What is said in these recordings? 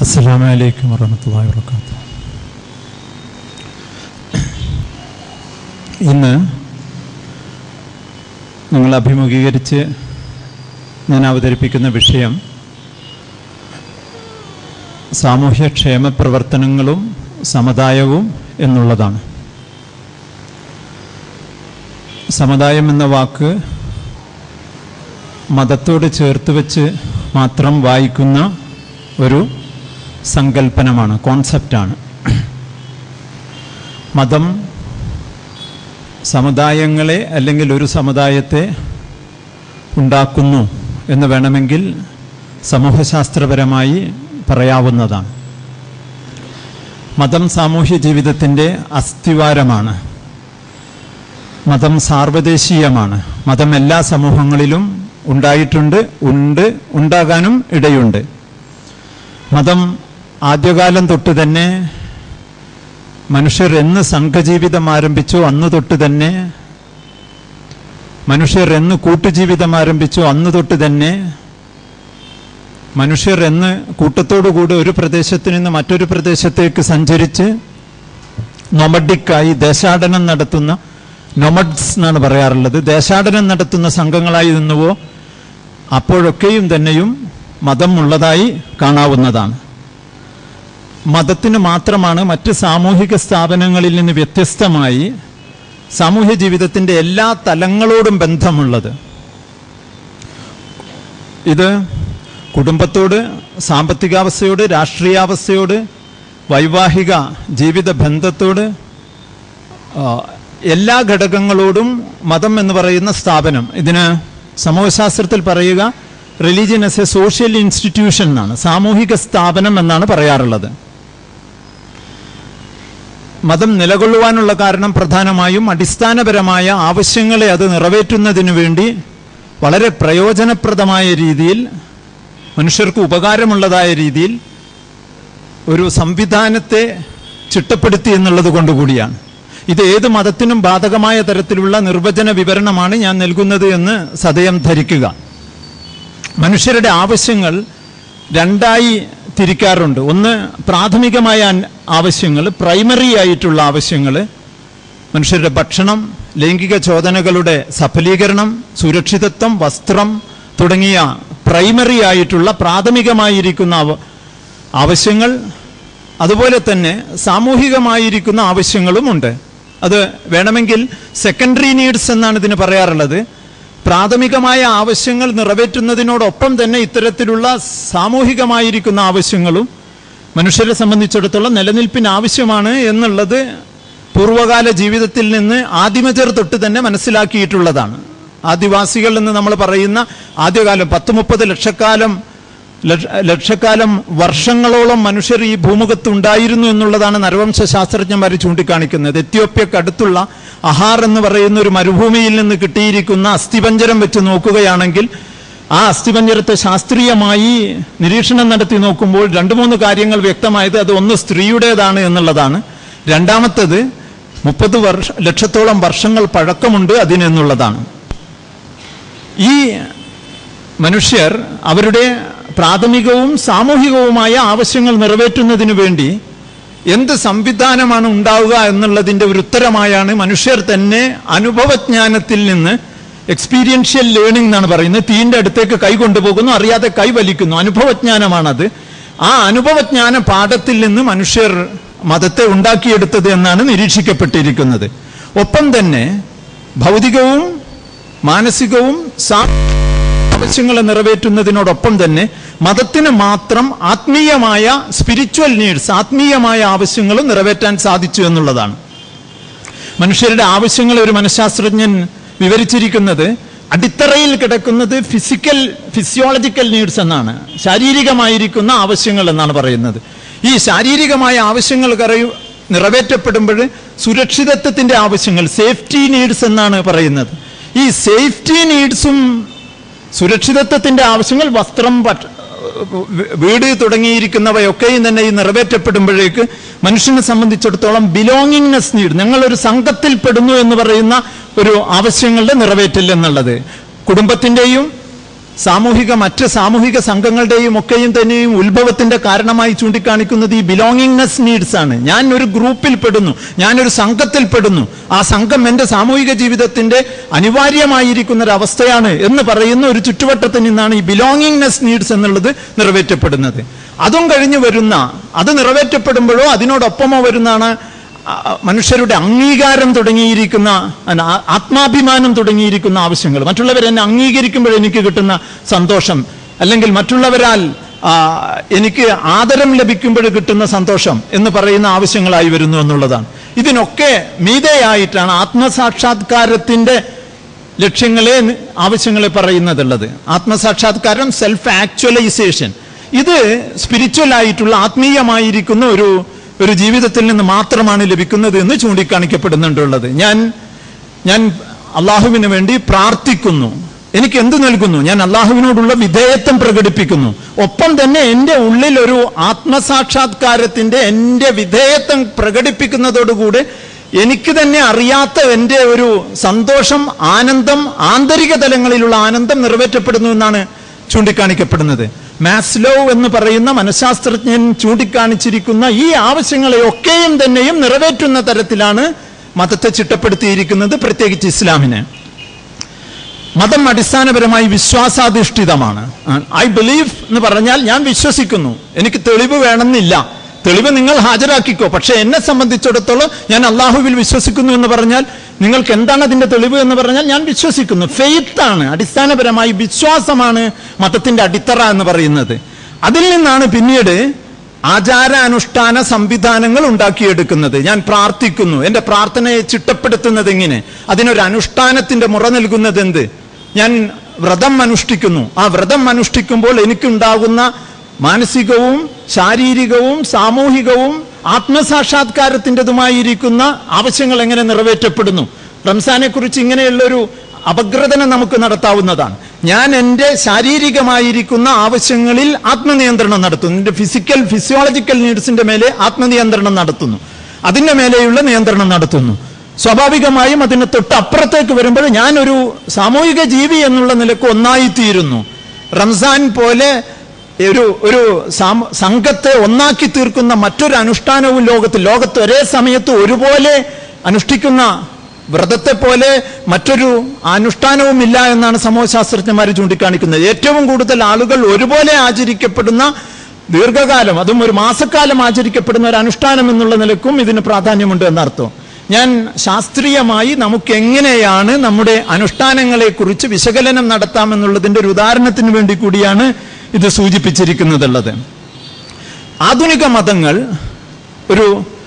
അസ്സലാമു അലൈക്കും വറഹ്മത്തുള്ളാഹി വബറകാതുഹു. ഇന്ന് നിങ്ങൾ അഭിമുഖീകരിച്ച് ഞാൻ അവതരിപ്പിക്കുന്ന വിഷയം സാമൂഹ്യക്ഷേമ പ്രവർത്തനങ്ങളും സമുദായവും എന്നുള്ളതാണ്. സമുദായം എന്ന വാക്ക് മതത്തോട് ചേർത്ത് വെച്ച് മാത്രം വായിക്കുന്ന ഒരു സങ്കല്പനമാണ്, കോൺസെപ്റ്റാണ്. മതം സമുദായങ്ങളെ അല്ലെങ്കിൽ ഒരു സമുദായത്തെ ഉണ്ടാക്കുന്നു എന്ന് വേണമെങ്കിൽ സമൂഹശാസ്ത്രപരമായി പറയാവുന്നതാണ്. മതം സാമൂഹ്യ ജീവിതത്തിൻ്റെ അസ്ഥിവാരമാണ്. മതം സാർവദേശീയമാണ്. മതം എല്ലാ സമൂഹങ്ങളിലും ഉണ്ടായിട്ടുണ്ട്, ഉണ്ടാകാനും ഇടയുണ്ട്. മതം ആദ്യകാലം തൊട്ട് തന്നെ മനുഷ്യർ എന്ന് സംഘജീവിതം ആരംഭിച്ചോ അന്ന് തൊട്ട് തന്നെ, മനുഷ്യർ എന്ന് കൂട്ടുജീവിതം ആരംഭിച്ചോ അന്ന് തൊട്ട് തന്നെ, മനുഷ്യർ എന്ന് കൂട്ടത്തോടുകൂടി ഒരു പ്രദേശത്ത് നിന്ന് മറ്റൊരു പ്രദേശത്തേക്ക് സഞ്ചരിച്ച് നൊമഡിക്കായി ദേശാടനം നടത്തുന്ന, നൊമഡ്സ് എന്നാണ് പറയാറുള്ളത്, ദേശാടനം നടത്തുന്ന സംഘങ്ങളായി നിന്നുവോ അപ്പോഴൊക്കെയും തന്നെയും മതം ഉള്ളതായി കാണാവുന്നതാണ്. മതത്തിന് മാത്രമാണ് മറ്റ് സാമൂഹിക സ്ഥാപനങ്ങളിൽ നിന്ന് വ്യത്യസ്തമായി സാമൂഹ്യ ജീവിതത്തിൻ്റെ എല്ലാ തലങ്ങളോടും ബന്ധമുള്ളത്. ഇത് കുടുംബത്തോട്, സാമ്പത്തികാവസ്ഥയോട്, രാഷ്ട്രീയാവസ്ഥയോട്, വൈവാഹിക ജീവിത ബന്ധത്തോട്, എല്ലാ ഘടകങ്ങളോടും മതം എന്ന് പറയുന്ന സ്ഥാപനം, ഇതിന് സമൂഹശാസ്ത്രത്തിൽ പറയുക religion as a social institution എന്നാണ്, സാമൂഹിക സ്ഥാപനം എന്നാണ് പറയാറുള്ളത്. മതം നിലകൊള്ളുവാനുള്ള കാരണം പ്രധാനമായും അടിസ്ഥാനപരമായ ആവശ്യങ്ങളെ അത് നിറവേറ്റുന്നതിനു വേണ്ടി വളരെ പ്രയോജനപ്രദമായ രീതിയിൽ, മനുഷ്യർക്ക് ഉപകാരമുള്ളതായ രീതിയിൽ ഒരു സംവിധാനത്തെ ചിട്ടപ്പെടുത്തി എന്നുള്ളത് കൊണ്ടുകൂടിയാണ്. ഇത് ഏത് മതത്തിനും ബാധകമായ തരത്തിലുള്ള നിർവചന വിവരണമാണ് ഞാൻ നൽകുന്നത് എന്ന് സദയം ധരിക്കുക. മനുഷ്യരുടെ ആവശ്യങ്ങൾ രണ്ടായി തിരിക്കാറുണ്ട്. ഒന്ന് പ്രാഥമികമായ ആവശ്യങ്ങൾ, പ്രൈമറി ആയിട്ടുള്ള ആവശ്യങ്ങൾ, മനുഷ്യരുടെ ഭക്ഷണം, ലൈംഗിക ചോദനകളുടെ സഫലീകരണം, സുരക്ഷിതത്വം, വസ്ത്രം തുടങ്ങിയ പ്രൈമറി ആയിട്ടുള്ള പ്രാഥമികമായിരിക്കുന്ന ആവശ്യങ്ങൾ. അതുപോലെ തന്നെ സാമൂഹികമായിരിക്കുന്ന ആവശ്യങ്ങളുമുണ്ട്. അത് വേണമെങ്കിൽ സെക്കൻഡറി നീഡ്സ് എന്നാണ് ഇതിന് പറയാറുള്ളത്. പ്രാഥമികമായ ആവശ്യങ്ങൾ നിറവേറ്റുന്നതിനോടൊപ്പം തന്നെ ഇത്തരത്തിലുള്ള സാമൂഹികമായിരിക്കുന്ന ആവശ്യങ്ങളും മനുഷ്യരെ സംബന്ധിച്ചിടത്തോളം നിലനിൽപ്പിന് ആവശ്യമാണ് എന്നുള്ളത് പൂർവ്വകാല ജീവിതത്തിൽ നിന്ന് ആദിമജർ തൊട്ട് തന്നെ മനസ്സിലാക്കിയിട്ടുള്ളതാണ്. ആദിവാസികൾ എന്ന് നമ്മൾ പറയുന്ന ആദ്യകാലം 10-30 ലക്ഷക്കാലം വർഷങ്ങളോളം മനുഷ്യർ ഈ ഭൂമുഖത്ത് ഉണ്ടായിരുന്നു എന്നുള്ളതാണ് നരവംശ ശാസ്ത്രജ്ഞന്മാർ ചൂണ്ടിക്കാണിക്കുന്നത്. എത്യോപ്യക്കടുത്തുള്ള അഹാർ എന്ന് പറയുന്ന ഒരു മരുഭൂമിയിൽ നിന്ന് കിട്ടിയിരിക്കുന്ന അസ്ഥിപഞ്ജരം വെച്ച് നോക്കുകയാണെങ്കിൽ ആ അസ്ഥിപഞ്ജരത്തെ ശാസ്ത്രീയമായി നിരീക്ഷണം നടത്തി നോക്കുമ്പോൾ 2-3 കാര്യങ്ങൾ വ്യക്തമായത്. അത് ഒന്ന് സ്ത്രീയുടേതാണ് എന്നുള്ളതാണ്. രണ്ടാമത്തത് 30 ലക്ഷത്തോളം വർഷങ്ങൾ പഴക്കമുണ്ട് അതിനെന്നുള്ളതാണ്. ഈ മനുഷ്യർ അവരുടെ പ്രാഥമികവും സാമൂഹികവുമായ ആവശ്യങ്ങൾ നിറവേറ്റുന്നതിന് വേണ്ടി എന്ത് സംവിധാനമാണ് ഉണ്ടാവുക എന്നുള്ളതിൻ്റെ ഒരു ഉത്തരമായാണ് മനുഷ്യർ തന്നെ അനുഭവജ്ഞാനത്തിൽ നിന്ന്, എക്സ്പീരിയൻഷ്യൽ ലേണിംഗ് എന്നാണ് പറയുന്നത്, തീൻ്റെ അടുത്തേക്ക് കൈ കൊണ്ടുപോകുന്നു, അറിയാതെ കൈ വലിക്കുന്നു, അനുഭവജ്ഞാനമാണത്. ആ അനുഭവജ്ഞാന പാഠത്തിൽ നിന്ന് മനുഷ്യർ മതത്തെ ഉണ്ടാക്കിയെടുത്തത് എന്നാണ് നിരീക്ഷിക്കപ്പെട്ടിരിക്കുന്നത്. ഒപ്പം തന്നെ ഭൗതികവും മാനസികവും ആവശ്യങ്ങളെ നിറവേറ്റുന്നതിനോടൊപ്പം തന്നെ മതത്തിന് മാത്രം ആത്മീയമായ സ്പിരിച്വൽ നീഡ്സ്, ആത്മീയമായ ആവശ്യങ്ങളും നിറവേറ്റാൻ സാധിച്ചു എന്നുള്ളതാണ്. മനുഷ്യരുടെ ആവശ്യങ്ങൾ ഒരു മനഃശാസ്ത്രജ്ഞൻ വിവരിച്ചിരിക്കുന്നത് അടിത്തറയിൽ കിടക്കുന്നത് ഫിസിയോളജിക്കൽ നീഡ്സ് എന്നാണ്, ശാരീരികമായിരിക്കുന്ന ആവശ്യങ്ങൾ എന്നാണ് പറയുന്നത്. ഈ ശാരീരികമായ ആവശ്യങ്ങൾ നിറവേറ്റപ്പെടുമ്പോൾ സുരക്ഷിതത്വത്തിൻ്റെ ആവശ്യങ്ങൾ, സേഫ്റ്റി നീഡ്സ് എന്നാണ് പറയുന്നത്. ഈ സേഫ്റ്റി നീഡ്സും സുരക്ഷിതത്വത്തിൻ്റെ ആവശ്യങ്ങൾ, വസ്ത്രം, വീട് തുടങ്ങിയിരിക്കുന്നവയൊക്കെയും തന്നെ ഈ നിറവേറ്റപ്പെടുമ്പോഴേക്ക് മനുഷ്യനെ സംബന്ധിച്ചിടത്തോളം ബിലോങ്ങിങ്നെസ് നീഡ്, ഞങ്ങളൊരു സംഘത്തിൽ പെടുന്നു എന്ന് പറയുന്ന ഒരു ആവശ്യങ്ങളുടെ നിറവേറ്റൽ എന്നുള്ളത്, കുടുംബത്തിൻ്റെയും മറ്റ് സാമൂഹിക സംഘങ്ങളുടെയും ഒക്കെയും തന്നെയും ഉത്ഭവത്തിന്റെ കാരണമായി ചൂണ്ടിക്കാണിക്കുന്നത് ഈ ബിലോങ്ങിങ്നെസ് നീഡ്സ് ആണ്. ഞാൻ ഒരു ഗ്രൂപ്പിൽ പെടുന്നു, ഞാനൊരു സംഘത്തിൽ പെടുന്നു, ആ സംഘം എൻ്റെ സാമൂഹിക ജീവിതത്തിന്റെ അനിവാര്യമായിരിക്കുന്ന ഒരു അവസ്ഥയാണ് എന്ന് പറയുന്ന ഒരു ചുറ്റുവട്ടത്തിൽ നിന്നാണ് ഈ ബിലോങ്ങിങ്നെസ് നീഡ്സ് എന്നുള്ളത് നിറവേറ്റപ്പെടുന്നത്. അതും കഴിഞ്ഞ് വരുന്ന, അത് നിറവേറ്റപ്പെടുമ്പോഴോ അതിനോടൊപ്പമോ വരുന്നതാണ് മനുഷ്യരുടെ അംഗീകാരം തുടങ്ങിയിരിക്കുന്ന, ആത്മാഭിമാനം തുടങ്ങിയിരിക്കുന്ന ആവശ്യങ്ങൾ. മറ്റുള്ളവർ എന്നെ അംഗീകരിക്കുമ്പോൾ എനിക്ക് കിട്ടുന്ന സന്തോഷം, അല്ലെങ്കിൽ മറ്റുള്ളവരാൽ എനിക്ക് ആദരം ലഭിക്കുമ്പോൾ കിട്ടുന്ന സന്തോഷം എന്ന് പറയുന്ന ആവശ്യങ്ങളായി വരുന്നു എന്നുള്ളതാണ്. ഇതിനൊക്കെ മീതെയായിട്ടാണ് ആത്മസാക്ഷാത്കാരത്തിന്റെ ലക്ഷ്യങ്ങളെ, ആവശ്യങ്ങളെ പറയുന്നതുള്ളത്. ആത്മസാക്ഷാത്കാരം, സെൽഫ് ആക്ച്വലൈസേഷൻ, ഇത് സ്പിരിച്വൽ ആയിട്ടുള്ള ആത്മീയമായിരിക്കുന്ന ഒരു ജീവിതത്തിൽ നിന്ന് മാത്രമാണ് ലഭിക്കുന്നത് എന്ന് ചൂണ്ടിക്കാണിക്കപ്പെടുന്നുണ്ടുള്ളത്. ഞാൻ അള്ളാഹുവിന് വേണ്ടി പ്രാർത്ഥിക്കുന്നു, എനിക്ക് എന്ത് നൽകുന്നു? ഞാൻ അള്ളാഹുവിനോടുള്ള വിധേയത്വം പ്രകടിപ്പിക്കുന്നു. ഒപ്പം തന്നെ എൻ്റെ ഉള്ളിൽ ഒരു ആത്മസാക്ഷാത്കാരത്തിന്റെ, എൻ്റെ വിധേയത്വം പ്രകടിപ്പിക്കുന്നതോടുകൂടെ എനിക്ക് തന്നെ അറിയാത്ത എൻ്റെ ഒരു സന്തോഷം, ആനന്ദം, ആന്തരിക തലങ്ങളിലുള്ള ആനന്ദം നിറവേറ്റപ്പെടുന്നു എന്നാണ് ചൂണ്ടിക്കാണിക്കപ്പെടുന്നത്. മാസ്ലോ എന്ന് പറയുന്ന മനഃശാസ്ത്രജ്ഞൻ ചൂണ്ടിക്കാണിച്ചിരിക്കുന്ന ഈ ആവശ്യങ്ങളെയൊക്കെയും തന്നെയും നിറവേറ്റുന്ന തരത്തിലാണ് മതത്തെ ചിട്ടപ്പെടുത്തിയിരിക്കുന്നത്, പ്രത്യേകിച്ച് ഇസ്ലാമിനെ. മതം അടിസ്ഥാനപരമായി വിശ്വാസാധിഷ്ഠിതമാണ്. ഐ ബിലീവ് എന്ന് പറഞ്ഞാൽ ഞാൻ വിശ്വസിക്കുന്നു, എനിക്ക് തെളിവ് വേണമെന്നില്ല. തെളിവ് നിങ്ങൾ ഹാജരാക്കിക്കോ, പക്ഷെ എന്നെ സംബന്ധിച്ചിടത്തോളം ഞാൻ അള്ളാഹുവിൽ വിശ്വസിക്കുന്നു എന്ന് പറഞ്ഞാൽ നിങ്ങൾക്ക് എന്താണ് അതിന്റെ തെളിവ് എന്ന് പറഞ്ഞാൽ ഞാൻ വിശ്വസിക്കുന്നു. ഫെയ്ത്ത് ആണ്, അടിസ്ഥാനപരമായി വിശ്വാസമാണ് മതത്തിന്റെ അടിത്തറ എന്ന് പറയുന്നത്. അതിൽ നിന്നാണ് പിന്നീട് ആചാരാനുഷ്ഠാന സംവിധാനങ്ങൾ ഉണ്ടാക്കിയെടുക്കുന്നത്. ഞാൻ പ്രാർത്ഥിക്കുന്നു, എൻ്റെ പ്രാർത്ഥനയെ ചിട്ടപ്പെടുത്തുന്നത് എങ്ങനെ, അതിനൊരു അനുഷ്ഠാനത്തിന്റെ മുറ നൽകുന്നത് എന്ത്? ഞാൻ വ്രതം അനുഷ്ഠിക്കുന്നു, ആ വ്രതം അനുഷ്ഠിക്കുമ്പോൾ എനിക്കുണ്ടാകുന്ന മാനസികവും ശാരീരികവും സാമൂഹികവും ആത്മസാക്ഷാത്കാരത്തിൻ്റെതുമായിരിക്കുന്ന ആവശ്യങ്ങൾ എങ്ങനെ നിറവേറ്റപ്പെടുന്നു? റംസാനെ കുറിച്ച് ഇങ്ങനെയുള്ളൊരു അപഗ്രഥനം നമുക്ക് നടത്താവുന്നതാണ്. ഞാൻ എൻ്റെ ശാരീരികമായിരിക്കുന്ന ആവശ്യങ്ങളിൽ ആത്മനിയന്ത്രണം നടത്തുന്നു, എൻ്റെ ഫിസിയോളജിക്കൽ നീഡ്സിന്റെ മേലെ ആത്മനിയന്ത്രണം നടത്തുന്നു, അതിൻ്റെ മേലെയുള്ള നിയന്ത്രണം നടത്തുന്നു. സ്വാഭാവികമായും അതിന് തൊട്ട് അപ്പുറത്തേക്ക് വരുമ്പോൾ ഞാനൊരു സാമൂഹിക ജീവി എന്നുള്ള നിലക്ക് ഒന്നായിത്തീരുന്നു. റംസാൻ പോലെ ഒരു സംഘത്തെ ഒന്നാക്കി തീർക്കുന്ന മറ്റൊരു അനുഷ്ഠാനവും ലോകത്ത് ഒരേ സമയത്ത് ഒരുപോലെ അനുഷ്ഠിക്കുന്ന വ്രതത്തെ പോലെ മറ്റൊരു അനുഷ്ഠാനവും ഇല്ല എന്നാണ് സമൂഹശാസ്ത്രജ്ഞന്മാർ ചൂണ്ടിക്കാണിക്കുന്നത്. ഏറ്റവും കൂടുതൽ ആളുകൾ ഒരുപോലെ ആചരിക്കപ്പെടുന്ന ദീർഘകാലം, അതും ഒരു മാസക്കാലം ആചരിക്കപ്പെടുന്ന ഒരു അനുഷ്ഠാനം എന്നുള്ള നിലക്കും ഇതിന് പ്രാധാന്യമുണ്ട് എന്നർത്ഥം. ഞാൻ ശാസ്ത്രീയമായി നമുക്ക് എങ്ങനെയാണ് നമ്മുടെ അനുഷ്ഠാനങ്ങളെ കുറിച്ച് വിശകലനം നടത്താമെന്നുള്ളതിന്റെ ഒരു ഉദാഹരണത്തിന് വേണ്ടി കൂടിയാണ് ഇത് സൂചിപ്പിച്ചിരിക്കുന്നതുള്ളത്. ആധുനിക മതങ്ങൾ ഒരു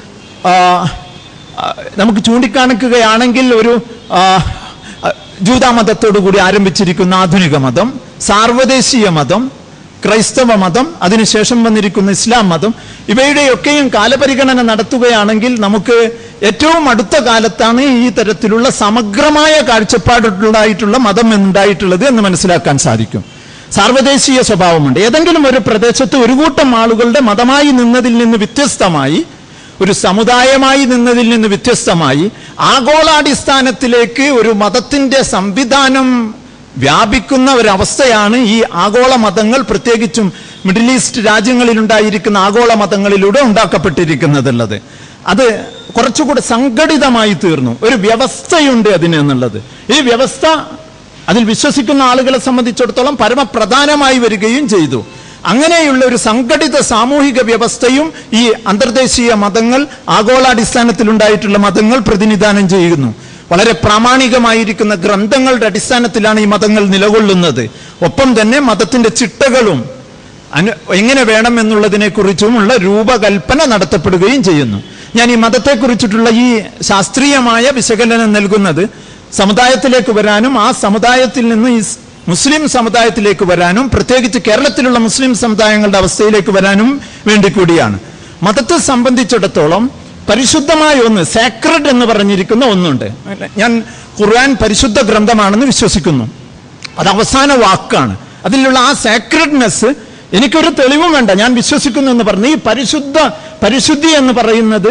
നമുക്ക് ചൂണ്ടിക്കാണിക്കുകയാണെങ്കിൽ ഒരു ജൂതമതത്തോടു കൂടി ആരംഭിച്ചിരിക്കുന്ന ആധുനിക മതം, സാർവദേശീയ മതം, ക്രൈസ്തവ മതം, അതിനുശേഷം വന്നിരിക്കുന്ന ഇസ്ലാം മതം, ഇവയുടെയൊക്കെയും കാലപരിഗണന നടത്തുകയാണെങ്കിൽ നമുക്ക് ഏറ്റവും അടുത്ത കാലത്താണ് ഈ തരത്തിലുള്ള സമഗ്രമായ കാഴ്ചപ്പാടുള്ളതായിട്ടുള്ള മതം ഉണ്ടായിട്ടുള്ളത് എന്ന് മനസ്സിലാക്കാൻ സാധിക്കും. സാർവദേശീയ സ്വഭാവമുണ്ട്. ഏതെങ്കിലും ഒരു പ്രദേശത്ത് ഒരു കൂട്ടം ആളുകളുടെ മതമായി നിന്നതിൽ നിന്ന് വ്യത്യസ്തമായി, ഒരു സമുദായമായി നിന്നതിൽ നിന്ന് വ്യത്യസ്തമായി ആഗോളാടിസ്ഥാനത്തിലേക്ക് ഒരു മതത്തിന്റെ സംവിധാനം വ്യാപിക്കുന്ന ഒരവസ്ഥയാണ് ഈ ആഗോള മതങ്ങൾ, പ്രത്യേകിച്ചും മിഡിൽ ഈസ്റ്റ് രാജ്യങ്ങളിലുണ്ടായിരിക്കുന്ന ആഗോള മതങ്ങളിലൂടെ ഉണ്ടാക്കപ്പെട്ടിരിക്കുന്നതുള്ളത്. അത് കുറച്ചുകൂടെ സംഘടിതമായി തീർന്നു. ഒരു വ്യവസ്ഥയുണ്ട് അതിന് എന്നുള്ളത്. ഈ വ്യവസ്ഥ അതിൽ വിശ്വസിക്കുന്ന ആളുകളെ സംബന്ധിച്ചിടത്തോളം പരമപ്രധാനമായി വരികയും ചെയ്തു. അങ്ങനെയുള്ള ഒരു സംഘടിത സാമൂഹിക വ്യവസ്ഥയും ഈ അന്തർദേശീയ മതങ്ങൾ, ആഗോളാടിസ്ഥാനത്തിലുണ്ടായിട്ടുള്ള മതങ്ങൾ പ്രതിനിധാനം ചെയ്യുന്നു. വളരെ പ്രാമാണികമായിരിക്കുന്ന ഗ്രന്ഥങ്ങളുടെ അടിസ്ഥാനത്തിലാണ് ഈ മതങ്ങൾ നിലകൊള്ളുന്നത്. ഒപ്പം തന്നെ മതത്തിന്റെ ചിട്ടകളും എങ്ങനെ വേണം എന്നുള്ളതിനെ കുറിച്ചുമുള്ള രൂപകൽപ്പന നടത്തപ്പെടുകയും ചെയ്യുന്നു. ഞാൻ ഈ മതത്തെക്കുറിച്ചിട്ടുള്ള ഈ ശാസ്ത്രീയമായ വിശകലനം നൽകുന്നത് സമുദായത്തിലേക്ക് വരാനും ആ സമുദായത്തിൽ നിന്ന് ഈ മുസ്ലിം സമുദായത്തിലേക്ക് വരാനും, പ്രത്യേകിച്ച് കേരളത്തിലുള്ള മുസ്ലിം സമുദായങ്ങളുടെ അവസ്ഥയിലേക്ക് വരാനും വേണ്ടി കൂടിയാണ്. മതത്തെ സംബന്ധിച്ചിടത്തോളം പരിശുദ്ധമായ ഒന്ന്, സാക്രഡ് എന്ന് പറഞ്ഞിരിക്കുന്ന ഒന്നുണ്ട്. ഞാൻ ഖുർആൻ പരിശുദ്ധ ഗ്രന്ഥമാണെന്ന് വിശ്വസിക്കുന്നു. അത് അവസാന വാക്കാണ്. അതിലുള്ള ആ സാക്രഡ്നെസ് എനിക്കൊരു തെളിവും വേണ്ട, ഞാൻ വിശ്വസിക്കുന്നു എന്ന് പറഞ്ഞു. ഈ പരിശുദ്ധി എന്ന് പറയുന്നത്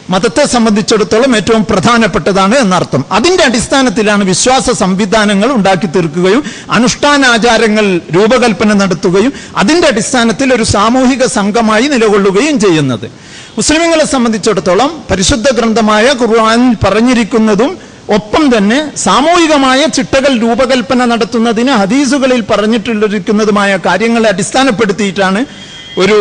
മതത്തെ സംബന്ധിച്ചിടത്തോളം ഏറ്റവും പ്രധാനപ്പെട്ടതാണ് എന്നർത്ഥം. അതിന്റെ അടിസ്ഥാനത്തിലാണ് വിശ്വാസ സംവിധാനങ്ങൾ ഉണ്ടാക്കി തീർക്കുകയും അനുഷ്ഠാനാചാരങ്ങൾ രൂപകൽപ്പന നടത്തുകയും അതിന്റെ അടിസ്ഥാനത്തിൽ ഒരു സാമൂഹിക സംഘമായി നിലകൊള്ളുകയും ചെയ്യുന്നത്. മുസ്ലിമുകളെ സംബന്ധിച്ചിടത്തോളം പരിശുദ്ധ ഗ്രന്ഥമായ ഖുർആനിൽ പറഞ്ഞിരിക്കുന്നതും ഒപ്പം തന്നെ സാമൂഹികമായ ചിട്ടകൾ രൂപകൽപ്പന നടത്തുന്നതിന് ഹദീസുകളിൽ പറഞ്ഞിട്ടിരിക്കുന്നതുമായ കാര്യങ്ങളെ അടിസ്ഥാനപ്പെടുത്തിയിട്ടാണ് ഒരു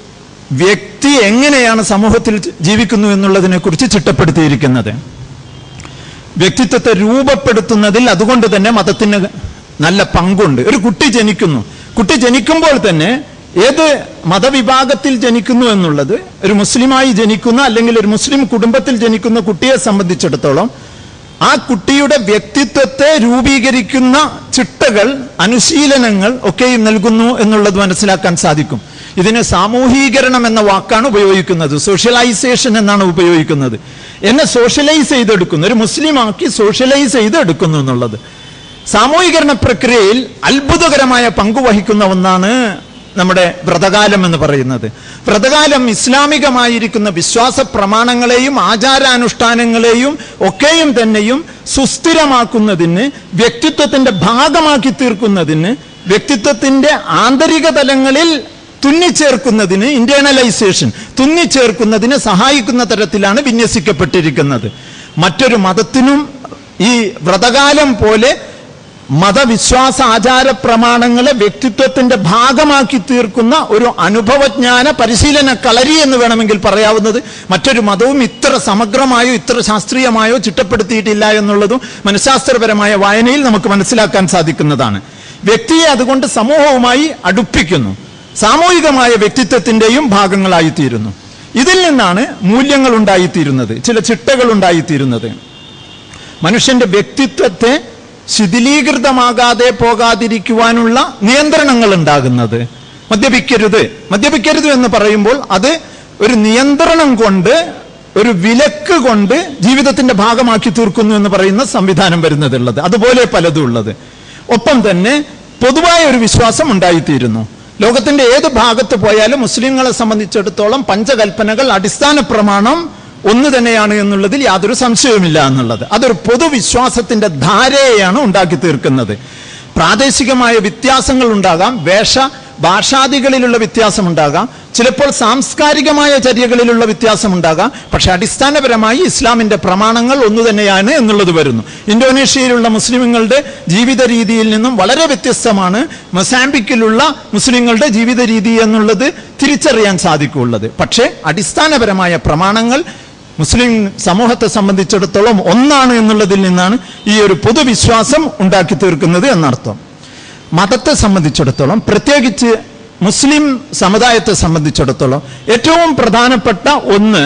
വ്യക്തി എങ്ങനെയാണ് സമൂഹത്തിൽ ജീവിക്കുന്നു എന്നുള്ളതിനെ കുറിച്ച് ചിട്ടപ്പെടുത്തിയിരിക്കുന്നത്. വ്യക്തിത്വത്തെ രൂപപ്പെടുത്തുന്നതിൽ അതുകൊണ്ട് തന്നെ മതത്തിന് നല്ല പങ്കുണ്ട്. ഒരു കുട്ടി ജനിക്കുന്നു, കുട്ടി ജനിക്കുമ്പോൾ തന്നെ ഏത് മതവിഭാഗത്തിൽ ജനിക്കുന്നു എന്നുള്ളത്, ഒരു മുസ്ലിമായി ജനിക്കുന്ന അല്ലെങ്കിൽ ഒരു മുസ്ലിം കുടുംബത്തിൽ ജനിക്കുന്ന കുട്ടിയെ സംബന്ധിച്ചിടത്തോളം ആ കുട്ടിയുടെ വ്യക്തിത്വത്തെ രൂപീകരിക്കുന്ന ചിട്ടകൾ, അനുശീലനങ്ങൾ ഒക്കെയും നൽകുന്നു എന്നുള്ളത് മനസ്സിലാക്കാൻ സാധിക്കും. ഇതിന് സാമൂഹീകരണം എന്ന വാക്കാണ് ഉപയോഗിക്കുന്നത്, സോഷ്യലൈസേഷൻ എന്നാണ് ഉപയോഗിക്കുന്നത്. എന്നെ സോഷ്യലൈസ് ചെയ്തെടുക്കുന്നു, ഒരു മുസ്ലിമാക്കി സോഷ്യലൈസ് ചെയ്തെടുക്കുന്നു എന്നുള്ളത്. സാമൂഹീകരണ പ്രക്രിയയിൽ അത്ഭുതകരമായ പങ്കുവഹിക്കുന്ന ഒന്നാണ് നമ്മുടെ വ്രതകാലം എന്ന് പറയുന്നത്. വ്രതകാലം ഇസ്ലാമികമായിരിക്കുന്ന വിശ്വാസ പ്രമാണങ്ങളെയും ആചാരാനുഷ്ഠാനങ്ങളെയും ഒക്കെയും തന്നെയും സുസ്ഥിരമാക്കുന്നതിന്, വ്യക്തിത്വത്തിന്റെ ഭാഗമാക്കി തീർക്കുന്നതിന്, വ്യക്തിത്വത്തിന്റെ ആന്തരിക തലങ്ങളിൽ തുന്നിച്ചേർക്കുന്നതിന്, ഇന്റേണലൈസേഷൻ തുന്നിച്ചേർക്കുന്നതിന് സഹായിക്കുന്ന തരത്തിലാണ് വിന്യസിക്കപ്പെട്ടിരിക്കുന്നത്. മറ്റൊരു മതത്തിനും ഈ വ്രതകാലം പോലെ മതവിശ്വാസ ആചാര പ്രമാണങ്ങളെ വ്യക്തിത്വത്തിന്റെ ഭാഗമാക്കി തീർക്കുന്ന ഒരു അനുഭവജ്ഞാന പരിശീലന കളരി എന്ന് വേണമെങ്കിൽ പറയാവുന്നത് മറ്റൊരു മതവും ഇത്ര സമഗ്രമായോ ഇത്ര ശാസ്ത്രീയമായോ ചിട്ടപ്പെടുത്തിയിട്ടില്ല എന്നുള്ളതും മനഃശാസ്ത്രപരമായ വായനയിൽ നമുക്ക് മനസ്സിലാക്കാൻ സാധിക്കുന്നതാണ്. വ്യക്തിയെ അതുകൊണ്ട് സമൂഹവുമായി അടുപ്പിക്കുന്നു, സാമൂഹികമായ വ്യക്തിത്വത്തിന്റെയും ഭാഗങ്ങളായിത്തീരുന്നു. ഇതിൽ നിന്നാണ് മൂല്യങ്ങൾ ഉണ്ടായിത്തീരുന്നത്, ചില ചിട്ടകൾ ഉണ്ടായിത്തീരുന്നത്. മനുഷ്യന്റെ വ്യക്തിത്വത്തെ ശിഥിലീകൃതമാകാതെ പോകാതിരിക്കുവാനുള്ള നിയന്ത്രണങ്ങൾ ഉണ്ടാകുന്നത്. മദ്യപിക്കരുത് എന്ന് പറയുമ്പോൾ അത് ഒരു നിയന്ത്രണം കൊണ്ട്, ഒരു വിലക്ക് കൊണ്ട് ജീവിതത്തിന്റെ ഭാഗമാക്കി തീർക്കുന്നു എന്ന് പറയുന്ന സംവിധാനം വരുന്നതുള്ളത്. അതുപോലെ പലതും ഉള്ളത്. ഒപ്പം തന്നെ പൊതുവായ ഒരു വിശ്വാസം ഉണ്ടായിത്തീരുന്നു. ലോകത്തിന്റെ ഏത് ഭാഗത്ത് പോയാലും മുസ്ലിങ്ങളെ സംബന്ധിച്ചിടത്തോളം പഞ്ചകൽപ്പനകൾ അടിസ്ഥാന പ്രമാണം ഒന്ന് തന്നെയാണ് എന്നുള്ളതിൽ യാതൊരു സംശയവുമില്ല എന്നുള്ളത്. അതൊരു പൊതുവിശ്വാസത്തിന്റെ ധാരയെയാണ് ഉണ്ടാക്കി തീർക്കുന്നത്. പ്രാദേശികമായ വ്യത്യാസങ്ങൾ ഉണ്ടാകാം, ഭാഷാദികളിലുള്ള വ്യത്യാസം ഉണ്ടാകാം, ചിലപ്പോൾ സാംസ്കാരികമായ ചര്യകളിലുള്ള വ്യത്യാസം ഉണ്ടാകാം. പക്ഷെ അടിസ്ഥാനപരമായി ഇസ്ലാമിന്റെ പ്രമാണങ്ങൾ ഒന്നു തന്നെയാണ് എന്നുള്ളത് വരുന്നു. ഇന്തോനേഷ്യയിലുള്ള മുസ്ലിമുകളുടെ ജീവിത രീതിയിൽ നിന്നും വളരെ വ്യത്യസ്തമാണ് മൊസാംബിക്കിലുള്ള മുസ്ലിങ്ങളുടെ ജീവിത രീതി എന്നുള്ളത് തിരിച്ചറിയാൻ സാധിക്കുള്ളത്. പക്ഷേ അടിസ്ഥാനപരമായ പ്രമാണങ്ങൾ മുസ്ലിം സമൂഹത്തെ സംബന്ധിച്ചിടത്തോളം ഒന്നാണ് എന്നുള്ളതിൽ നിന്നാണ് ഈ ഒരു പൊതുവിശ്വാസം ഉണ്ടാക്കി തീർക്കുന്നത് എന്നർത്ഥം. മതത്തെ സംബന്ധിച്ചിടത്തോളം, പ്രത്യേകിച്ച് മുസ്ലിം സമുദായത്തെ സംബന്ധിച്ചിടത്തോളം ഏറ്റവും പ്രധാനപ്പെട്ട ഒന്ന്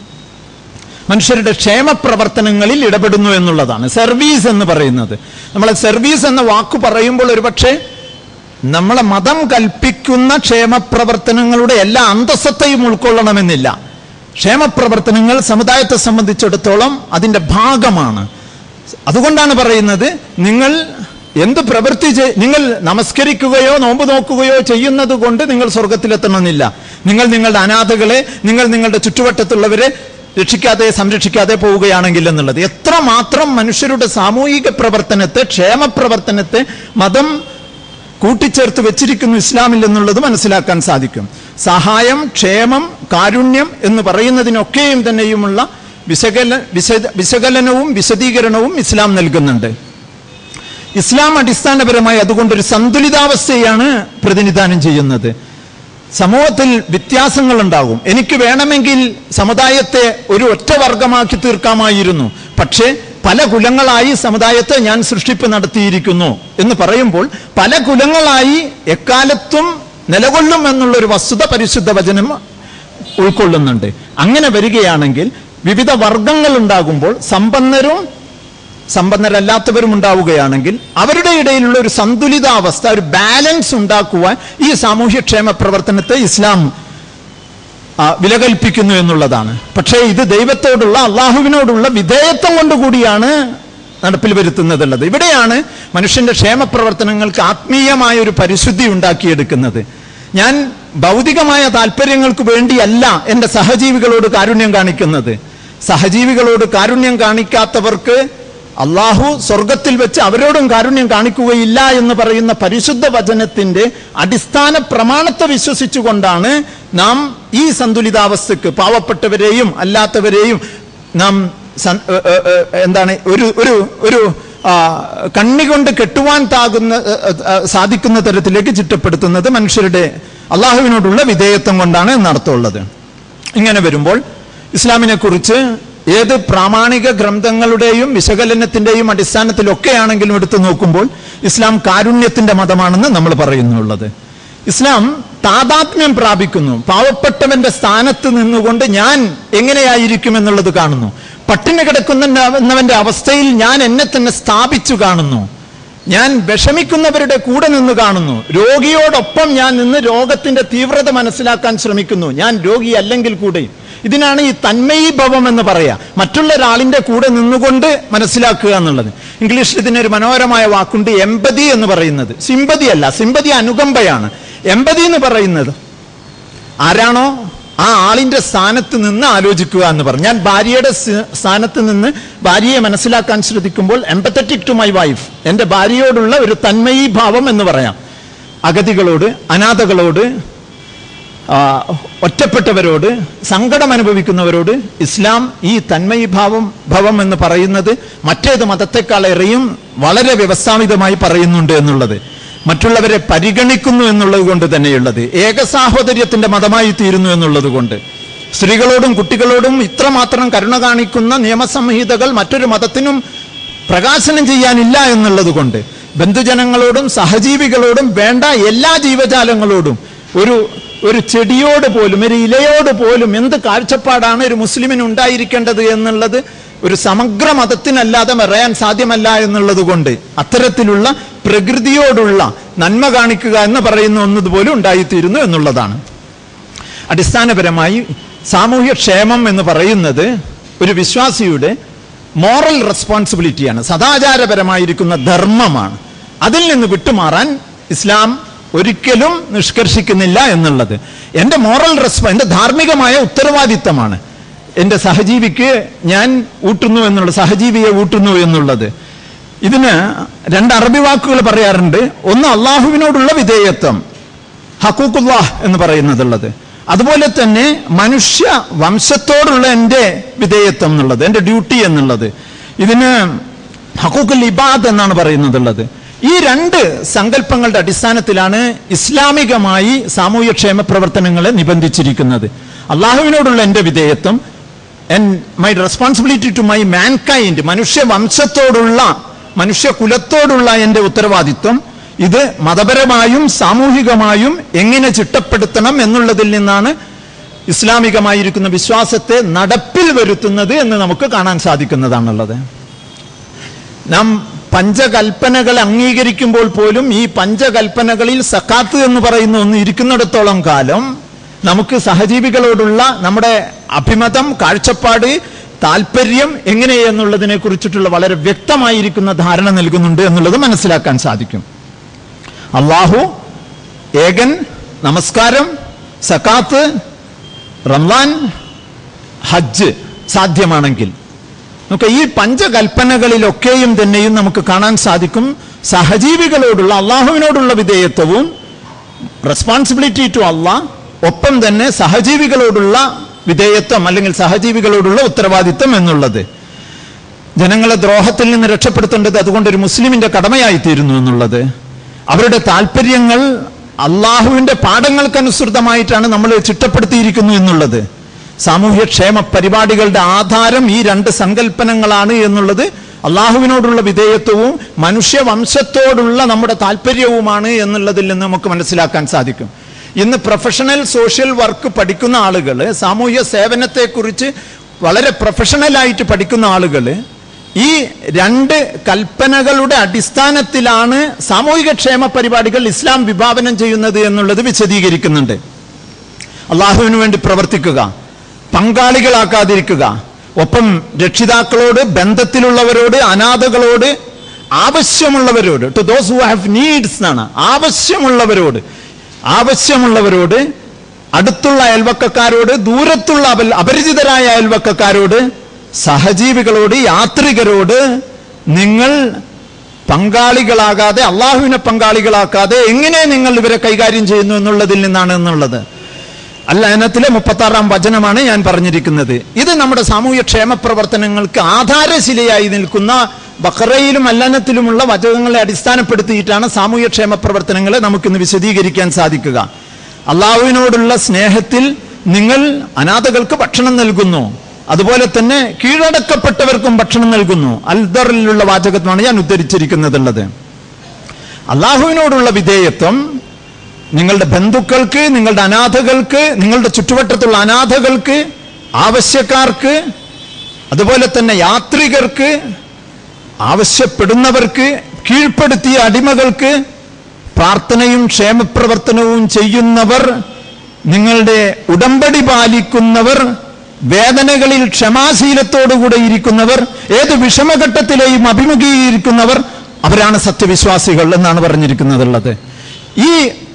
മനുഷ്യരുടെ ക്ഷേമ പ്രവർത്തനങ്ങളിൽ ഇടപെടുന്നു എന്നുള്ളതാണ്. സർവീസ് എന്ന് പറയുന്നത്, നമ്മളെ സർവീസ് എന്ന വാക്ക് പറയുമ്പോൾ ഒരുപക്ഷെ നമ്മളെ മതം കൽപ്പിക്കുന്ന ക്ഷേമപ്രവർത്തനങ്ങളുടെ എല്ലാ അന്തസ്സത്തെയും ഉൾക്കൊള്ളണമെന്നില്ല. ക്ഷേമപ്രവർത്തനങ്ങൾ സമുദായത്തെ സംബന്ധിച്ചിടത്തോളം അതിന്റെ ഭാഗമാണ്. അതുകൊണ്ടാണ് പറയുന്നത്, നിങ്ങൾ എന്ത് പ്രവൃത്തി നിങ്ങൾ നമസ്കരിക്കുകയോ നോമ്പ് നോക്കുകയോ ചെയ്യുന്നത് കൊണ്ട് നിങ്ങൾ സ്വർഗത്തിലെത്തണമെന്നില്ല. നിങ്ങൾ നിങ്ങളുടെ അനാഥകളെ, നിങ്ങൾ നിങ്ങളുടെ ചുറ്റുവട്ടത്തുള്ളവരെ രക്ഷിക്കാതെ സംരക്ഷിക്കാതെ പോവുകയാണെങ്കിൽ എന്നുള്ളത്. എത്രമാത്രം മനുഷ്യരുടെ സാമൂഹിക പ്രവർത്തനത്തെ, ക്ഷേമപ്രവർത്തനത്തെ മതം കൂട്ടിച്ചേർത്ത് വെച്ചിരിക്കുന്നു ഇസ്ലാമിൽ എന്നുള്ളത് മനസ്സിലാക്കാൻ സാധിക്കും. സഹായം, ക്ഷേമം, കാരുണ്യം എന്ന് പറയുന്നതിനൊക്കെയും തന്നെയുമുള്ള വിശകലനവും വിശദീകരണവും ഇസ്ലാം നൽകുന്നുണ്ട്. ഇസ്ലാം അടിസ്ഥാനപരമായി അതുകൊണ്ടൊരു സന്തുലിതാവസ്ഥയാണ് പ്രതിനിധാനം ചെയ്യുന്നത്. സമൂഹത്തിൽ വ്യത്യാസങ്ങൾ ഉണ്ടാകും. എനിക്ക് വേണമെങ്കിൽ സമുദായത്തെ ഒരു ഒറ്റ വർഗമാക്കി തീർക്കാമായിരുന്നു, പക്ഷേ പല കുലങ്ങളായി സമുദായത്തെ ഞാൻ സൃഷ്ടിപ്പ് നടത്തിയിരിക്കുന്നു എന്ന് പറയുമ്പോൾ പല കുലങ്ങളായി എക്കാലത്തും നിലകൊള്ളും എന്നുള്ളൊരു വസ്തുത പരിശുദ്ധ വചനം ഉൾക്കൊള്ളുന്നുണ്ട്. അങ്ങനെ വരികയാണെങ്കിൽ വിവിധ വർഗങ്ങൾ ഉണ്ടാകുമ്പോൾ സമ്പന്നരും സമ്പന്നരല്ലാത്തവരും ഉണ്ടാവുകയാണെങ്കിൽ അവരുടെ ഇടയിലുള്ള ഒരു സന്തുലിതാവസ്ഥ, ഒരു ബാലൻസ് ഉണ്ടാക്കുവാൻ ഈ സാമൂഹ്യക്ഷേമ പ്രവർത്തനത്തെ ഇസ്ലാം വിലകൽപ്പിക്കുന്നു എന്നുള്ളതാണ്. പക്ഷേ ഇത് ദൈവത്തോടുള്ള, അള്ളാഹുവിനോടുള്ള വിധേയത്വം കൊണ്ടുകൂടിയാണ് നടപ്പിൽ വരുത്തുന്നതുള്ളത്. ഇവിടെയാണ് മനുഷ്യന്റെ ക്ഷേമ പ്രവർത്തനങ്ങൾക്ക് ആത്മീയമായ ഒരു പരിശുദ്ധി ഉണ്ടാക്കിയെടുക്കുന്നത്. ഞാൻ ഭൗതികമായ താല്പര്യങ്ങൾക്ക് വേണ്ടിയല്ല എൻ്റെ സഹജീവികളോട് കാരുണ്യം കാണിക്കുന്നത്. സഹജീവികളോട് കാരുണ്യം കാണിക്കാത്തവർക്ക് അള്ളാഹു സ്വർഗത്തിൽ വെച്ച് അവരോടും കാരുണ്യം കാണിക്കുകയില്ല എന്ന് പറയുന്ന പരിശുദ്ധ വചനത്തിന്റെ അടിസ്ഥാന പ്രമാണത്തെ വിശ്വസിച്ചുകൊണ്ടാണ് നാം ഈ സന്തുലിതാവസ്ഥക്ക് പാവപ്പെട്ടവരെയും അല്ലാത്തവരെയും നാം ഒരു കണ്ണി കൊണ്ട് കെട്ടുവാൻ സാധിക്കുന്ന തരത്തിലേക്ക് ചിട്ടപ്പെടുത്തുന്നത് മനുഷ്യരുടെ അള്ളാഹുവിനോടുള്ള വിധേയത്വം കൊണ്ടാണ് എന്നർത്ഥമുള്ളത്. ഇങ്ങനെ വരുമ്പോൾ ഇസ്ലാമിനെ കുറിച്ച് ഏത് പ്രാമാണിക ഗ്രന്ഥങ്ങളുടെയും വിശകലനത്തിന്റെയും അടിസ്ഥാനത്തിലൊക്കെയാണെങ്കിലും എടുത്തു നോക്കുമ്പോൾ ഇസ്ലാം കാരുണ്യത്തിന്റെ മതമാണെന്ന് നമ്മൾ പറയുന്നുള്ളത്. ഇസ്ലാം താദാത്മ്യം പ്രാപിക്കുന്നു. പാവപ്പെട്ടവന്റെ സ്ഥാനത്ത് നിന്നുകൊണ്ട് ഞാൻ എങ്ങനെയായിരിക്കും എന്നുള്ളത് കാണുന്നു. പട്ടിണി കിടക്കുന്നവന്റെ അവസ്ഥയിൽ ഞാൻ എന്നെ തന്നെ സ്ഥാപിച്ചു കാണുന്നു. ഞാൻ വിഷമിക്കുന്നവരുടെ കൂടെ നിന്ന് കാണുന്നു. രോഗിയോടൊപ്പം ഞാൻ നിന്ന് രോഗത്തിന്റെ തീവ്രത മനസ്സിലാക്കാൻ ശ്രമിക്കുന്നു, ഞാൻ രോഗി അല്ലെങ്കിൽ കൂടെ. ഇതിനാണ് ഈ തന്മയീഭവം എന്ന് പറയാ, മറ്റുള്ള ഒരാളിന്റെ കൂടെ നിന്നുകൊണ്ട് മനസ്സിലാക്കുക എന്നുള്ളത്. ഇംഗ്ലീഷിൽ ഇതിനൊരു മനോഹരമായ വാക്കുണ്ട്, എമ്പതി എന്ന് പറയുന്നത്. സിമ്പതി അല്ല, സിമ്പതി അനുകമ്പയാണ്. എമ്പതി എന്ന് പറയുന്നത് ആരാണോ ആ ആളിന്റെ സ്ഥാനത്ത് നിന്ന് ആലോചിക്കുക എന്ന് പറഞ്ഞു. ഞാൻ ഭാര്യയുടെ സ്ഥാനത്ത് നിന്ന് ഭാര്യയെ മനസ്സിലാക്കാൻ ശ്രദ്ധിക്കുമ്പോൾ എംപത്തറ്റിക് ടു മൈ വൈഫ്, എൻ്റെ ഭാര്യയോടുള്ള ഒരു തന്മയീഭാവം എന്ന് പറയാം. അഗതികളോട്, അനാഥകളോട്, ഒറ്റപ്പെട്ടവരോട്, സങ്കടം അനുഭവിക്കുന്നവരോട് ഇസ്ലാം ഈ തന്മയീഭാവം എന്ന് പറയുന്നത് മറ്റേത് മതത്തെക്കാളേറെയും വളരെ വ്യവസ്ഥാപിതമായി പറയുന്നുണ്ട് എന്നുള്ളത്. മറ്റുള്ളവരെ പരിഗണിക്കുന്നു എന്നുള്ളത് കൊണ്ട് തന്നെയുള്ളത്, ഏകസാഹോദര്യത്തിന്റെ മതമായി തീരുന്നു എന്നുള്ളത് കൊണ്ട്, സ്ത്രീകളോടും കുട്ടികളോടും ഇത്രമാത്രം കരുണ കാണിക്കുന്ന നിയമസംഹിതകൾ മറ്റൊരു മതത്തിനും പ്രകാശനം ചെയ്യാനില്ല എന്നുള്ളത് കൊണ്ട്, ബന്ധുജനങ്ങളോടും സഹജീവികളോടും വേണ്ട എല്ലാ ജീവജാലങ്ങളോടും ഒരു ചെടിയോട് പോലും ഒരു ഇലയോട് പോലും എന്ത് കാഴ്ചപ്പാടാണ് ഒരു മുസ്ലിമിന് ഉണ്ടായിരിക്കേണ്ടത് എന്നുള്ളത് ഒരു സമഗ്ര മതത്തിനല്ലാതെ പറയാൻ സാധ്യമല്ല എന്നുള്ളത് കൊണ്ട് അത്തരത്തിലുള്ള പ്രകൃതിയോടുള്ള നന്മ കാണിക്കുക എന്ന് പറയുന്ന ഒന്നതുപോലും ഉണ്ടായിത്തീരുന്നു എന്നുള്ളതാണ്. അടിസ്ഥാനപരമായി സാമൂഹ്യ ക്ഷേമം എന്ന് പറയുന്നത് ഒരു വിശ്വാസിയുടെ മോറൽ റെസ്പോൺസിബിലിറ്റിയാണ്, സദാചാരപരമായിരിക്കുന്ന ധർമ്മമാണ്. അതിൽ നിന്ന് വിട്ടുമാറാൻ ഇസ്ലാം ഒരിക്കലും നിഷ്കർഷിക്കുന്നില്ല എന്നുള്ളത് എൻ്റെ എൻ്റെ ധാർമ്മികമായ ഉത്തരവാദിത്തമാണ്. എൻ്റെ സഹജീവിക്ക് ഞാൻ ഊട്ടുന്നു എന്നുള്ളത്, സഹജീവിയെ ഊട്ടുന്നു എന്നുള്ളത്. ഇതിന് രണ്ട് അറബി വാക്കുകൾ പറയാറുണ്ട്. ഒന്ന് അള്ളാഹുവിനോടുള്ള വിധേയത്വം, ഹഖൂഖുല്ലാഹ് എന്ന് പറയുന്നതുള്ളത്. അതുപോലെ തന്നെ മനുഷ്യ വംശത്തോടുള്ള എൻ്റെ വിധേയത്വം എന്നുള്ളത്, എൻ്റെ ഡ്യൂട്ടി എന്നുള്ളത്. ഇതിന് ഹഖൂഖുൽ ഇബാദ് എന്നാണ് പറയുന്നതുള്ളത്. ഈ രണ്ട് സങ്കല്പങ്ങളുടെ അടിസ്ഥാനത്തിലാണ് ഇസ്ലാമികമായി സാമൂഹ്യക്ഷേമ പ്രവർത്തനങ്ങളെ നിബന്ധിച്ചിരിക്കുന്നത്. അള്ളാഹുവിനോടുള്ള എൻ്റെ വിധേയത്വം, my responsibility to my mankind, മനുഷ്യവംശത്തോടുള്ള, മനുഷ്യകുലത്തോടുള്ള എൻ്റെ ഉത്തരവാദിത്വം, ഇത് മതപരമായും സാമൂഹികമായും എങ്ങനെ ചിട്ടപ്പെടുത്തണം എന്നുള്ളതിൽ നിന്നാണ് ഇസ്ലാമികമായിരിക്കുന്ന വിശ്വാസത്തെ നടപ്പിൽ വരുത്തുന്നത് എന്ന് നമുക്ക് കാണാൻ സാധിക്കുന്നതാണുള്ളത്. നാം പഞ്ചകൽപ്പനകൾ അംഗീകരിക്കുമ്പോൾ പോലും ഈ പഞ്ചകൽപ്പനകളിൽ സക്കാത്ത് എന്ന് പറയുന്ന ഒന്ന് ഇരിക്കുന്നിടത്തോളം കാലം നമുക്ക് സഹജീവികളോടുള്ള നമ്മുടെ അഭിമതം, കാഴ്ചപ്പാട്, താല്പര്യം എങ്ങനെയെന്നുള്ളതിനെ കുറിച്ചിട്ടുള്ള വളരെ വ്യക്തമായിരിക്കുന്ന ധാരണ നൽകുന്നുണ്ട് എന്നുള്ളത് മനസ്സിലാക്കാൻ സാധിക്കും. അള്ളാഹു ഏകൻ, നമസ്കാരം, സക്കാത്ത്, റംസാൻ, ഹജ്ജ് സാധ്യമാണെങ്കിൽ നമുക്ക് ഈ പഞ്ചകൽപ്പനകളിലൊക്കെയും തന്നെയും നമുക്ക് കാണാൻ സാധിക്കും സഹജീവികളോടുള്ള അള്ളാഹുവിനോടുള്ള വിധേയത്വവും, റെസ്പോൺസിബിലിറ്റി ടു അള്ളാഹ്, ഒപ്പം തന്നെ സഹജീവികളോടുള്ള വിധേയത്വം അല്ലെങ്കിൽ സഹജീവികളോടുള്ള ഉത്തരവാദിത്വം എന്നുള്ളത്. ജനങ്ങളെ ദ്രോഹത്തിൽ നിന്ന് രക്ഷപ്പെടുത്തേണ്ടത് അതുകൊണ്ടൊരു മുസ്ലിമിന്റെ കടമയായിത്തീരുന്നു എന്നുള്ളത്. അവരുടെ താല്പര്യങ്ങൾ അള്ളാഹുവിന്റെ പാഠങ്ങൾക്കനുസൃതമായിട്ടാണ് നമ്മൾ ചിട്ടപ്പെടുത്തിയിരിക്കുന്നു എന്നുള്ളത്. സാമൂഹ്യക്ഷേമ പരിപാടികളുടെ ആധാരം ഈ രണ്ട് സങ്കല്പനങ്ങളാണ് എന്നുള്ളത് അള്ളാഹുവിനോടുള്ള വിധേയത്വവും മനുഷ്യവംശത്തോടുള്ള നമ്മുടെ താല്പര്യവുമാണ് എന്നുള്ളതിൽ നിന്ന് നമുക്ക് മനസ്സിലാക്കാൻ സാധിക്കും. ഇന്ന് പ്രൊഫഷണൽ സോഷ്യൽ വർക്ക് പഠിക്കുന്ന ആളുകൾ, സാമൂഹ്യ സേവനത്തെക്കുറിച്ച് വളരെ പ്രൊഫഷണലായിട്ട് പഠിക്കുന്ന ആളുകൾ ഈ രണ്ട് കൽപ്പനകളുടെ അടിസ്ഥാനത്തിലാണ് സാമൂഹികക്ഷേമ പരിപാടികൾ ഇസ്ലാം വിഭാവനം ചെയ്യുന്നത് എന്നുള്ളത് വിശദീകരിക്കുന്നുണ്ട്. അള്ളാഹുവിന് വേണ്ടി പ്രവർത്തിക്കുക, പങ്കാളികളാക്കാതിരിക്കുക, ഒപ്പം രക്ഷിതാക്കളോട്, ബന്ധത്തിലുള്ളവരോട്, അനാഥകളോട്, ആവശ്യമുള്ളവരോട്, to those who have needs എന്നാണ്, ആവശ്യമുള്ളവരോട്, അടുത്തുള്ള അയൽവക്കക്കാരോട്, ദൂരത്തുള്ള അപരിചിതരായ അയൽവക്കക്കാരോട്, സഹജീവികളോട്, യാത്രികരോട് നിങ്ങൾ പങ്കാളികളാകാതെ, അള്ളാഹുവിനെ പങ്കാളികളാക്കാതെ എങ്ങനെ നിങ്ങൾ ഇവരെ കൈകാര്യം ചെയ്യുന്നു എന്നുള്ളതിൽ നിന്നാണ് എന്നുള്ളത് അൽ-അനത്തിലെ 36-ാം വചനമാണ് ഞാൻ പറഞ്ഞിരിക്കുന്നത്. ഇത് നമ്മുടെ സാമൂഹ്യ ക്ഷേമ പ്രവർത്തനങ്ങൾക്ക് ആധാരശിലയായി നിൽക്കുന്ന ബഖറയിലും അൽ-അനത്തിലുമുള്ള വചനങ്ങളെ അടിസ്ഥാനപ്പെടുത്തിയിട്ടാണ് സാമൂഹ്യ ക്ഷേമ പ്രവർത്തനങ്ങളെ നമുക്കിന്ന് വിശദീകരിക്കാൻ സാധിക്കുക. അള്ളാഹുവിനോടുള്ള സ്നേഹത്തിൽ നിങ്ങൾ അനാഥകൾക്ക് ഭക്ഷണം നൽകുന്നു, അതുപോലെ തന്നെ കീഴടക്കപ്പെട്ടവർക്കും ഭക്ഷണം നൽകുന്നു. അൽ-ദറിലുള്ള വാചകത്വമാണ് ഞാൻ ഉദ്ധരിച്ചിരിക്കുന്നതുള്ളത്. അള്ളാഹുവിനോടുള്ള വിധേയത്വം നിങ്ങളുടെ ബന്ധുക്കൾക്ക്, നിങ്ങളുടെ അനാഥകൾക്ക്, നിങ്ങളുടെ ചുറ്റുവട്ടത്തുള്ള അനാഥകൾക്ക്, ആവശ്യക്കാർക്ക്, അതുപോലെ തന്നെ യാത്രികർക്ക്, ആവശ്യപ്പെടുന്നവർക്ക്, കീഴ്പ്പെടുത്തിയ അടിമകൾക്ക്, പ്രാർത്ഥനയും ക്ഷേമപ്രവർത്തനവും ചെയ്യുന്നവർ, നിങ്ങളുടെ ഉടമ്പടി പാലിക്കുന്നവർ, വേദനകളിൽ ക്ഷമാശീലത്തോടുകൂടെ ഇരിക്കുന്നവർ, ഏത് വിഷമഘട്ടത്തിലെയും അഭിമുഖീകരിക്കുന്നവർ, അവരാണ് സത്യവിശ്വാസികൾ എന്നാണ് പറഞ്ഞിരിക്കുന്നതുള്ളത്. ഈ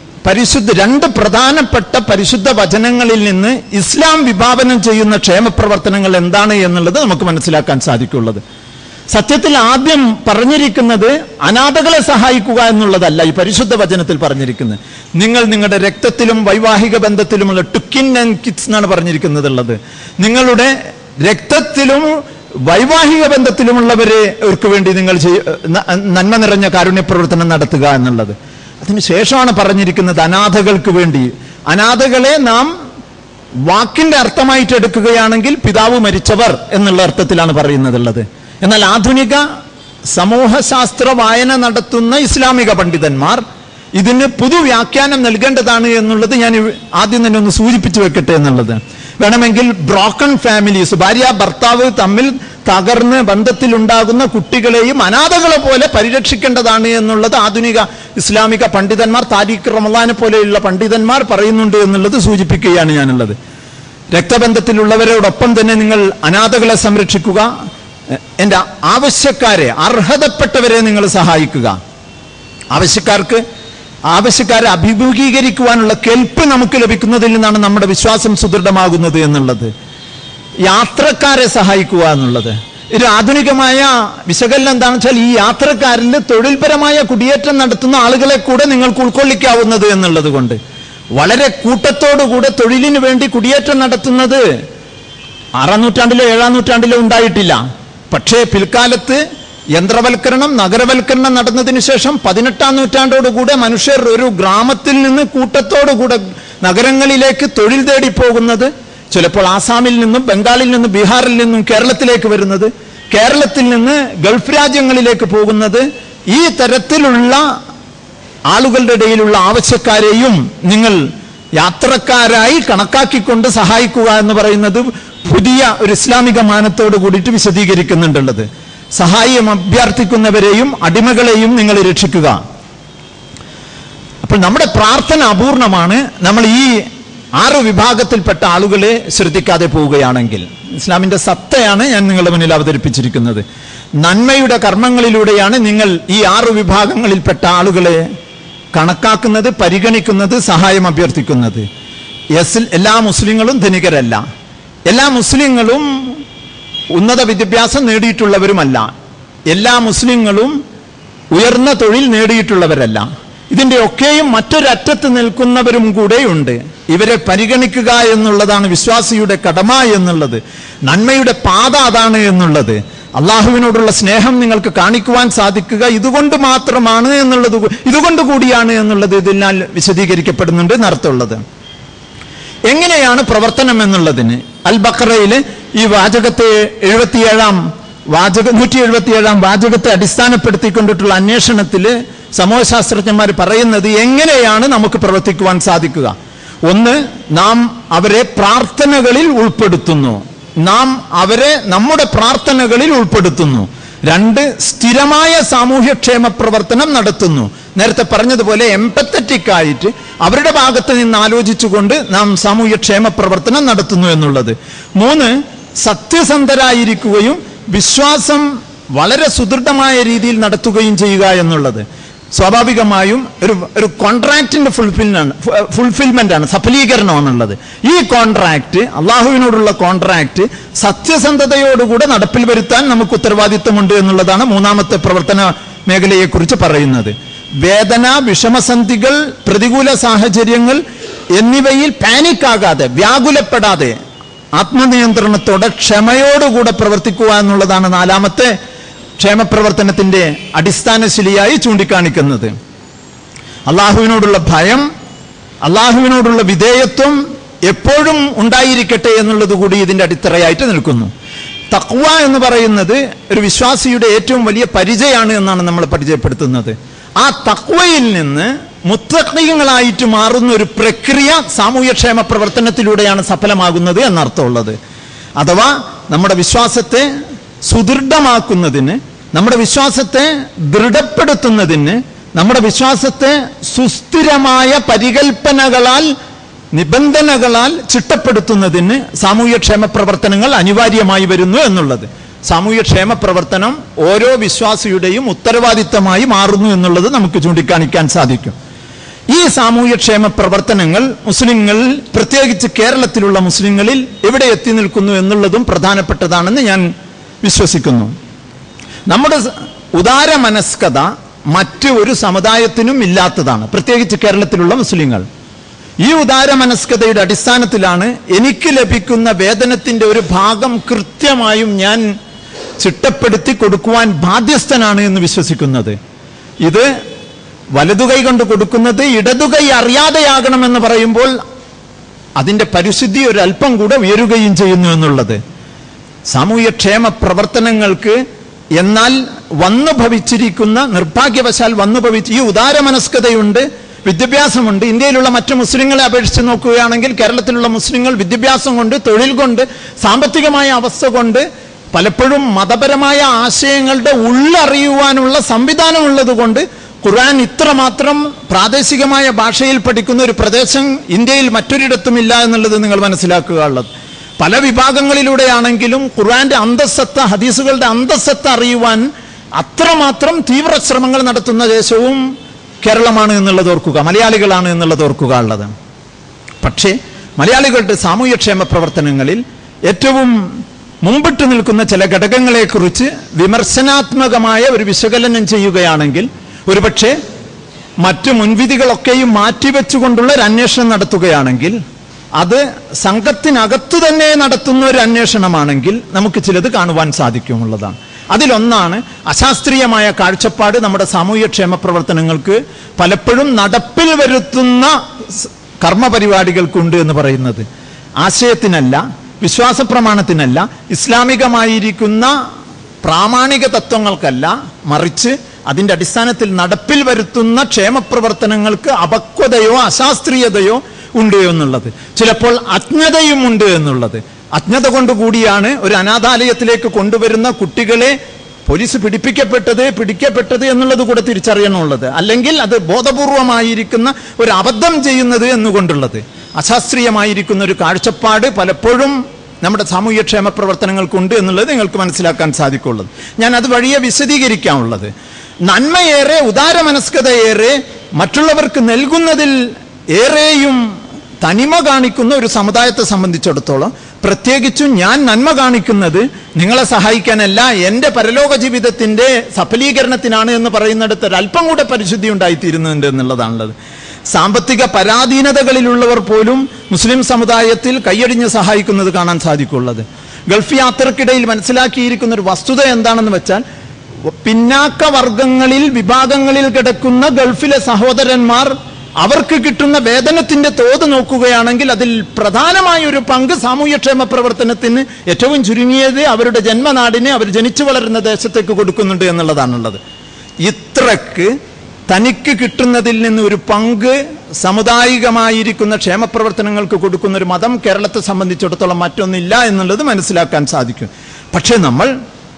രണ്ട് പ്രധാനപ്പെട്ട പരിശുദ്ധ വചനങ്ങളിൽ നിന്ന് ഇസ്ലാം വിഭാവനം ചെയ്യുന്ന ക്ഷേമപ്രവർത്തനങ്ങൾ എന്താണ് എന്നുള്ളത് നമുക്ക് മനസ്സിലാക്കാൻ സാധിക്കുള്ളത്. സത്യത്തിൽ ആദ്യം പറഞ്ഞിരിക്കുന്നത് അനാഥകളെ സഹായിക്കുക എന്നുള്ളതല്ല ഈ പരിശുദ്ധ വചനത്തിൽ പറഞ്ഞിരിക്കുന്നത്. നിങ്ങൾ നിങ്ങളുടെ രക്തത്തിലും വൈവാഹിക ബന്ധത്തിലുമുള്ള ടുക്കിൻ ആൻഡ് കിഡ്സ് എന്നാണ് പറഞ്ഞിരിക്കുന്നതുള്ളത്. നിങ്ങളുടെ രക്തത്തിലും വൈവാഹിക ബന്ധത്തിലുമുള്ളവർക്ക് വേണ്ടി നിങ്ങൾ നന്മ നിറഞ്ഞ കാരുണ്യ പ്രവർത്തനം നടത്തുക എന്നുള്ളത്. അതിനുശേഷമാണ് പറഞ്ഞിരിക്കുന്നത് അനാഥകൾക്ക് വേണ്ടി. അനാഥകളെ നാം വാക്കിന്റെ അർത്ഥമായിട്ട് എടുക്കുകയാണെങ്കിൽ പിതാവ് മരിച്ചവർ എന്നുള്ള അർത്ഥത്തിലാണ് പറയുന്നതുള്ളത്. എന്നാൽ ആധുനിക സമൂഹശാസ്ത്ര വായന നടത്തുന്ന ഇസ്ലാമിക പണ്ഡിതന്മാർ ഇതിന് പുതുവ്യാഖ്യാനം നൽകേണ്ടതാണ് എന്നുള്ളത് ഞാൻ ആദ്യം തന്നെ ഒന്ന് സൂചിപ്പിച്ചു വെക്കട്ടെ എന്നുള്ളത്. വേണമെങ്കിൽ ബ്രോക്കൺ ഫാമിലീസ്, ഭാര്യ ഭർത്താവ് തമ്മിൽ തകർന്ന് ബന്ധത്തിലുണ്ടാകുന്ന കുട്ടികളെയും അനാഥകളെ പോലെ പരിരക്ഷിക്കേണ്ടതാണ് എന്നുള്ളത് ആധുനിക ഇസ്ലാമിക പണ്ഡിതന്മാർ, താരിഖ് റമളാനെ പോലെയുള്ള പണ്ഡിതന്മാർ പറയുന്നുണ്ട് എന്നുള്ളത് സൂചിപ്പിക്കുകയാണ് ഞാനുള്ളത്. രക്തബന്ധത്തിലുള്ളവരോടൊപ്പം തന്നെ നിങ്ങൾ അനാഥകളെ സംരക്ഷിക്കുക, എൻ്റെ ആവശ്യക്കാരെ, അർഹതപ്പെട്ടവരെ നിങ്ങൾ സഹായിക്കുക. ആവശ്യക്കാരെ അഭിമുഖീകരിക്കുവാനുള്ള കെൽപ്പ് നമുക്ക് ലഭിക്കുന്നതിൽ നിന്നാണ് നമ്മുടെ വിശ്വാസം സുദൃഢമാകുന്നത് എന്നുള്ളത്. യാത്രക്കാരെ സഹായിക്കുക എന്നുള്ളത് ഒരു ആധുനികമായ വിശകലനം എന്താണെന്ന് വെച്ചാൽ ഈ യാത്രക്കാരിൽ തൊഴിൽപരമായ കുടിയേറ്റം നടത്തുന്ന ആളുകളെ കൂടെ നിങ്ങൾക്ക് ഉൾക്കൊള്ളിക്കാവുന്നത് എന്നുള്ളത് കൊണ്ട് വളരെ കൂട്ടത്തോടുകൂടെ തൊഴിലിന് വേണ്ടി കുടിയേറ്റം നടത്തുന്നത് 6-ാം നൂറ്റാണ്ടിലോ 7-ാം നൂറ്റാണ്ടിലോ ഉണ്ടായിട്ടില്ല. പക്ഷേ പിൽക്കാലത്ത് യന്ത്രവൽക്കരണം, നഗരവൽക്കരണം നടന്നതിന് ശേഷം 18-ാം നൂറ്റാണ്ടോടുകൂടെ മനുഷ്യർ ഒരു ഗ്രാമത്തിൽ നിന്ന് കൂട്ടത്തോടുകൂടെ നഗരങ്ങളിലേക്ക് തൊഴിൽ തേടി പോകുന്നത്, ചിലപ്പോൾ ആസാമിൽ നിന്നും ബംഗാളിൽ നിന്നും ബീഹാറിൽ നിന്നും കേരളത്തിലേക്ക് വരുന്നത്, കേരളത്തിൽ നിന്ന് ഗൾഫ് രാജ്യങ്ങളിലേക്ക് പോകുന്നത്, ഈ തരത്തിലുള്ള ആളുകളുടെ ഇടയിലുള്ള ആവശ്യക്കാരെയും നിങ്ങൾ യാത്രക്കാരായി കണക്കാക്കിക്കൊണ്ട് സഹായിക്കുക എന്ന് പറയുന്നത് പുതിയ ഒരു ഇസ്ലാമിക മാനത്തോട് കൂടിയിട്ട് വിശദീകരിക്കുന്നുണ്ടുള്ളത്. സഹായം അഭ്യർത്ഥിക്കുന്നവരെയും അടിമകളെയും നിങ്ങൾ രക്ഷിക്കുക. അപ്പോൾ നമ്മുടെ പ്രാർത്ഥന അപൂർണമാണ് നമ്മൾ ഈ 6 വിഭാഗത്തിൽപ്പെട്ട ആളുകളെ ശ്രദ്ധിക്കാതെ പോവുകയാണെങ്കിൽ. ഇസ്ലാമിന്റെ സത്തയാണ് ഞാൻ നിങ്ങളുടെ മുന്നിൽ അവതരിപ്പിച്ചിരിക്കുന്നത്. നന്മയുടെ കർമ്മങ്ങളിലൂടെയാണ് നിങ്ങൾ ഈ 6 വിഭാഗങ്ങളിൽപ്പെട്ട ആളുകളെ കണക്കാക്കുന്നത്, പരിഗണിക്കുന്നത്, സഹായം അഭ്യർത്ഥിക്കുന്നത്. എല്ലാ മുസ്ലിങ്ങളും ധനികരല്ല, എല്ലാ മുസ്ലിങ്ങളും ഉന്നത വിദ്യാഭ്യാസം നേടിയിട്ടുള്ളവരുമല്ല, എല്ലാ മുസ്ലിങ്ങളും ഉയർന്ന തൊഴിൽ നേടിയിട്ടുള്ളവരല്ല. ഇതിന്റെ ഒക്കെയും മറ്റൊരറ്റത്ത് നിൽക്കുന്നവരും കൂടെയുണ്ട്. ഇവരെ പരിഗണിക്കുക എന്നുള്ളതാണ് വിശ്വാസിയുടെ കടമ എന്നുള്ളത്, നന്മയുടെ പാത അതാണ് എന്നുള്ളത്. അള്ളാഹുവിനോടുള്ള സ്നേഹം നിങ്ങൾക്ക് കാണിക്കുവാൻ സാധിക്കുക ഇതുകൊണ്ട് മാത്രമാണ് എന്നുള്ളത്, ഇതുകൊണ്ട് കൂടിയാണ് എന്നുള്ളത് ഇതിനാൽ വിശദീകരിക്കപ്പെടുന്നുണ്ട് എന്നർത്ഥമുള്ളത്. എങ്ങനെയാണ് പ്രവർത്തനം എന്നുള്ളതിന് അൽ ബഖറയിൽ ഈ വാചകത്തെ 177-ാം വാചകത്തെ അടിസ്ഥാനപ്പെടുത്തിക്കൊണ്ടിട്ടുള്ള അന്വേഷണത്തിൽ സമൂഹശാസ്ത്രജ്ഞന്മാർ പറയുന്നത് എങ്ങനെയാണ് നമുക്ക് പ്രവർത്തിക്കുവാൻ സാധിക്കുക. ഒന്ന്, നാം അവരെ പ്രാർത്ഥനകളിൽ ഉൾപ്പെടുത്തുന്നു, നാം അവരെ നമ്മുടെ പ്രാർത്ഥനകളിൽ ഉൾപ്പെടുത്തുന്നു. 2, സ്ഥിരമായ സാമൂഹ്യക്ഷേമ പ്രവർത്തനം നടത്തുന്നു. നേരത്തെ പറഞ്ഞതുപോലെ എംപത്തറ്റിക് ആയിട്ട് അവരുടെ ഭാഗത്ത് നിന്ന് ആലോചിച്ചുകൊണ്ട് നാം സാമൂഹ്യക്ഷേമ പ്രവർത്തനം നടത്തുന്നു എന്നുള്ളത്. 3, സത്യസന്ധരായിരിക്കുകയും വിശ്വാസം വളരെ സുദൃഢമായ രീതിയിൽ നടത്തുകയും ചെയ്യുക എന്നുള്ളത്. സ്വാഭാവികമായും ഒരു കോൺട്രാക്റ്റിന്റെ ഫുൾഫിൽമെന്റ് ആണ്, സഫലീകരണമാണുള്ളത്. ഈ കോൺട്രാക്റ്റ്, അള്ളാഹുവിനോടുള്ള കോൺട്രാക്റ്റ് സത്യസന്ധതയോടുകൂടെ നടപ്പിൽ വരുത്താൻ നമുക്ക് ഉത്തരവാദിത്വമുണ്ട് എന്നുള്ളതാണ് മൂന്നാമത്തെ പ്രവർത്തന മേഖലയെക്കുറിച്ച് പറയുന്നത്. വേദന, വിഷമസന്ധികൾ, പ്രതികൂല സാഹചര്യങ്ങൾ എന്നിവയിൽ പാനിക്കാകാതെ, വ്യാകുലപ്പെടാതെ, ആത്മനിയന്ത്രണത്തോടെ ക്ഷമയോടുകൂടെ പ്രവർത്തിക്കുക എന്നുള്ളതാണ് നാലാമത്തെ ക്ഷേമപ്രവർത്തനത്തിന്റെ അടിസ്ഥാനശിലയായി ചൂണ്ടിക്കാണിക്കുന്നത്. അള്ളാഹുവിനോടുള്ള ഭയം, അള്ളാഹുവിനോടുള്ള വിധേയത്വം എപ്പോഴും ഉണ്ടായിരിക്കട്ടെ എന്നുള്ളത് കൂടി ഇതിന്റെ അടിത്തറയായിട്ട് നിൽക്കുന്നു. തഖ്വ എന്ന് പറയുന്നത് ഒരു വിശ്വാസിയുടെ ഏറ്റവും വലിയ പരിചയമാണ് എന്നാണ് നമ്മൾ പരിചയപ്പെടുത്തുന്നത്. ആ തഖ്വയിൽ നിന്ന് മുത്തഖീങ്ങളായിട്ട് മാറുന്ന ഒരു പ്രക്രിയ സാമൂഹ്യക്ഷേമ പ്രവർത്തനത്തിലൂടെയാണ് സഫലമാകുന്നത് എന്നർത്ഥമുള്ളത്. അഥവാ നമ്മുടെ വിശ്വാസത്തെ സുദൃഢമാക്കുന്നതിന്, നമ്മുടെ വിശ്വാസത്തെ ദൃഢപ്പെടുത്തുന്നതിന്, നമ്മുടെ വിശ്വാസത്തെ സുസ്ഥിരമായ പരികൽപ്പനകളാൽ, നിബന്ധനകളാൽ ചിട്ടപ്പെടുത്തുന്നതിന് സാമൂഹ്യക്ഷേമ പ്രവർത്തനങ്ങൾ അനിവാര്യമായി വരുന്നു എന്നുള്ളത്. സാമൂഹ്യക്ഷേമ പ്രവർത്തനം ഓരോ വിശ്വാസിയുടെയും ഉത്തരവാദിത്തമായി മാറുന്നു എന്നുള്ളത് നമുക്ക് ചൂണ്ടിക്കാണിക്കാൻ സാധിക്കും. ഈ സാമൂഹ്യക്ഷേമ പ്രവർത്തനങ്ങൾ മുസ്ലിങ്ങളിൽ, പ്രത്യേകിച്ച് കേരളത്തിലുള്ള മുസ്ലിങ്ങളിൽ എവിടെ എത്തി നിൽക്കുന്നു എന്നുള്ളതും പ്രധാനപ്പെട്ടതാണെന്ന് ഞാൻ വിശ്വസിക്കുന്നു. നമ്മുടെ ഉദാരമനസ്കത മറ്റ് ഒരു സമുദായത്തിനും ഇല്ലാത്തതാണ്, പ്രത്യേകിച്ച് കേരളത്തിലുള്ള മുസ്ലിങ്ങൾ. ഈ ഉദാരമനസ്കതയുടെ അടിസ്ഥാനത്തിലാണ് എനിക്ക് ലഭിക്കുന്ന വേതനത്തിന്റെ ഒരു ഭാഗം കൃത്യമായും ഞാൻ ചിട്ടപ്പെടുത്തി കൊടുക്കുവാൻ ബാധ്യസ്ഥനാണ് എന്ന് വിശ്വസിക്കുന്നത്. ഇത് വലതുകൈ കൊണ്ട് കൊടുക്കുന്നത് ഇടതുകൈ അറിയാതെയാകണമെന്ന് പറയുമ്പോൾ അതിന്റെ പരിശുദ്ധി ഒരല്പം കൂടെ ഉയരുകയും ചെയ്യുന്നു എന്നുള്ളത്. സാമൂഹ്യക്ഷേമ പ്രവർത്തനങ്ങൾക്ക് എന്നാൽ വന്നു ഭവിച്ചിരിക്കുന്ന, നിർഭാഗ്യവശാൽ വന്നു ഭവിച്ച ഈ ഉദാരമനസ്കതയുണ്ട്, വിദ്യാഭ്യാസമുണ്ട്. ഇന്ത്യയിലുള്ള മറ്റു മുസ്ലിങ്ങളെ അപേക്ഷിച്ച് നോക്കുകയാണെങ്കിൽ കേരളത്തിലുള്ള മുസ്ലിങ്ങൾ വിദ്യാഭ്യാസം കൊണ്ട്, തൊഴിൽ കൊണ്ട്, സാമ്പത്തികമായ അവസ്ഥ കൊണ്ട്, പലപ്പോഴും മതപരമായ ആശയങ്ങളുടെ ഉള്ളറിയുവാനുള്ള സംവിധാനമുള്ളത് കൊണ്ട് ഖുർആൻ ഇത്രമാത്രം പ്രാദേശികമായ ഭാഷയിൽ പഠിക്കുന്ന ഒരു പ്രദേശം ഇന്ത്യയിൽ മറ്റൊരിടത്തുമില്ല എന്നുള്ളത് നിങ്ങൾ മനസ്സിലാക്കുക ഉള്ളത്. പല വിഭാഗങ്ങളിലൂടെയാണെങ്കിലും ഖുർആന്റെ അന്തസ്സത്ത, ഹദീസുകളുടെ അന്തസ്സത്ത അറിയുവാൻ അത്രമാത്രം തീവ്ര ശ്രമങ്ങൾ നടത്തുന്ന ദേശവും കേരളമാണ് എന്നുള്ളത് ഓർക്കുക, മലയാളികളാണ് എന്നുള്ളത് ഓർക്കുക ഉള്ളത്. പക്ഷേ മലയാളികളുടെ സാമൂഹ്യക്ഷേമ പ്രവർത്തനങ്ങളിൽ ഏറ്റവും മുമ്പിട്ട് നിൽക്കുന്ന ചില ഘടകങ്ങളെക്കുറിച്ച് വിമർശനാത്മകമായ ഒരു വിശകലനം ചെയ്യുകയാണെങ്കിൽ ഒരുപക്ഷെ മറ്റു മുൻവിധികളൊക്കെയും മാറ്റിവെച്ചുകൊണ്ടുള്ള ഒരു അന്വേഷണം നടത്തുകയാണെങ്കിൽ, അത് സംഘത്തിനകത്തു തന്നെ നടത്തുന്ന ഒരു അന്വേഷണമാണെങ്കിൽ നമുക്ക് ചിലത് കാണുവാൻ സാധിക്കുമുള്ളതാണ്. അതിലൊന്നാണ് അശാസ്ത്രീയമായ കാഴ്ചപ്പാട് നമ്മുടെ സാമൂഹ്യക്ഷേമ പ്രവർത്തനങ്ങൾക്ക് പലപ്പോഴും നടപ്പിൽ വരുത്തുന്ന കർമ്മപരിപാടികൾക്കുണ്ട് എന്ന് പറയുന്നത്. ആശയത്തിനല്ല, വിശ്വാസ പ്രമാണത്തിനല്ല, ഇസ്ലാമികമായിരിക്കുന്ന പ്രാമാണിക തത്വങ്ങൾക്കല്ല, മറിച്ച് അതിന്റെ അടിസ്ഥാനത്തിൽ നടപ്പിൽ വരുത്തുന്ന ക്ഷേമപ്രവർത്തനങ്ങൾക്ക് അപക്വതയോ അശാസ്ത്രീയതയോ ഉണ്ട് എന്നുള്ളത്, ചിലപ്പോൾ അജ്ഞതയും ഉണ്ട് എന്നുള്ളത്. അജ്ഞത കൊണ്ടുകൂടിയാണ് ഒരു അനാഥാലയത്തിലേക്ക് കൊണ്ടുവരുന്ന കുട്ടികളെ പോലീസ് പിടിക്കപ്പെട്ടത് എന്നുള്ളത് കൂടെ തിരിച്ചറിയണമുള്ളത്. അല്ലെങ്കിൽ അത് ബോധപൂർവമായിരിക്കുന്ന ഒരു അബദ്ധം ചെയ്യുന്നത് എന്നുകൊണ്ടുള്ളത്. അശാസ്ത്രീയമായിരിക്കുന്ന ഒരു കാഴ്ചപ്പാട് പലപ്പോഴും നമ്മുടെ സാമൂഹ്യക്ഷേമ പ്രവർത്തനങ്ങൾക്കുണ്ട് എന്നുള്ളത് നിങ്ങൾക്ക് മനസ്സിലാക്കാൻ സാധിക്കുള്ളത്. ഞാൻ അത് വഴിയെ വിശദീകരിക്കാനുള്ളത്. നന്മയേറെ, ഉദാരമനസ്കതയേറെ, മറ്റുള്ളവർക്ക് നൽകുന്നതിൽ ഏറെയും തനിമ കാണിക്കുന്ന ഒരു സമുദായത്തെ സംബന്ധിച്ചിടത്തോളം, പ്രത്യേകിച്ചും ഞാൻ നന്മ കാണിക്കുന്നത് നിങ്ങളെ സഹായിക്കാനല്ല, എൻ്റെ പരലോക ജീവിതത്തിന്റെ സഫലീകരണത്തിനാണ് എന്ന് പറയുന്നിടത്ത് ഒരല്പം കൂടെ പരിശുദ്ധി ഉണ്ടായിത്തീരുന്നുണ്ട് എന്നുള്ളതാണുള്ളത്. സാമ്പത്തിക പരാധീനതകളിലുള്ളവർ പോലും മുസ്ലിം സമുദായത്തിൽ കൈയടിഞ്ഞ് സഹായിക്കുന്നത് കാണാൻ സാധിക്കുള്ളത്. ഗൾഫ് യാത്രക്കിടയിൽ മനസ്സിലാക്കിയിരിക്കുന്ന ഒരു വസ്തുത എന്താണെന്ന് വെച്ചാൽ, പിന്നാക്ക വർഗങ്ങളിൽ, വിഭാഗങ്ങളിൽ കിടക്കുന്ന ഗൾഫിലെ സഹോദരന്മാർ അവർക്ക് കിട്ടുന്ന വേതനത്തിന്റെ തോത് നോക്കുകയാണെങ്കിൽ അതിൽ പ്രധാനമായ ഒരു പങ്ക് സാമൂഹ്യക്ഷേമ പ്രവർത്തനത്തിന് ഏറ്റവും ചുരുങ്ങിയത് അവരുടെ ജന്മനാടിന്, അവർ ജനിച്ചു വളരുന്ന ദേശത്തേക്ക് കൊടുക്കുന്നുണ്ട് എന്നുള്ളതാണുള്ളത്. ഇത്രക്ക് തനിക്ക് കിട്ടുന്നതിൽ നിന്ന് ഒരു പങ്ക് സാമുദായികമായിരിക്കുന്ന ക്ഷേമപ്രവർത്തനങ്ങൾക്ക് കൊടുക്കുന്ന ഒരു മതം കേരളത്തെ സംബന്ധിച്ചിടത്തോളം മറ്റൊന്നില്ല എന്നുള്ളത് മനസ്സിലാക്കാൻ സാധിക്കും. പക്ഷേ നമ്മൾ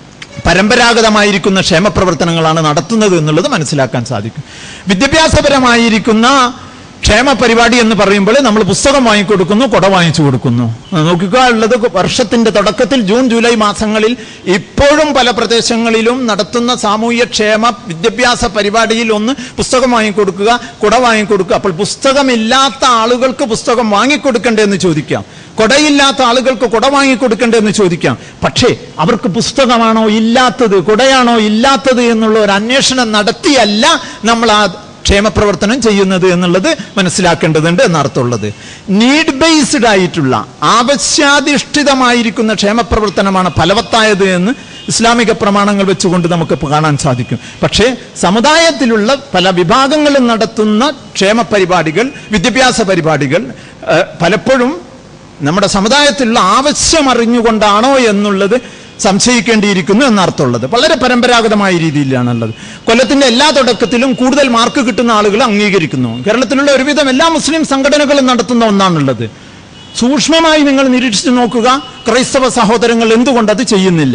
പരമ്പരാഗതമായിരിക്കുന്ന ക്ഷേമപ്രവർത്തനങ്ങളാണ് നടത്തുന്നത് എന്നുള്ളത് മനസ്സിലാക്കാൻ സാധിക്കും. വിദ്യാഭ്യാസപരമായിരിക്കുന്ന ക്ഷേമ പരിപാടി എന്ന് പറയുമ്പോൾ നമ്മൾ പുസ്തകം വാങ്ങിക്കൊടുക്കുന്നു, കുട വാങ്ങിച്ചു കൊടുക്കുന്നു. നോക്കുക, ഉള്ളത് വർഷത്തിന്റെ തുടക്കത്തിൽ ജൂൺ ജൂലൈ മാസങ്ങളിൽ ഇപ്പോഴും പല പ്രദേശങ്ങളിലും നടത്തുന്ന സാമൂഹ്യ ക്ഷേമ വിദ്യാഭ്യാസ പരിപാടിയിൽ ഒന്ന് പുസ്തകം വാങ്ങിക്കൊടുക്കുക, കുട വാങ്ങിക്കൊടുക്കുക. അപ്പോൾ പുസ്തകമില്ലാത്ത ആളുകൾക്ക് പുസ്തകം വാങ്ങിക്കൊടുക്കണ്ടേന്ന് ചോദിക്കാം, കൊടയില്ലാത്ത ആളുകൾക്ക് കുട വാങ്ങിക്കൊടുക്കണ്ടേന്ന് ചോദിക്കാം. പക്ഷേ അവർക്ക് പുസ്തകമാണോ ഇല്ലാത്തത്, കുടയാണോ ഇല്ലാത്തത് എന്നുള്ള ഒരു അന്വേഷണം നടത്തിയല്ല നമ്മൾ ആ ക്ഷേമപ്രവർത്തനം ചെയ്യുന്നത് എന്നുള്ളത് മനസ്സിലാക്കേണ്ടതുണ്ട് എന്നർത്ഥമുള്ളത്. നീഡ് ബേസ്ഡ് ആയിട്ടുള്ള ആവശ്യാധിഷ്ഠിതമായിരിക്കുന്ന ക്ഷേമപ്രവർത്തനമാണ് ഫലവത്തായത് എന്ന് ഇസ്ലാമിക പ്രമാണങ്ങൾ വെച്ചുകൊണ്ട് നമുക്ക് കാണാൻ സാധിക്കും. പക്ഷേ സമുദായത്തിലുള്ള പല വിഭാഗങ്ങളും നടത്തുന്ന ക്ഷേമ പരിപാടികൾ, വിദ്യാഭ്യാസ പരിപാടികൾ പലപ്പോഴും നമ്മുടെ സമുദായത്തിലുള്ള ആവശ്യം അറിഞ്ഞുകൊണ്ടാണോ എന്നുള്ളത് സംശയിക്കേണ്ടിയിരിക്കുന്നു എന്നർത്ഥമുള്ളത്. വളരെ പരമ്പരാഗതമായ രീതിയിലാണുള്ളത്. കൊല്ലത്തിന്റെ എല്ലാ തുടക്കത്തിലും കൂടുതൽ മാർക്ക് കിട്ടുന്ന ആളുകൾ അംഗീകരിക്കുന്നു. കേരളത്തിലുള്ള ഒരുവിധം എല്ലാ മുസ്ലിം സംഘടനകളും നടത്തുന്ന ഒന്നാണുള്ളത്. സൂക്ഷ്മമായി നിങ്ങൾ നിരീക്ഷിച്ചു നോക്കുക, ക്രൈസ്തവ സഹോദരങ്ങൾ എന്തുകൊണ്ട് അത് ചെയ്യുന്നില്ല?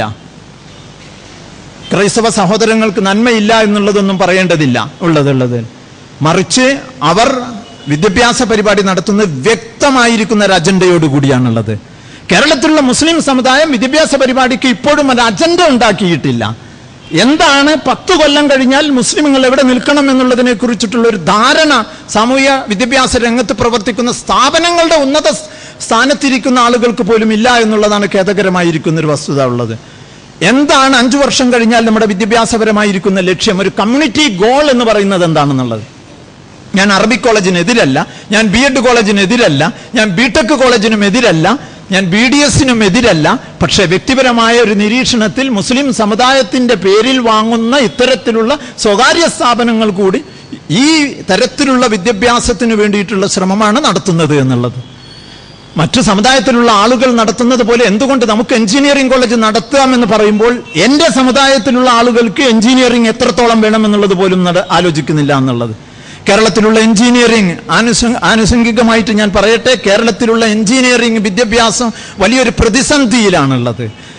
ക്രൈസ്തവ സഹോദരങ്ങൾക്ക് നന്മയില്ല എന്നുള്ളതൊന്നും പറയേണ്ടതില്ല ഉള്ളത്. മറിച്ച് അവർ വിദ്യാഭ്യാസ പരിപാടി നടത്തുന്നത് വ്യക്തമായിരിക്കുന്ന ഒരു അജണ്ടയോടുകൂടിയാണുള്ളത്. കേരളത്തിലുള്ള മുസ്ലിം സമുദായം വിദ്യാഭ്യാസ പരിപാടിക്ക് ഇപ്പോഴും ഒരു അജണ്ട ഉണ്ടാക്കിയിട്ടില്ല. എന്താണ് 10 കൊല്ലം കഴിഞ്ഞാൽ മുസ്ലിമുകൾ എവിടെ നിൽക്കണം എന്നുള്ളതിനെ കുറിച്ചിട്ടുള്ള ഒരു ധാരണ സാമൂഹ്യ വിദ്യാഭ്യാസ രംഗത്ത് പ്രവർത്തിക്കുന്ന സ്ഥാപനങ്ങളുടെ ഉന്നത സ്ഥാനത്തിരിക്കുന്ന ആളുകൾക്ക് പോലും ഇല്ല എന്നുള്ളതാണ് ഖേദകരമായിരിക്കുന്ന ഒരു വസ്തുത ഉള്ളത്. എന്താണ് 5 വർഷം കഴിഞ്ഞാൽ നമ്മുടെ വിദ്യാഭ്യാസപരമായിരിക്കുന്ന ലക്ഷ്യം, ഒരു കമ്മ്യൂണിറ്റി ഗോൾ എന്ന് പറയുന്നത് എന്താണെന്നുള്ളത്? ഞാൻ അറബിക് കോളേജിനെതിരല്ല, ഞാൻ BEd കോളേജിനെതിരല്ല, ഞാൻ BTech കോളേജിനും എതിരല്ല, ഞാൻ BDSനും എതിരല്ല. പക്ഷെ വ്യക്തിപരമായ ഒരു നിരീക്ഷണത്തിൽ മുസ്ലിം സമുദായത്തിന്റെ പേരിൽ വാങ്ങുന്ന ഇത്തരത്തിലുള്ള സ്വകാര്യ സ്ഥാപനങ്ങൾ കൂടി ഈ തരത്തിലുള്ള വിദ്യാഭ്യാസത്തിന് വേണ്ടിയിട്ടുള്ള ശ്രമമാണ് നടത്തുന്നത് എന്നുള്ളത്. മറ്റു സമുദായത്തിലുള്ള ആളുകൾ നടത്തുന്നത് പോലെ എന്തുകൊണ്ട് നമുക്ക് എഞ്ചിനീയറിംഗ് കോളേജ് നടത്താമെന്ന് പറയുമ്പോൾ എൻ്റെ സമുദായത്തിലുള്ള ആളുകൾക്ക് എഞ്ചിനീയറിംഗ് എത്രത്തോളം വേണമെന്നുള്ളത് പോലും ആലോചിക്കുന്നില്ല എന്നുള്ളത്. കേരളത്തിലുള്ള എഞ്ചിനീയറിംഗ് ആനുഷംഗികമായിട്ട് ഞാൻ പറയട്ടെ, കേരളത്തിലുള്ള എഞ്ചിനീയറിംഗ് വിദ്യാഭ്യാസം വലിയൊരു പ്രതിസന്ധിയിലാണുള്ളത്.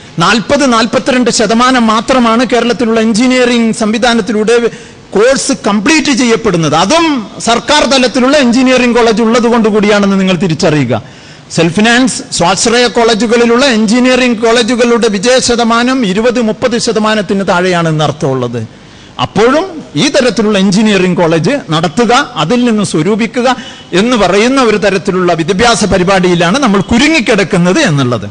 40-42% മാത്രമാണ് കേരളത്തിലുള്ള എഞ്ചിനീയറിംഗ് സംവിധാനത്തിലൂടെ കോഴ്സ് കംപ്ലീറ്റ് ചെയ്യപ്പെടുന്നത്. അതും സർക്കാർ തലത്തിലുള്ള എഞ്ചിനീയറിംഗ് കോളേജ് ഉള്ളത് കൊണ്ട് കൂടിയാണെന്ന് നിങ്ങൾ തിരിച്ചറിയുക. സെൽഫ് ഫിനാൻസ് സ്വാശ്രയ കോളേജുകളിലുള്ള എഞ്ചിനീയറിംഗ് കോളേജുകളുടെ വിജയ ശതമാനം 20-30% താഴെയാണെന്ന് അർത്ഥമുള്ളത്. അപ്പോഴും ഈ തരത്തിലുള്ള എഞ്ചിനീയറിംഗ് കോളേജ് നടത്തുക, അതിൽ നിന്ന് സ്വരൂപിക്കുക എന്ന് പറയുന്ന ഒരു തരത്തിലുള്ള വിദ്യാഭ്യാസ പരിപാടിയിലാണ് നമ്മൾ കുരുങ്ങിക്കിടക്കുന്നത് എന്നുള്ളത്.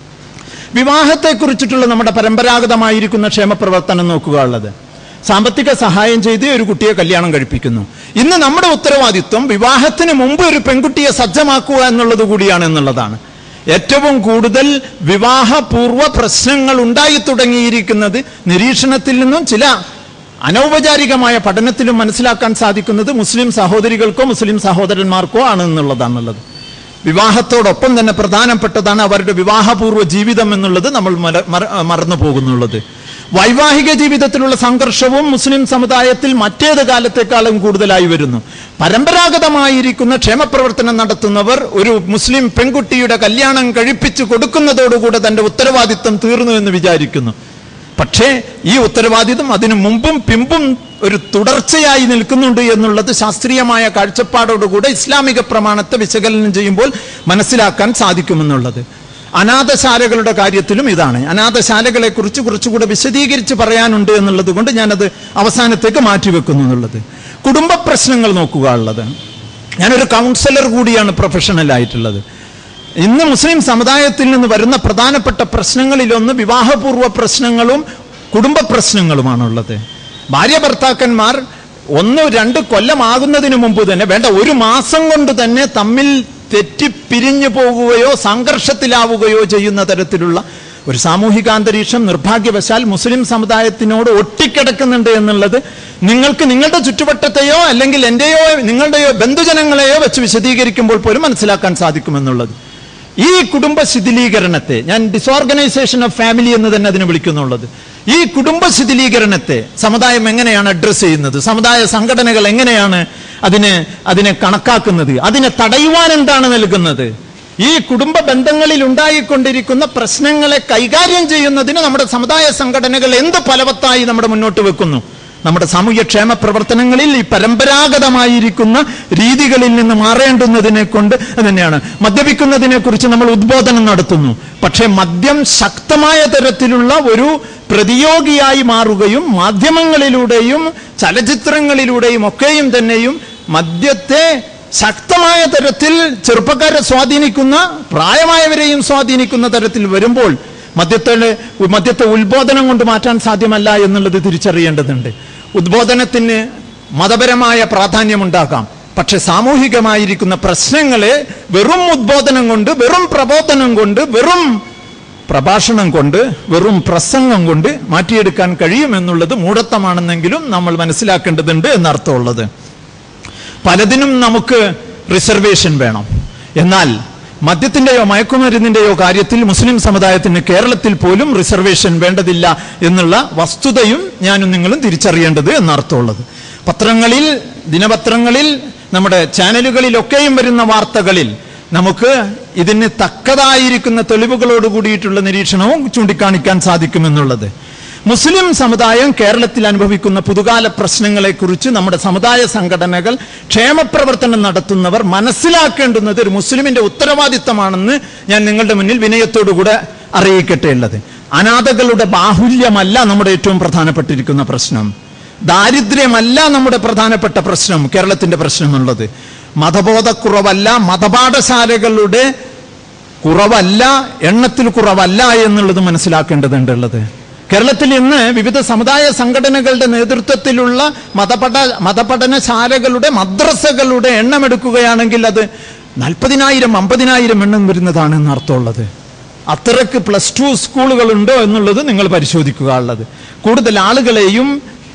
വിവാഹത്തെക്കുറിച്ചിട്ടുള്ള നമ്മുടെ പരമ്പരാഗതമായിരിക്കുന്ന ക്ഷേമപ്രവർത്തനം നോക്കുക ഉള്ളത്. സാമ്പത്തിക സഹായം ചെയ്ത് ഒരു കുട്ടിയെ കല്യാണം കഴിപ്പിക്കുന്നു. ഇന്ന് നമ്മുടെ ഉത്തരവാദിത്വം വിവാഹത്തിന് മുമ്പ് ഒരു പെൺകുട്ടിയെ സജ്ജമാക്കുക എന്നുള്ളത് കൂടിയാണ് എന്നുള്ളതാണ്. ഏറ്റവും കൂടുതൽ വിവാഹപൂർവ്വ പ്രശ്നങ്ങൾ ഉണ്ടായി തുടങ്ങിയിരിക്കുന്നത് നിരീക്ഷണത്തിൽ നിന്നും ചില അനൗപചാരികമായ പഠനത്തിലും മനസ്സിലാക്കാൻ സാധിക്കുന്നത് മുസ്ലിം സഹോദരികൾക്കോ മുസ്ലിം സഹോദരന്മാർക്കോ ആണ് എന്നുള്ളതാണുള്ളത്. വിവാഹത്തോടൊപ്പം തന്നെ പ്രധാനപ്പെട്ടതാണ് അവരുടെ വിവാഹപൂർവ്വ ജീവിതം എന്നുള്ളത് നമ്മൾ മറന്നു പോകുന്നുള്ളത്. വൈവാഹിക ജീവിതത്തിലുള്ള സംഘർഷവും മുസ്ലിം സമുദായത്തിൽ മറ്റേത് കാലത്തെക്കാളും കൂടുതലായി വരുന്നു. പരമ്പരാഗതമായിരിക്കുന്ന ക്ഷേമപ്രവർത്തനം നടത്തുന്നവർ ഒരു മുസ്ലിം പെൺകുട്ടിയുടെ കല്യാണം കഴിപ്പിച്ചു കൊടുക്കുന്നതോടുകൂടെ തന്റെ ഉത്തരവാദിത്വം തീർന്നു എന്ന് വിചാരിക്കുന്നു. പക്ഷേ ഈ ഉത്തരവാദിത്വം അതിനു മുമ്പും പിമ്പും ഒരു തുടർച്ചയായി നിൽക്കുന്നുണ്ട് എന്നുള്ളത് ശാസ്ത്രീയമായ കാഴ്ചപ്പാടോടുകൂടെ ഇസ്ലാമിക പ്രമാണത്തെ വിശകലനം ചെയ്യുമ്പോൾ മനസ്സിലാക്കാൻ സാധിക്കുമെന്നുള്ളത്. അനാഥശാലകളുടെ കാര്യത്തിലും ഇതാണ്. അനാഥശാലകളെ കുറിച്ച് കുറച്ചുകൂടെ വിശദീകരിച്ച് പറയാനുണ്ട് എന്നുള്ളത് കൊണ്ട് ഞാനത് അവസാനത്തേക്ക് മാറ്റിവെക്കുന്നു എന്നുള്ളത്. കുടുംബ പ്രശ്നങ്ങൾ നോക്കുക ഉള്ളത്. ഞാനൊരു കൗൺസിലർ കൂടിയാണ് പ്രൊഫഷണൽ ആയിട്ടുള്ളത്. ഇന്ന് മുസ്ലിം സമുദായത്തിൽ നിന്ന് വരുന്ന പ്രധാനപ്പെട്ട പ്രശ്നങ്ങളിലൊന്ന് വിവാഹപൂർവ്വ പ്രശ്നങ്ങളും കുടുംബ പ്രശ്നങ്ങളുമാണുള്ളത്. ഭാര്യ ഭർത്താക്കന്മാർ 1-2 കൊല്ലമാകുന്നതിന് മുമ്പ് തന്നെ, വേണ്ട 1 മാസം കൊണ്ട് തന്നെ തമ്മിൽ തെറ്റിപ്പിരിഞ്ഞു പോകുകയോ സംഘർഷത്തിലാവുകയോ ചെയ്യുന്ന തരത്തിലുള്ള ഒരു സാമൂഹികാന്തരീക്ഷം നിർഭാഗ്യവശാൽ മുസ്ലിം സമുദായത്തിനോട് ഒട്ടിക്കിടക്കുന്നുണ്ട് എന്നുള്ളത് നിങ്ങൾക്ക് നിങ്ങളുടെ ചുറ്റുവട്ടത്തെയോ അല്ലെങ്കിൽ എന്റെയോ നിങ്ങളുടെയോ ബന്ധുജനങ്ങളെയോ വെച്ച് വിശദീകരിക്കുമ്പോൾ പോലും മനസ്സിലാക്കാൻ സാധിക്കുമെന്നുള്ളത്. ഈ കുടുംബ ശിഥിലീകരണത്തെ ഞാൻ ഡിസോർഗനൈസേഷൻ ഓഫ് ഫാമിലി എന്ന് തന്നെ അതിനെ വിളിക്കുന്നുള്ളത്. ഈ കുടുംബ ശിഥിലീകരണത്തെ സമുദായം എങ്ങനെയാണ് അഡ്രസ് ചെയ്യുന്നത്? സമുദായ സംഘടനകൾ എങ്ങനെയാണ് അതിനെ കണക്കാക്കുന്നത്? അതിനെ തടയുവാൻ എന്താണ് നൽകുന്നത്? ഈ കുടുംബ ബന്ധങ്ങളിൽ ഉണ്ടായിക്കൊണ്ടിരിക്കുന്ന പ്രശ്നങ്ങളെ കൈകാര്യം ചെയ്യുന്നതിന് നമ്മുടെ സമുദായ സംഘടനകൾ എന്ത് ഫലവത്തായി നമ്മുടെ മുന്നോട്ട് വെക്കുന്നു? നമ്മുടെ സാമൂഹ്യക്ഷേമ പ്രവർത്തനങ്ങളിൽ ഈ പരമ്പരാഗതമായിരിക്കുന്ന രീതികളിൽ നിന്ന് മാറേണ്ടുന്നതിനെ കൊണ്ട് തന്നെയാണ്. മദ്യപിക്കുന്നതിനെ കുറിച്ച് നമ്മൾ ഉദ്ബോധനം നടത്തുന്നു. പക്ഷേ മദ്യം ശക്തമായ തരത്തിലുള്ള ഒരു പ്രതിയോഗിയായി മാറുകയും മാധ്യമങ്ങളിലൂടെയും ചലച്ചിത്രങ്ങളിലൂടെയും ഒക്കെയും തന്നെയും മദ്യത്തെ ശക്തമായ തരത്തിൽ ചെറുപ്പക്കാരെ സ്വാധീനിക്കുന്ന, പ്രായമായവരെയും സ്വാധീനിക്കുന്ന തരത്തിൽ വരുമ്പോൾ മദ്യത്തെ ഉത്ബോധനം കൊണ്ട് മാറ്റാൻ സാധ്യമല്ല എന്നുള്ളത് തിരിച്ചറിയേണ്ടതുണ്ട്. ഉദ്ബോധനത്തിന് മതപരമായ പ്രാധാന്യമുണ്ടാകാം. പക്ഷെ സാമൂഹികമായിരിക്കുന്ന പ്രശ്നങ്ങളെ വെറും ഉദ്ബോധനം കൊണ്ട്, വെറും പ്രബോധനം കൊണ്ട്, വെറും പ്രഭാഷണം കൊണ്ട്, വെറും പ്രസംഗം കൊണ്ട് മാറ്റിയെടുക്കാൻ കഴിയുമെന്നുള്ളത് മൂഢത്വമാണെന്നെങ്കിലും നമ്മൾ മനസ്സിലാക്കേണ്ടതുണ്ട് എന്നർത്ഥമുള്ളത്. പലതിനും നമുക്ക് റിസർവേഷൻ വേണം. എന്നാൽ മദ്യത്തിന്റെയോ മയക്കുമരുന്നിന്റെയോ കാര്യത്തിൽ മുസ്ലിം സമുദായത്തിന് കേരളത്തിൽ പോലും റിസർവേഷൻ വേണ്ടതില്ല എന്നുള്ള വസ്തുതയും ഞാനും നിങ്ങളും തിരിച്ചറിയേണ്ടത് എന്നർത്ഥമുള്ളത്. പത്രങ്ങളിൽ, ദിനപത്രങ്ങളിൽ, നമ്മുടെ ചാനലുകളിലൊക്കെയും വരുന്ന വാർത്തകളിൽ നമുക്ക് ഇതിന് തക്കതായിരിക്കുന്ന തെളിവുകളോട് കൂടിയിട്ടുള്ള നിരീക്ഷണവും ചൂണ്ടിക്കാണിക്കാൻ സാധിക്കുമെന്നുള്ളത്. മുസ്ലിം സമുദായം കേരളത്തിൽ അനുഭവിക്കുന്ന പുതുകാല പ്രശ്നങ്ങളെക്കുറിച്ച് നമ്മുടെ സമുദായ സംഘടനകൾ, ക്ഷേമപ്രവർത്തനം നടത്തുന്നവർ മനസ്സിലാക്കേണ്ടുന്നത് ഒരു മുസ്ലിമിന്റെ ഉത്തരവാദിത്തമാണെന്ന് ഞാൻ നിങ്ങളുടെ മുന്നിൽ വിനയത്തോടുകൂടെ അറിയിക്കട്ടെ ഉള്ളത്. അനാഥകളുടെ ബാഹുല്യമല്ല നമ്മുടെ ഏറ്റവും പ്രധാനപ്പെട്ടിരിക്കുന്ന പ്രശ്നം. ദാരിദ്ര്യമല്ല നമ്മുടെ പ്രധാനപ്പെട്ട പ്രശ്നം, കേരളത്തിന്റെ പ്രശ്നമുള്ളത്. മതബോധക്കുറവല്ല, മതപാഠശാലകളുടെ കുറവല്ല, എണ്ണത്തിൽ കുറവല്ല എന്നുള്ളത് മനസ്സിലാക്കേണ്ടതുണ്ടുള്ളത്. കേരളത്തിൽ ഇന്ന് വിവിധ സമുദായ സംഘടനകളുടെ നേതൃത്വത്തിലുള്ള മതപഠനശാലകളുടെ, മദ്രസകളുടെ എണ്ണം എടുക്കുകയാണെങ്കിൽ അത് 40,000, 50,000 എണ്ണം വരുന്നതാണ് എന്നർത്ഥമുള്ളത്. അത്രയ്ക്ക് +2 സ്കൂളുകളുണ്ടോ എന്നുള്ളത് നിങ്ങൾ പരിശോധിക്കുക. ഉള്ളത് കൂടുതൽ ആളുകളെയും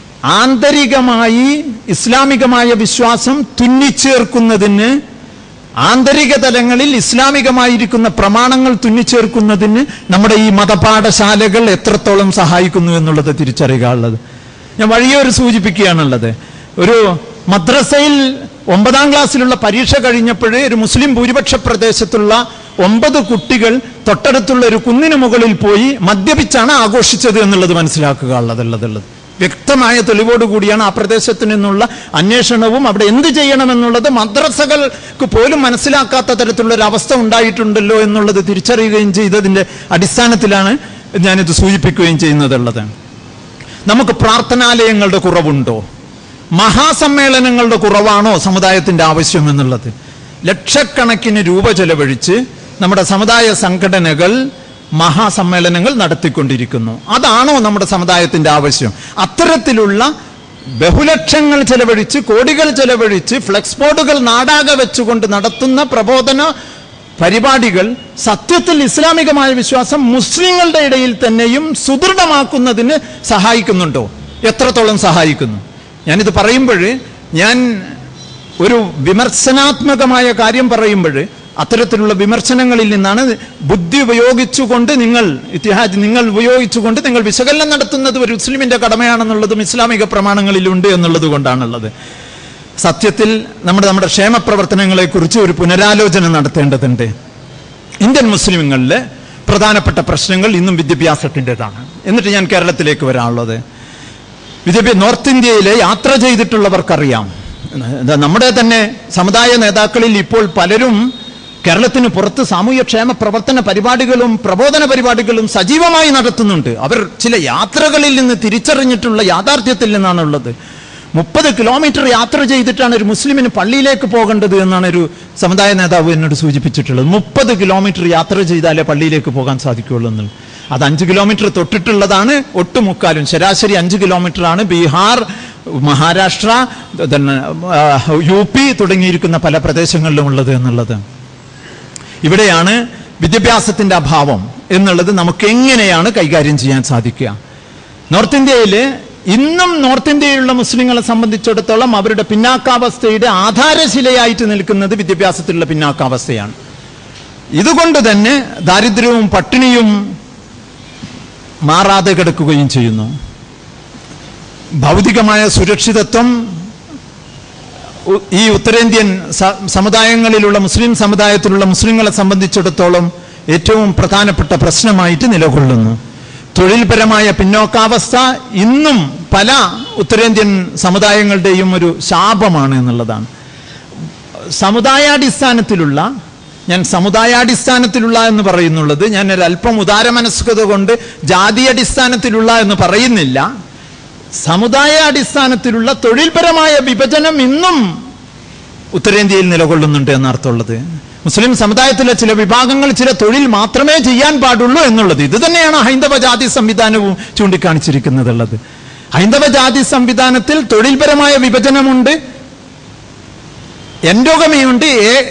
ആന്തരികമായി ഇസ്ലാമികമായ വിശ്വാസം തുന്നിച്ചേർക്കുന്നതിന്, ആന്തരിക തലങ്ങളിൽ ഇസ്ലാമികമായിരിക്കുന്ന പ്രമാണങ്ങൾ തുന്നിച്ചേർക്കുന്നതിന് നമ്മുടെ ഈ മതപാഠശാലകൾ എത്രത്തോളം സഹായിക്കുന്നു എന്നുള്ളത് തിരിച്ചറിയുക. ഞാൻ വഴിയൊരു സൂചിപ്പിക്കുകയാണുള്ളത്. ഒരു മദ്രസയിൽ 9ാം ക്ലാസ്സിലുള്ള പരീക്ഷ കഴിഞ്ഞപ്പോഴേ ഒരു മുസ്ലിം ഭൂരിപക്ഷ പ്രദേശത്തുള്ള 9 കുട്ടികൾ തൊട്ടടുത്തുള്ള ഒരു കുന്നിന് മുകളിൽ പോയി മദ്യപിച്ചാണ് ആഘോഷിച്ചത് എന്നുള്ളത് മനസ്സിലാക്കുക. ഉള്ളത് വ്യക്തമായ തെളിവോടുകൂടിയാണ് ആ പ്രദേശത്ത് നിന്നുള്ള അന്വേഷണവും അവിടെ എന്ത് ചെയ്യണമെന്നുള്ളത് മദ്രസകൾക്ക് പോലും മനസ്സിലാക്കാത്ത തരത്തിലുള്ള ഒരു അവസ്ഥ ഉണ്ടായിട്ടുണ്ടല്ലോ എന്നുള്ളത് തിരിച്ചറിയുകയും ചെയ്തതിന്റെ അടിസ്ഥാനത്തിലാണ് ഞാനിത് സൂചിപ്പിക്കുകയും ചെയ്യുന്നതുള്ളത്. നമുക്ക് പ്രാർത്ഥനാലയങ്ങളുടെ കുറവുണ്ടോ? മഹാസമ്മേളനങ്ങളുടെ കുറവാണോ സമുദായത്തിന്റെ ആവശ്യം എന്നുള്ളത്? ലക്ഷക്കണക്കിന് രൂപ ചെലവഴിച്ച് നമ്മുടെ സമുദായ സംഘടനകൾ മഹാസമ്മേളനങ്ങൾ നടത്തിക്കൊണ്ടിരിക്കുന്നു. അതാണോ നമ്മുടെ സമുദായത്തിന്റെ ആവശ്യം? അത്തരത്തിലുള്ള ബഹുലക്ഷങ്ങൾ ചെലവഴിച്ച്, കോടികൾ ചെലവഴിച്ച്, ഫ്ലെക്സ് ബോർഡുകൾ നാടാകെ വെച്ചുകൊണ്ട് നടത്തുന്ന പ്രബോധന പരിപാടികൾ സത്യത്തിൽ ഇസ്ലാമികമായ വിശ്വാസം മുസ്ലിങ്ങളുടെ ഇടയിൽ തന്നെയും സുദൃഢമാക്കുന്നതിന് സഹായിക്കുന്നുണ്ടോ? എത്രത്തോളം സഹായിക്കുന്നു? ഞാനിത് പറയുമ്പോൾ, ഞാൻ ഒരു വിമർശനാത്മകമായ കാര്യം പറയുമ്പോൾ അത്തരത്തിലുള്ള വിമർശനങ്ങളിൽ നിന്നാണ് ബുദ്ധി ഉപയോഗിച്ചുകൊണ്ട് നിങ്ങൾ ഉപയോഗിച്ചുകൊണ്ട് നിങ്ങൾ വിശകലനം നടത്തുന്നത് ഒരു മുസ്ലിമിന്റെ കടമയാണെന്നുള്ളതും ഇസ്ലാമിക പ്രമാണങ്ങളിലുണ്ട് എന്നുള്ളത് കൊണ്ടാണുള്ളത്. സത്യത്തിൽ നമ്മുടെ ക്ഷേമ പ്രവർത്തനങ്ങളെ കുറിച്ച് ഒരു പുനരാലോചന നടത്തേണ്ടതുണ്ട്. ഇന്ത്യൻ മുസ്ലിമുകളിലെ പ്രധാനപ്പെട്ട പ്രശ്നങ്ങൾ ഇന്നും വിദ്യാഭ്യാസത്തിൻ്റെതാണ്. എന്നിട്ട് ഞാൻ കേരളത്തിലേക്ക് വരാനുള്ളത്, നോർത്ത് ഇന്ത്യയിലെ യാത്ര ചെയ്തിട്ടുള്ളവർക്കറിയാം. നമ്മുടെ തന്നെ സമുദായ നേതാക്കളിൽ ഇപ്പോൾ പലരും കേരളത്തിന് പുറത്ത് സാമൂഹ്യക്ഷേമ പ്രവർത്തന പരിപാടികളും പ്രബോധന പരിപാടികളും സജീവമായി നടത്തുന്നുണ്ട്. അവർ ചില യാത്രകളിൽ നിന്ന് തിരിച്ചറിഞ്ഞിട്ടുള്ള യാഥാർത്ഥ്യത്തിൽ നിന്നാണുള്ളത്. 30 കിലോമീറ്റർ യാത്ര ചെയ്തിട്ടാണ് ഒരു മുസ്ലിമിന് പള്ളിയിലേക്ക് പോകേണ്ടത് എന്നാണ് ഒരു സമുദായ നേതാവ് എന്നോട് സൂചിപ്പിച്ചിട്ടുള്ളത്. 30 കിലോമീറ്റർ യാത്ര ചെയ്താലേ പള്ളിയിലേക്ക് പോകാൻ സാധിക്കുകയുള്ളൂ എന്നുള്ളത്. അത് 5 കിലോമീറ്റർ തൊട്ടിട്ടുള്ളതാണ് ഒട്ടുമുക്കാലും. ശരാശരി 5 കിലോമീറ്ററാണ് ബീഹാർ, മഹാരാഷ്ട്ര, UP തുടങ്ങിയിരിക്കുന്ന പല പ്രദേശങ്ങളിലും ഉള്ളത് എന്നുള്ളത്. ഇവിടെയാണ് വിദ്യാഭ്യാസത്തിന്റെ അഭാവം എന്നുള്ളത് നമുക്ക് എങ്ങനെയാണ് കൈകാര്യം ചെയ്യാൻ സാധിക്കുക? ഇന്നും നോർത്ത് ഇന്ത്യയിലുള്ള മുസ്ലിങ്ങളെ സംബന്ധിച്ചിടത്തോളം അവരുടെ പിന്നാക്കാവസ്ഥയുടെ ആധാരശിലയായിട്ട് നിൽക്കുന്നത് വിദ്യാഭ്യാസത്തിലുള്ള പിന്നാക്കാവസ്ഥയാണ്. ഇതുകൊണ്ട് തന്നെ ദാരിദ്ര്യവും പട്ടിണിയും മാറാതെ കിടക്കുകയും ചെയ്യുന്നു. ഭൗതികമായ സുരക്ഷിതത്വം ഈ ഉത്തരേന്ത്യൻ സമുദായങ്ങളിലുള്ള മുസ്ലിം സമുദായത്തിലുള്ള മുസ്ലിങ്ങളെ സംബന്ധിച്ചിടത്തോളം ഏറ്റവും പ്രധാനപ്പെട്ട പ്രശ്നമായിട്ട് നിലകൊള്ളുന്നു. തൊഴിൽപരമായ പിന്നോക്കാവസ്ഥ ഇന്നും പല ഉത്തരേന്ത്യൻ സമുദായങ്ങളുടെയും ഒരു ശാപമാണ് എന്നുള്ളതാണ്. ഞാൻ സമുദായാടിസ്ഥാനത്തിലുള്ള എന്ന് പറയുന്നുള്ളത് ഞാൻ ഒരല്പം ഉദാരമനസ്കത കൊണ്ട് ജാതിയടിസ്ഥാനത്തിലുള്ള എന്ന് പറയുന്നില്ല. സമുദായ അടിസ്ഥാനത്തിലുള്ള തൊഴിൽപരമായ വിഭജനം ഇന്നും ഉത്തരേന്ത്യയിൽ നിലകൊള്ളുന്നുണ്ട് എന്നർത്ഥമുള്ളത്. മുസ്ലിം സമുദായത്തിലെ ചില വിഭാഗങ്ങൾ ചില തൊഴിൽ മാത്രമേ ചെയ്യാൻ പാടുള്ളൂ എന്നുള്ളത്. ഇത് തന്നെയാണ് ഹൈന്ദവ ജാതി സംവിധാനവും ചൂണ്ടിക്കാണിച്ചിരിക്കുന്നതുള്ളത്. ഹൈന്ദവ ജാതി സംവിധാനത്തിൽ തൊഴിൽപരമായ വിഭജനമുണ്ട്, എൻഡോഗമിയുണ്ട്,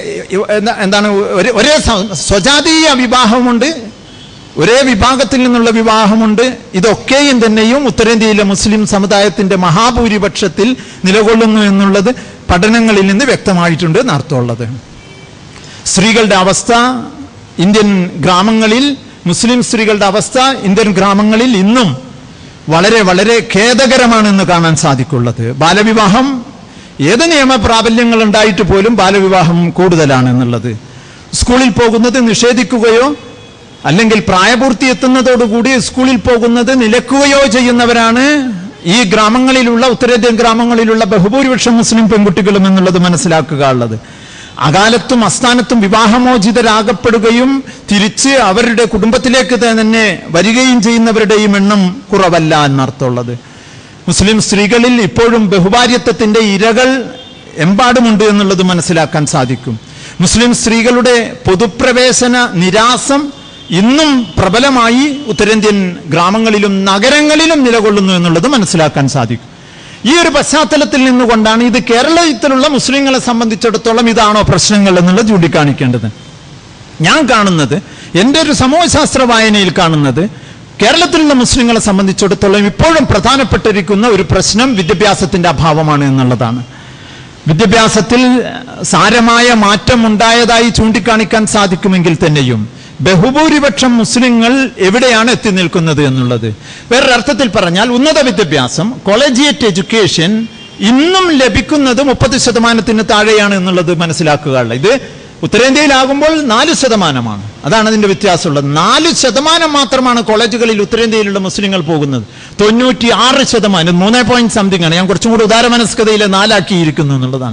ഒരേ സ്വജാതീയ വിവാഹമുണ്ട്, ഒരേ വിഭാഗത്തിൽ നിന്നുള്ള വിവാഹമുണ്ട്. ഇതൊക്കെയും തന്നെയും ഉത്തരേന്ത്യയിലെ മുസ്ലിം സമുദായത്തിന്റെ മഹാഭൂരിപക്ഷത്തിൽ നിലകൊള്ളുന്നു എന്നുള്ളത് പഠനങ്ങളിൽ നിന്ന് വ്യക്തമായിട്ടുണ്ട് എന്നർത്ഥമുള്ളത്. സ്ത്രീകളുടെ അവസ്ഥ ഇന്ത്യൻ ഗ്രാമങ്ങളിൽ, മുസ്ലിം സ്ത്രീകളുടെ അവസ്ഥ ഇന്ത്യൻ ഗ്രാമങ്ങളിൽ ഇന്നും വളരെ വളരെ ഖേദകരമാണെന്ന് കാണാൻ സാധിക്കുള്ളത്. ബാലവിവാഹം, ഏത് നിയമ പ്രാബല്യങ്ങൾ ഉണ്ടായിട്ട് പോലും ബാലവിവാഹം കൂടുതലാണ് എന്നുള്ളത്. സ്കൂളിൽ പോകുന്നത് നിഷേധിക്കുകയോ അല്ലെങ്കിൽ പ്രായപൂർത്തി എത്തുന്നതോടുകൂടി സ്കൂളിൽ പോകുന്നത് നിലക്കുകയോ ചെയ്യുന്നവരാണ് ഈ ഗ്രാമങ്ങളിലുള്ള, ഉത്തരേന്ത്യൻ ഗ്രാമങ്ങളിലുള്ള ബഹുഭൂരിപക്ഷം മുസ്ലിം പെൺകുട്ടികളും എന്നുള്ളത് മനസ്സിലാക്കുക ഉള്ളത്. അകാലത്തും അസ്ഥാനത്തും വിവാഹമോചിതരാകപ്പെടുകയും തിരിച്ച് അവരുടെ കുടുംബത്തിലേക്ക് തന്നെ വരികയും ചെയ്യുന്നവരുടെയും എണ്ണം കുറവല്ല എന്നർത്ഥമുള്ളത്. മുസ്ലിം സ്ത്രീകളിൽ ഇപ്പോഴും ബഹുഭാര്യത്വത്തിന്റെ ഇരകൾ എമ്പാടുമുണ്ട് എന്നുള്ളത് മനസ്സിലാക്കാൻ സാധിക്കും. മുസ്ലിം സ്ത്രീകളുടെ പൊതുപ്രവേശന നിരാസം ഇന്നും പ്രബലമായി ഉത്തരേന്ത്യൻ ഗ്രാമങ്ങളിലും നഗരങ്ങളിലും നിലകൊള്ളുന്നു എന്നുള്ളത് മനസ്സിലാക്കാൻ സാധിക്കും. ഈ ഒരു പശ്ചാത്തലത്തിൽ നിന്നുകൊണ്ടാണ് ഇത് കേരളത്തിലുള്ള മുസ്ലിങ്ങളെ സംബന്ധിച്ചിടത്തോളം ഇതാണോ പ്രശ്നങ്ങൾ എന്നുള്ളത് ചൂണ്ടിക്കാണിക്കേണ്ടത്. ഞാൻ കാണുന്നത്, എൻ്റെ ഒരു സമൂഹശാസ്ത്ര വായനയിൽ കാണുന്നത്, കേരളത്തിലുള്ള മുസ്ലിങ്ങളെ സംബന്ധിച്ചിടത്തോളം ഇപ്പോഴും പ്രധാനപ്പെട്ടിരിക്കുന്ന ഒരു പ്രശ്നം വിദ്യാഭ്യാസത്തിന്റെ അഭാവമാണ് എന്നുള്ളതാണ്. വിദ്യാഭ്യാസത്തിൽ സാരമായ മാറ്റം ഉണ്ടായതായി ചൂണ്ടിക്കാണിക്കാൻ സാധിക്കുമെങ്കിൽ തന്നെയും ബഹുഭൂരിപക്ഷം മുസ്ലിങ്ങൾ എവിടെയാണ് എത്തി നിൽക്കുന്നത് എന്നുള്ളത്. വേറൊരർത്ഥത്തിൽ പറഞ്ഞാൽ ഉന്നത വിദ്യാഭ്യാസം, കോളേജിയറ്റ് എഡ്യൂക്കേഷൻ ഇന്നും ലഭിക്കുന്നത് 30% താഴെയാണ് എന്നുള്ളത് മനസ്സിലാക്കുക. ഇത് ഉത്തരേന്ത്യയിലാകുമ്പോൾ 4%. അതാണ് അതിന്റെ വ്യത്യാസമുള്ളത്. 4% മാത്രമാണ് കോളേജുകളിൽ ഉത്തരേന്ത്യയിലുള്ള മുസ്ലിങ്ങൾ പോകുന്നത്. 96%, 3 ആണ്. ഞാൻ കുറച്ചും കൂടി ഉദാരമനസ്കതയിലെ 4 എന്നുള്ളതാണ്.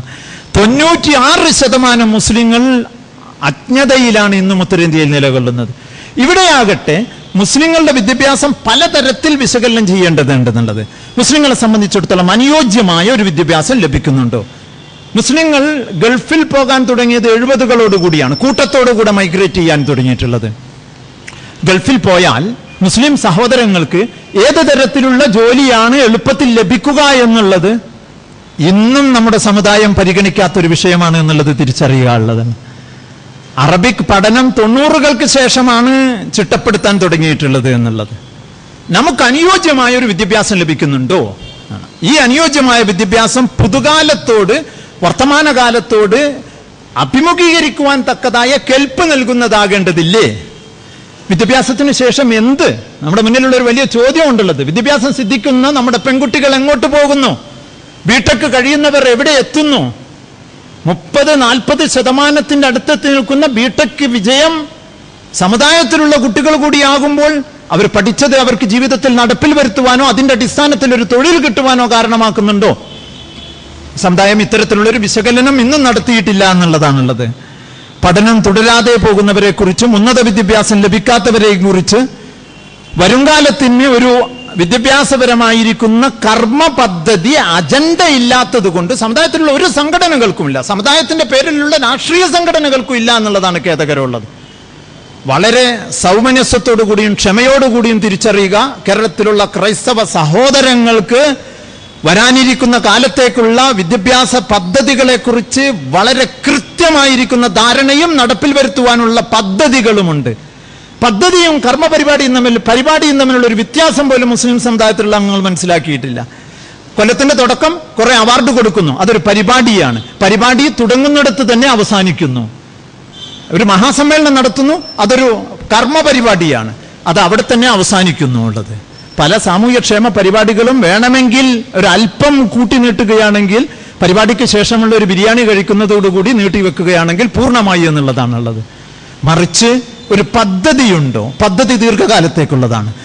96% മുസ്ലിങ്ങൾ അജ്ഞതയിലാണ് ഇന്നും ഉത്തരേന്ത്യയിൽ നിലകൊള്ളുന്നത്. ഇവിടെയാകട്ടെ മുസ്ലിങ്ങളുടെ വിദ്യാഭ്യാസം പലതരത്തിൽ വിശകലനം ചെയ്യേണ്ടതുണ്ടെന്നുള്ളത്. മുസ്ലിങ്ങളെ സംബന്ധിച്ചിടത്തോളം അനുയോജ്യമായ ഒരു വിദ്യാഭ്യാസം ലഭിക്കുന്നുണ്ടോ? മുസ്ലിങ്ങൾ ഗൾഫിൽ പോകാൻ തുടങ്ങിയത് 70കളോടുകൂടിയാണ്, കൂട്ടത്തോടുകൂടെ മൈഗ്രേറ്റ് ചെയ്യാൻ തുടങ്ങിയിട്ടുള്ളത്. ഗൾഫിൽ പോയാൽ മുസ്ലിം സഹോദരങ്ങൾക്ക് ഏത് തരത്തിലുള്ള ജോലിയാണ് എളുപ്പത്തിൽ ലഭിക്കുക എന്നുള്ളത് ഇന്നും നമ്മുടെ സമുദായം പരിഗണിക്കാത്തൊരു വിഷയമാണ് എന്നുള്ളത് തിരിച്ചറിയാനുള്ളതാണ്. അറബിക് പഠനം 90കൾക്ക് ശേഷമാണ് ചിട്ടപ്പെടുത്താൻ തുടങ്ങിയിട്ടുള്ളത് എന്നുള്ളത്. നമുക്ക് അനുയോജ്യമായ ഒരു വിദ്യാഭ്യാസം ലഭിക്കുന്നുണ്ടോ? ഈ അനുയോജ്യമായ വിദ്യാഭ്യാസം പുതുകാലത്തോട്, വർത്തമാനകാലത്തോട് അഭിമുഖീകരിക്കുവാൻ തക്കതായ കെൽപ്പ് നൽകുന്നതാകേണ്ടതില്ലേ? വിദ്യാഭ്യാസത്തിന് ശേഷം എന്ത്? നമ്മുടെ മുന്നിലുള്ള ഒരു വലിയ ചോദ്യം ഉണ്ടുള്ളത്. വിദ്യാഭ്യാസം സിദ്ധിക്കുന്ന നമ്മുടെ പെൺകുട്ടികൾ എങ്ങോട്ട് പോകുന്നു? ബിടെക് കഴിയുന്നവർ എവിടെ എത്തുന്നു? 30-40% അടുത്തെത്തി നിൽക്കുന്ന ബിടെക് വിജയം സമുദായത്തിലുള്ള കുട്ടികൾ കൂടിയാകുമ്പോൾ അവർ പഠിച്ചത് അവർക്ക് ജീവിതത്തിൽ നടപ്പിൽ വരുത്തുവാനോ അതിന്റെ അടിസ്ഥാനത്തിൽ ഒരു തൊഴിൽ കിട്ടുവാനോ കാരണമാക്കുന്നുണ്ടോ? സമുദായം ഇത്തരത്തിലുള്ളൊരു വിശകലനം ഇന്നും നടത്തിയിട്ടില്ല എന്നുള്ളതാണുള്ളത്. പഠനം തുടരാതെ പോകുന്നവരെ കുറിച്ചും ഉന്നത വിദ്യാഭ്യാസം ലഭിക്കാത്തവരെയും കുറിച്ച് വരുംകാലത്തിന് ഒരു വിദ്യാഭ്യാസപരമായിരിക്കുന്ന കർമ്മ പദ്ധതി അജണ്ട ഇല്ലാത്തത് കൊണ്ട് സമുദായത്തിലുള്ള ഒരു സംഘടനകൾക്കുമില്ല, സമുദായത്തിന്റെ പേരിലുള്ള രാഷ്ട്രീയ സംഘടനകൾക്കും ഇല്ല എന്നുള്ളതാണ് ഖേദകരമുള്ളത്. വളരെ സൗമനസ്യത്തോടുകൂടിയും ക്ഷമയോടുകൂടിയും തിരിച്ചറിയുക, കേരളത്തിലുള്ള ക്രൈസ്തവ സഹോദരങ്ങൾക്ക് വരാനിരിക്കുന്ന കാലത്തേക്കുള്ള വിദ്യാഭ്യാസ പദ്ധതികളെ കുറിച്ച് വളരെ കൃത്യമായിരിക്കുന്ന ധാരണയും നടപ്പിൽ വരുത്തുവാനുള്ള പദ്ധതികളുമുണ്ട്. പദ്ധതിയും പരിപാടിയും തമ്മിലുള്ള ഒരു വ്യത്യാസം പോലും മുസ്ലിം സമുദായത്തിലുള്ള അംഗങ്ങൾ മനസ്സിലാക്കിയിട്ടില്ല. കൊല്ലത്തിന്റെ തുടക്കം കുറെ അവാർഡ് കൊടുക്കുന്നു, അതൊരു പരിപാടിയാണ്. പരിപാടി തുടങ്ങുന്നിടത്ത് തന്നെ അവസാനിക്കുന്നു. ഒരു മഹാസമ്മേളനം നടത്തുന്നു, അതൊരു പരിപാടിയാണ്, അത് അവിടെ തന്നെ അവസാനിക്കുന്നു ഉള്ളത്. പല സാമൂഹ്യക്ഷേമ പരിപാടികളും വേണമെങ്കിൽ ഒരു അല്പം കൂട്ടി നീട്ടുകയാണെങ്കിൽ, പരിപാടിക്ക് ശേഷമുള്ള ഒരു ബിരിയാണി കഴിക്കുന്നതോടുകൂടി നീട്ടിവെക്കുകയാണെങ്കിൽ പൂർണ്ണമായി എന്നുള്ളതാണുള്ളത്. മറിച്ച് ഒരു പദ്ധതിയുണ്ടോ? പദ്ധതി ദീർഘകാലത്തേക്കുള്ളതാണ്.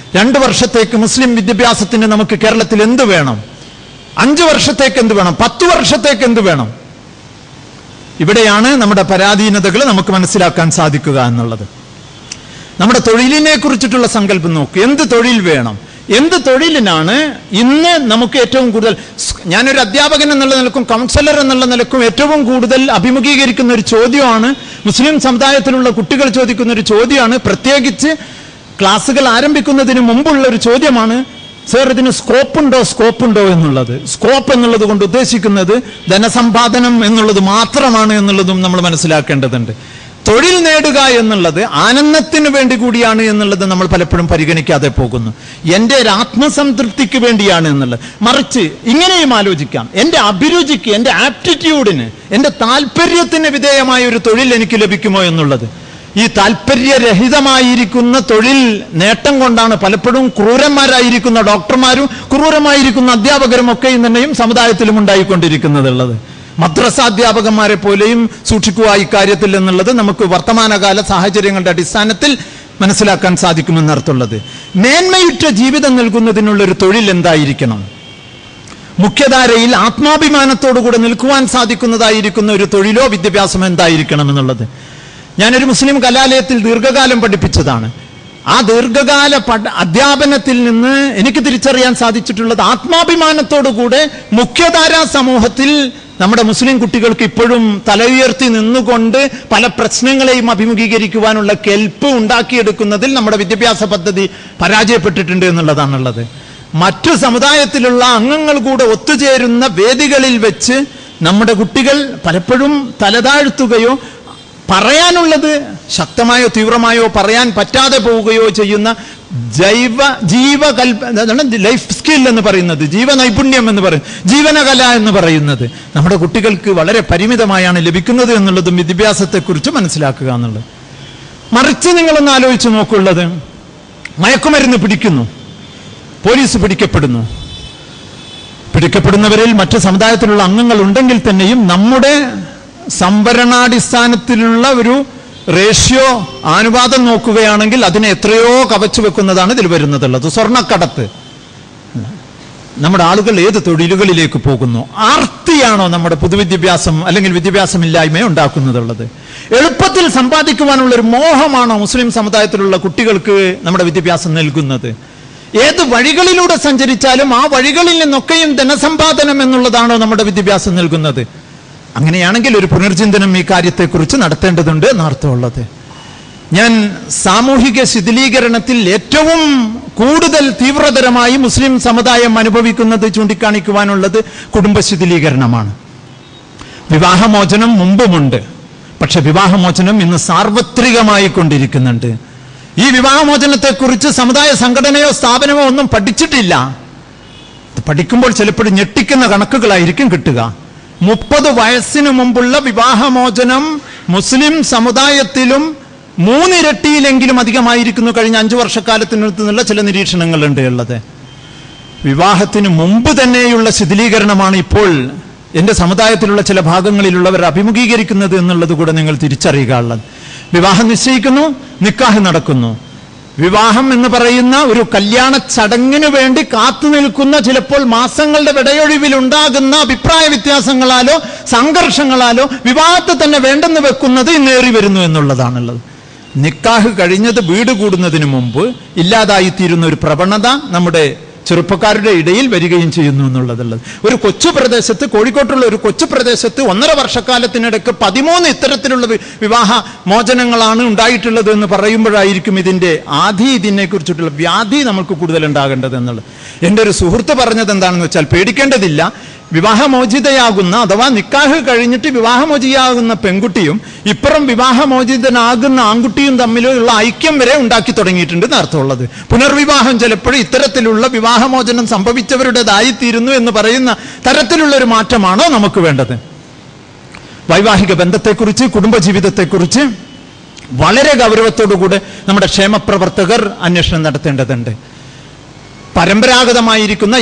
2 വർഷത്തേക്ക് മുസ്ലിം വിദ്യാഭ്യാസത്തിന് നമുക്ക് കേരളത്തിൽ എന്ത് വേണം? 5 വർഷത്തേക്ക് എന്ത് വേണം? 10 വർഷത്തേക്ക് എന്ത് വേണം? ഇവിടെയാണ് നമ്മുടെ പരാധീനതകൾ നമുക്ക് മനസ്സിലാക്കാൻ സാധിക്കുക എന്നുള്ളത്. നമ്മുടെ തൊഴിലിനെ കുറിച്ചിട്ടുള്ള സങ്കല്പം നോക്ക്. എന്ത് തൊഴിൽ വേണം? എന്ത് തൊഴിലിനാണ് ഇന്ന് നമുക്ക് ഏറ്റവും കൂടുതൽ, ഞാനൊരു അധ്യാപകൻ എന്നുള്ള നിലക്കും കൗൺസിലർ എന്നുള്ള നിലക്കും ഏറ്റവും കൂടുതൽ അഭിമുഖീകരിക്കുന്ന ഒരു ചോദ്യമാണ്, മുസ്ലിം സമുദായത്തിലുള്ള കുട്ടികൾ ചോദിക്കുന്ന ഒരു ചോദ്യമാണ്, പ്രത്യേകിച്ച് ക്ലാസ്സുകൾ ആരംഭിക്കുന്നതിന് മുമ്പുള്ള ഒരു ചോദ്യമാണ്, സർ ഇതിന് സ്കോപ്പ് ഉണ്ടോ എന്നുള്ളത്. സ്കോപ്പ് എന്നുള്ളത് കൊണ്ട് ഉദ്ദേശിക്കുന്നത് ധനസമ്പാദനം എന്നുള്ളത് മാത്രമാണ് എന്നുള്ളതും നമ്മൾ മനസ്സിലാക്കേണ്ടതുണ്ട്. തൊഴിൽ നേടുക എന്നുള്ളത് ആനന്ദത്തിന് വേണ്ടി കൂടിയാണ് എന്നുള്ളത് നമ്മൾ പലപ്പോഴും പരിഗണിക്കാതെ പോകുന്നു. എൻ്റെ ഒരു ആത്മസംതൃപ്തിക്ക് വേണ്ടിയാണ് എന്നുള്ളത്. മറിച്ച് ഇങ്ങനെയും ആലോചിക്കാം, എൻ്റെ അഭിരുചിക്ക്, എൻ്റെ ആപ്റ്റിറ്റ്യൂഡിന്, എൻ്റെ താല്പര്യത്തിന് വിധേയമായ ഒരു തൊഴിൽ എനിക്ക് ലഭിക്കുമോ എന്നുള്ളത്. ഈ താല്പര്യരഹിതമായിരിക്കുന്ന തൊഴിൽ നേട്ടം കൊണ്ടാണ് പലപ്പോഴും ക്രൂരന്മാരായിരിക്കുന്ന ഡോക്ടർമാരും ക്രൂരമായിരിക്കുന്ന അധ്യാപകരും ഒക്കെയും തന്നെയും സമുദായത്തിലും ഉണ്ടായിക്കൊണ്ടിരിക്കുന്നതുള്ളത്. മദ്രസാധ്യാപകന്മാരെ പോലെയും സൂക്ഷിക്കുക ഇക്കാര്യത്തിൽ എന്നുള്ളത് നമുക്ക് വർത്തമാനകാല സാഹചര്യങ്ങളുടെ അടിസ്ഥാനത്തിൽ മനസ്സിലാക്കാൻ സാധിക്കുമെന്നർത്ഥമുള്ളത്. മേന്മയുറ്റ ജീവിതം നൽകുന്നതിനുള്ളൊരു തൊഴിൽ എന്തായിരിക്കണം? മുഖ്യധാരയിൽ ആത്മാഭിമാനത്തോടുകൂടെ നിൽക്കുവാൻ സാധിക്കുന്നതായിരിക്കുന്ന ഒരു തൊഴിലോ വിദ്യാഭ്യാസമോ എന്തായിരിക്കണം എന്നുള്ളത്. ഞാനൊരു മുസ്ലിം കലാലയത്തിൽ ദീർഘകാലം പഠിപ്പിച്ചതാണ്. ആ ദീർഘകാല അധ്യാപനത്തിൽ നിന്ന് എനിക്ക് തിരിച്ചറിയാൻ സാധിച്ചിട്ടുള്ളത്, ആത്മാഭിമാനത്തോടുകൂടെ മുഖ്യധാരാ സമൂഹത്തിൽ നമ്മുടെ മുസ്ലിം കുട്ടികൾക്ക് ഇപ്പോഴും തല ഉയർത്തി നിന്നുകൊണ്ട് പല പ്രശ്നങ്ങളെയും അഭിമുഖീകരിക്കുവാനുള്ള കെൽപ്പ് ഉണ്ടാക്കിയെടുക്കുന്നതിൽ നമ്മുടെ വിദ്യാഭ്യാസ പദ്ധതി പരാജയപ്പെട്ടിട്ടുണ്ട് എന്നുള്ളതാണുള്ളത്. മറ്റു സമുദായത്തിലുള്ള അംഗങ്ങൾ കൂടെ ഒത്തുചേരുന്ന വേദികളിൽ വെച്ച് നമ്മുടെ കുട്ടികൾ പലപ്പോഴും തലതാഴ്ത്തുകയോ പറയാനുള്ളത് ശക്തമായോ തീവ്രമായോ പറയാൻ പറ്റാതെ പോവുകയോ ചെയ്യുന്ന ലൈഫ് സ്കിൽ എന്ന് പറയുന്നത്, ജീവനൈപുണ്യം എന്ന് പറയും, ജീവനകല എന്ന് പറയുന്നത് നമ്മുടെ കുട്ടികൾക്ക് വളരെ പരിമിതമായാണ് ലഭിക്കുന്നത് എന്നുള്ളതും വിദ്യാഭ്യാസത്തെക്കുറിച്ച് മനസ്സിലാക്കുക എന്നുള്ളത്. മറിച്ച് നിങ്ങളൊന്ന് ആലോചിച്ച് നോക്കുള്ളത്, മയക്കുമരുന്ന് പിടിക്കുന്നു, പോലീസ് പിടിക്കപ്പെടുന്നു. പിടിക്കപ്പെടുന്നവരിൽ മറ്റു സമുദായത്തിലുള്ള അംഗങ്ങൾ ഉണ്ടെങ്കിൽ തന്നെയും നമ്മുടെ സംവരണാടിസ്ഥാനത്തിലുള്ള ഒരു റേഷ്യോ അനുപാതം നോക്കുകയാണെങ്കിൽ അതിനെ എത്രയോ കവച്ചു വെക്കുന്നതാണ് ഇതിൽ വരുന്നതുള്ളത്. സ്വർണ്ണക്കടത്ത്. നമ്മുടെ ആളുകൾ ഏത് തൊഴിലുകളിലേക്ക് പോകുന്നു? ആർത്തിയാണോ നമ്മുടെ പൊതുവിദ്യാഭ്യാസം അല്ലെങ്കിൽ വിദ്യാഭ്യാസമില്ലായ്മ ഉണ്ടാക്കുന്നതുള്ളത്? എളുപ്പത്തിൽ സമ്പാദിക്കുവാനുള്ള ഒരു മോഹമാണോ മുസ്ലിം സമുദായത്തിലുള്ള കുട്ടികൾക്ക് നമ്മുടെ വിദ്യാഭ്യാസം നൽകുന്നത്? ഏത് വഴികളിലൂടെ സഞ്ചരിച്ചാലും ആ വഴികളിൽ നിന്നൊക്കെയും ധനസമ്പാദനം എന്നുള്ളതാണോ നമ്മുടെ വിദ്യാഭ്യാസം നൽകുന്നത്? അങ്ങനെയാണെങ്കിൽ ഒരു പുനർചിന്തനം ഈ കാര്യത്തെക്കുറിച്ച് നടത്തേണ്ടതുണ്ട് എന്നർത്ഥമുള്ളത്. ഞാൻ സാമൂഹിക ശിഥിലീകരണത്തിൽ ഏറ്റവും കൂടുതൽ തീവ്രതരമായി മുസ്ലിം സമുദായം അനുഭവിക്കുന്നത് ചൂണ്ടിക്കാണിക്കുവാനുള്ളത് കുടുംബ ശിഥിലീകരണമാണ്. വിവാഹമോചനം മുമ്പുമുണ്ട്, പക്ഷെ വിവാഹമോചനം ഇന്ന് സാർവത്രികമായി കൊണ്ടിരിക്കുന്നുണ്ട്. ഈ വിവാഹമോചനത്തെക്കുറിച്ച് സമുദായ സംഘടനയോ സ്ഥാപനമോ ഒന്നും പഠിച്ചിട്ടില്ല. പഠിക്കുമ്പോൾ ചിലപ്പോഴും ഞെട്ടിക്കുന്ന കണക്കുകളായിരിക്കും കിട്ടുക. 30 വയസ്സിന് മുമ്പുള്ള വിവാഹമോചനം മുസ്ലിം സമുദായത്തിലും 3 ഇരട്ടിയിലെങ്കിലും അധികമായിരിക്കുന്നു കഴിഞ്ഞ 5 വർഷക്കാലത്തിനുള്ള ചില നിരീക്ഷണങ്ങളുണ്ട് ഉള്ളത്. വിവാഹത്തിന് മുമ്പ് തന്നെയുള്ള ശിഥിലീകരണമാണ് ഇപ്പോൾ എൻ്റെ സമുദായത്തിലുള്ള ചില ഭാഗങ്ങളിലുള്ളവർ അഭിമുഖീകരിക്കുന്നത് എന്നുള്ളത് കൂടെ നിങ്ങൾ തിരിച്ചറിയുക ഉള്ളത്. വിവാഹം നിശ്ചയിക്കുന്നു, നിക്കാഹ് നടക്കുന്നു. വിവാഹം എന്ന് പറയുന്ന ഒരു കല്യാണ ചടങ്ങിന് വേണ്ടി കാത്തു നിൽക്കുന്ന ചിലപ്പോൾ മാസങ്ങളുടെ വിടയൊഴിവിൽ ഉണ്ടാകുന്ന അഭിപ്രായ വ്യത്യാസങ്ങളാലോ സംഘർഷങ്ങളാലോ വിവാഹത്തെ തന്നെ വേണ്ടെന്ന് വെക്കുന്നത് ഇന്നേറി വരുന്നു എന്നുള്ളതാണുള്ളത്. നിക്കാഹ് കഴിഞ്ഞത് വീട് കൂടുന്നതിന് മുമ്പ് ഇല്ലാതായിത്തീരുന്ന ഒരു പ്രവണത നമ്മുടെ ചെറുപ്പക്കാരുടെ ഇടയിൽ വരികയും ചെയ്യുന്നു എന്നുള്ളതുള്ളത്. ഒരു കൊച്ചു പ്രദേശത്ത്, കോഴിക്കോട്ടുള്ള ഒരു കൊച്ചു പ്രദേശത്ത് 1.5 വർഷക്കാലത്തിനിടയ്ക്ക് 13 ഇത്തരത്തിലുള്ള വിവാഹ മോചനങ്ങളാണ് ഉണ്ടായിട്ടുള്ളത് എന്ന് പറയുമ്പോഴായിരിക്കും ഇതിനെ കുറിച്ചിട്ടുള്ള വ്യാധി നമുക്ക് കൂടുതൽ ഉണ്ടാകേണ്ടത് എന്നുള്ളത്. എൻ്റെ ഒരു സുഹൃത്ത് പറഞ്ഞത് എന്താണെന്ന് വെച്ചാൽ, പേടിക്കേണ്ടതില്ല, വിവാഹമോചിതയാകുന്ന അഥവാ നിക്കാഹ് കഴിഞ്ഞിട്ട് വിവാഹമോചിതയാകുന്ന പെൺകുട്ടിയും ഇപ്പുറം വിവാഹമോചിതനാകുന്ന ആൺകുട്ടിയും തമ്മിലുള്ള ഐക്യം വരെ ഉണ്ടാക്കി തുടങ്ങിയിട്ടുണ്ട് എന്നർത്ഥമുള്ളത്. പുനർവിവാഹം ചിലപ്പോഴും ഇത്തരത്തിലുള്ള വിവാഹമോചനം സംഭവിച്ചവരുടേതായിത്തീരുന്നു എന്ന് പറയുന്ന തരത്തിലുള്ള ഒരു മാറ്റമാണോ നമുക്ക് വേണ്ടത്? വൈവാഹിക ബന്ധത്തെക്കുറിച്ച്, കുടുംബജീവിതത്തെക്കുറിച്ച് വളരെ ഗൗരവത്തോടുകൂടെ നമ്മുടെ ക്ഷേമപ്രവർത്തകർ അന്വേഷണം നടത്തേണ്ടതുണ്ട്. പരമ്പരാഗതമായിരിക്കുന്ന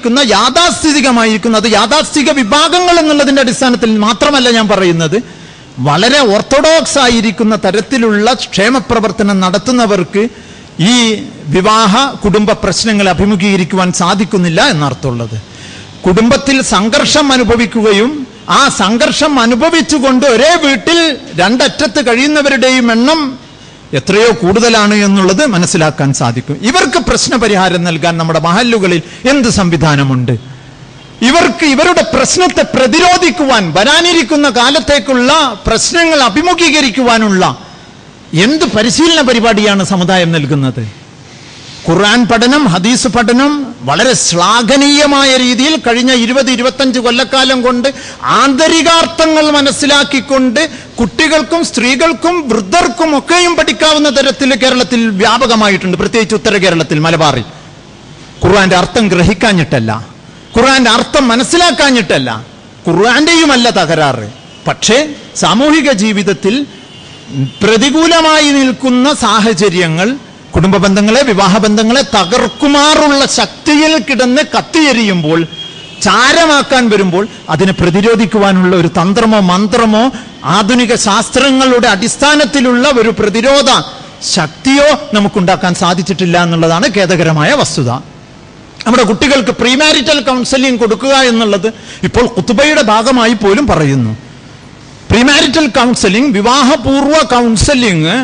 യാഥാസ്ഥിതികമായിരിക്കുന്ന അത് യാഥാസ്ഥിക വിഭാഗങ്ങൾ എന്നുള്ളതിന്റെ അടിസ്ഥാനത്തിൽ മാത്രമല്ല ഞാൻ പറയുന്നത്, വളരെ ഓർത്തഡോക്സ് ആയിരിക്കുന്ന തരത്തിലുള്ള ക്ഷേമപ്രവർത്തനം നടത്തുന്നവർക്ക് ഈ വിവാഹ കുടുംബ പ്രശ്നങ്ങൾ അഭിമുഖീകരിക്കുവാൻ സാധിക്കുന്നില്ല എന്നർത്ഥമുള്ളത്. കുടുംബത്തിൽ സംഘർഷം അനുഭവിക്കുകയും ആ സംഘർഷം അനുഭവിച്ചുകൊണ്ട് ഒരേ വീട്ടിൽ രണ്ടറ്റത്ത് കഴിയുന്നവരുടെയും എണ്ണം എത്രയോ കൂടുതലാണ് എന്നുള്ളത് മനസ്സിലാക്കാൻ സാധിക്കും. ഇവർക്ക് പ്രശ്നപരിഹാരം നൽകാൻ നമ്മുടെ മഹല്ലുകളിൽ എന്ത് സംവിധാനമുണ്ട്? ഇവർക്ക് ഇവരുടെ പ്രശ്നത്തെ പ്രതിരോധിക്കുവാൻ, വരാനിരിക്കുന്ന കാലത്തേക്കുള്ള പ്രശ്നങ്ങൾ അഭിമുഖീകരിക്കുവാനുള്ള എന്ത് പരിശീലന പരിപാടിയാണ് സമുദായം നൽകുന്നത്? ഖുർആൻ പഠനം, ഹദീസ് പഠനം വളരെ ശ്ലാഘനീയമായ രീതിയിൽ കഴിഞ്ഞ 20-25 കൊല്ലക്കാലം കൊണ്ട് ആന്തരികാർത്ഥങ്ങൾ മനസ്സിലാക്കിക്കൊണ്ട് കുട്ടികൾക്കും സ്ത്രീകൾക്കും വൃദ്ധർക്കും ഒക്കെയും പഠിക്കാവുന്ന തരത്തിൽ കേരളത്തിൽ വ്യാപകമായിട്ടുണ്ട്. പ്രത്യേകിച്ച് ഉത്തര കേരളത്തിൽ, മലബാറിൽ. ഖുർആന്റെ അർത്ഥം ഗ്രഹിക്കാഞ്ഞിട്ടല്ല, ഖുർആന്റെ അർത്ഥം മനസ്സിലാക്കാഞ്ഞിട്ടല്ല, ഖുർആന്റെയുമല്ല തകരാറ്. പക്ഷേ സാമൂഹിക ജീവിതത്തിൽ പ്രതികൂലമായി നിൽക്കുന്ന സാഹചര്യങ്ങൾ കുടുംബ ബന്ധങ്ങളെ, വിവാഹ ബന്ധങ്ങളെ തകർക്കുമാറുള്ള ശക്തിയിൽ കിടന്ന് കത്തിയെരിയുമ്പോൾ, ചാരമാക്കാൻ വരുമ്പോൾ അതിനെ പ്രതിരോധിക്കുവാനുള്ള ഒരു തന്ത്രമോ മന്ത്രമോ ആധുനിക ശാസ്ത്രങ്ങളുടെ അടിസ്ഥാനത്തിലുള്ള ഒരു പ്രതിരോധ ശക്തിയോ നമുക്കുണ്ടാക്കാൻ സാധിച്ചിട്ടില്ല എന്നുള്ളതാണ് ഖേദകരമായ വസ്തുത. നമ്മുടെ കുട്ടികൾക്ക് പ്രീമാരിറ്റൽ കൗൺസിലിംഗ് കൊടുക്കുക എന്നുള്ളത് ഇപ്പോൾ ഖുതുബയുടെ ഭാഗമായി പോലും പറയുന്നു. പ്രീമാരിറ്റൽ കൗൺസിലിംഗ്, വിവാഹപൂർവ്വ കൗൺസിലിംഗ്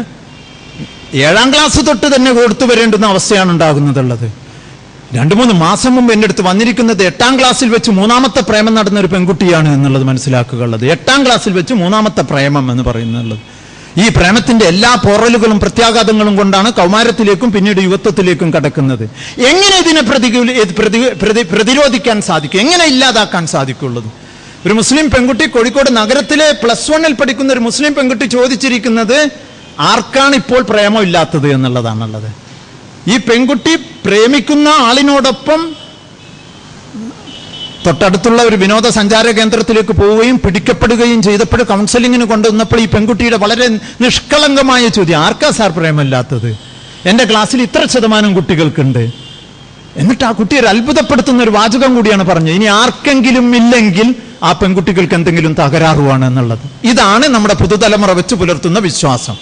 7ാം ക്ലാസ് തൊട്ട് തന്നെ കൊടുത്തു വരേണ്ടുന്ന അവസ്ഥയാണ് ഉണ്ടാകുന്നതുള്ളത്. 2-3 മാസം മുമ്പ് എൻ്റെ അടുത്ത് വന്നിരിക്കുന്നത് 8ാം ക്ലാസ്സിൽ വെച്ച് 3ാമത്തെ പ്രേമം നടന്ന ഒരു പെൺകുട്ടിയാണ് എന്നുള്ളത് മനസ്സിലാക്കുക ഉള്ളത്. 8ാം ക്ലാസ്സിൽ വെച്ച് 3ാമത്തെ പ്രേമം എന്ന് പറയുന്നുള്ളത്. ഈ പ്രേമത്തിന്റെ എല്ലാ പോറലുകളും പ്രത്യാഘാതങ്ങളും കൊണ്ടാണ് കൗമാരത്തിലേക്കും പിന്നീട് യുവത്വത്തിലേക്കും കടക്കുന്നത്. എങ്ങനെ ഇതിനെ പ്രതിരോധിക്കാൻ സാധിക്കും? എങ്ങനെ ഇല്ലാതാക്കാൻ സാധിക്കുള്ളത്? ഒരു മുസ്ലിം പെൺകുട്ടി, കോഴിക്കോട് നഗരത്തിലെ +1 പഠിക്കുന്ന ഒരു മുസ്ലിം പെൺകുട്ടി ചോദിച്ചിരിക്കുന്നത് ആർക്കാണ് ഇപ്പോൾ പ്രേമം ഇല്ലാത്തത് എന്നുള്ളതാണുള്ളത്. ഈ പെൺകുട്ടി പ്രേമിക്കുന്ന ആളിനോടൊപ്പം തൊട്ടടുത്തുള്ള ഒരു വിനോദസഞ്ചാര കേന്ദ്രത്തിലേക്ക് പോവുകയും പിടിക്കപ്പെടുകയും ചെയ്തപ്പോൾ കൗൺസിലിങ്ങിന് കൊണ്ടുവന്നപ്പോൾ ഈ പെൺകുട്ടിയുടെ വളരെ നിഷ്കളങ്കമായ ചോദ്യം, ആർക്കാ സാർ പ്രേമമില്ലാത്തത്? എൻ്റെ ക്ലാസ്സിൽ ഇത്ര ശതമാനം കുട്ടികൾക്കുണ്ട്. എന്നിട്ട് ആ കുട്ടി ഒരു അത്ഭുതപ്പെടുത്തുന്ന ഒരു വാചകം കൂടിയാണ് പറഞ്ഞത്, ഇനി ആർക്കെങ്കിലും ഇല്ലെങ്കിൽ ആ പെൺകുട്ടികൾക്ക് എന്തെങ്കിലും തകരാറുവാണ് എന്നുള്ളത്. ഇതാണ് നമ്മുടെ പുതുതലമുറ വെച്ച് പുലർത്തുന്ന വിശ്വാസം.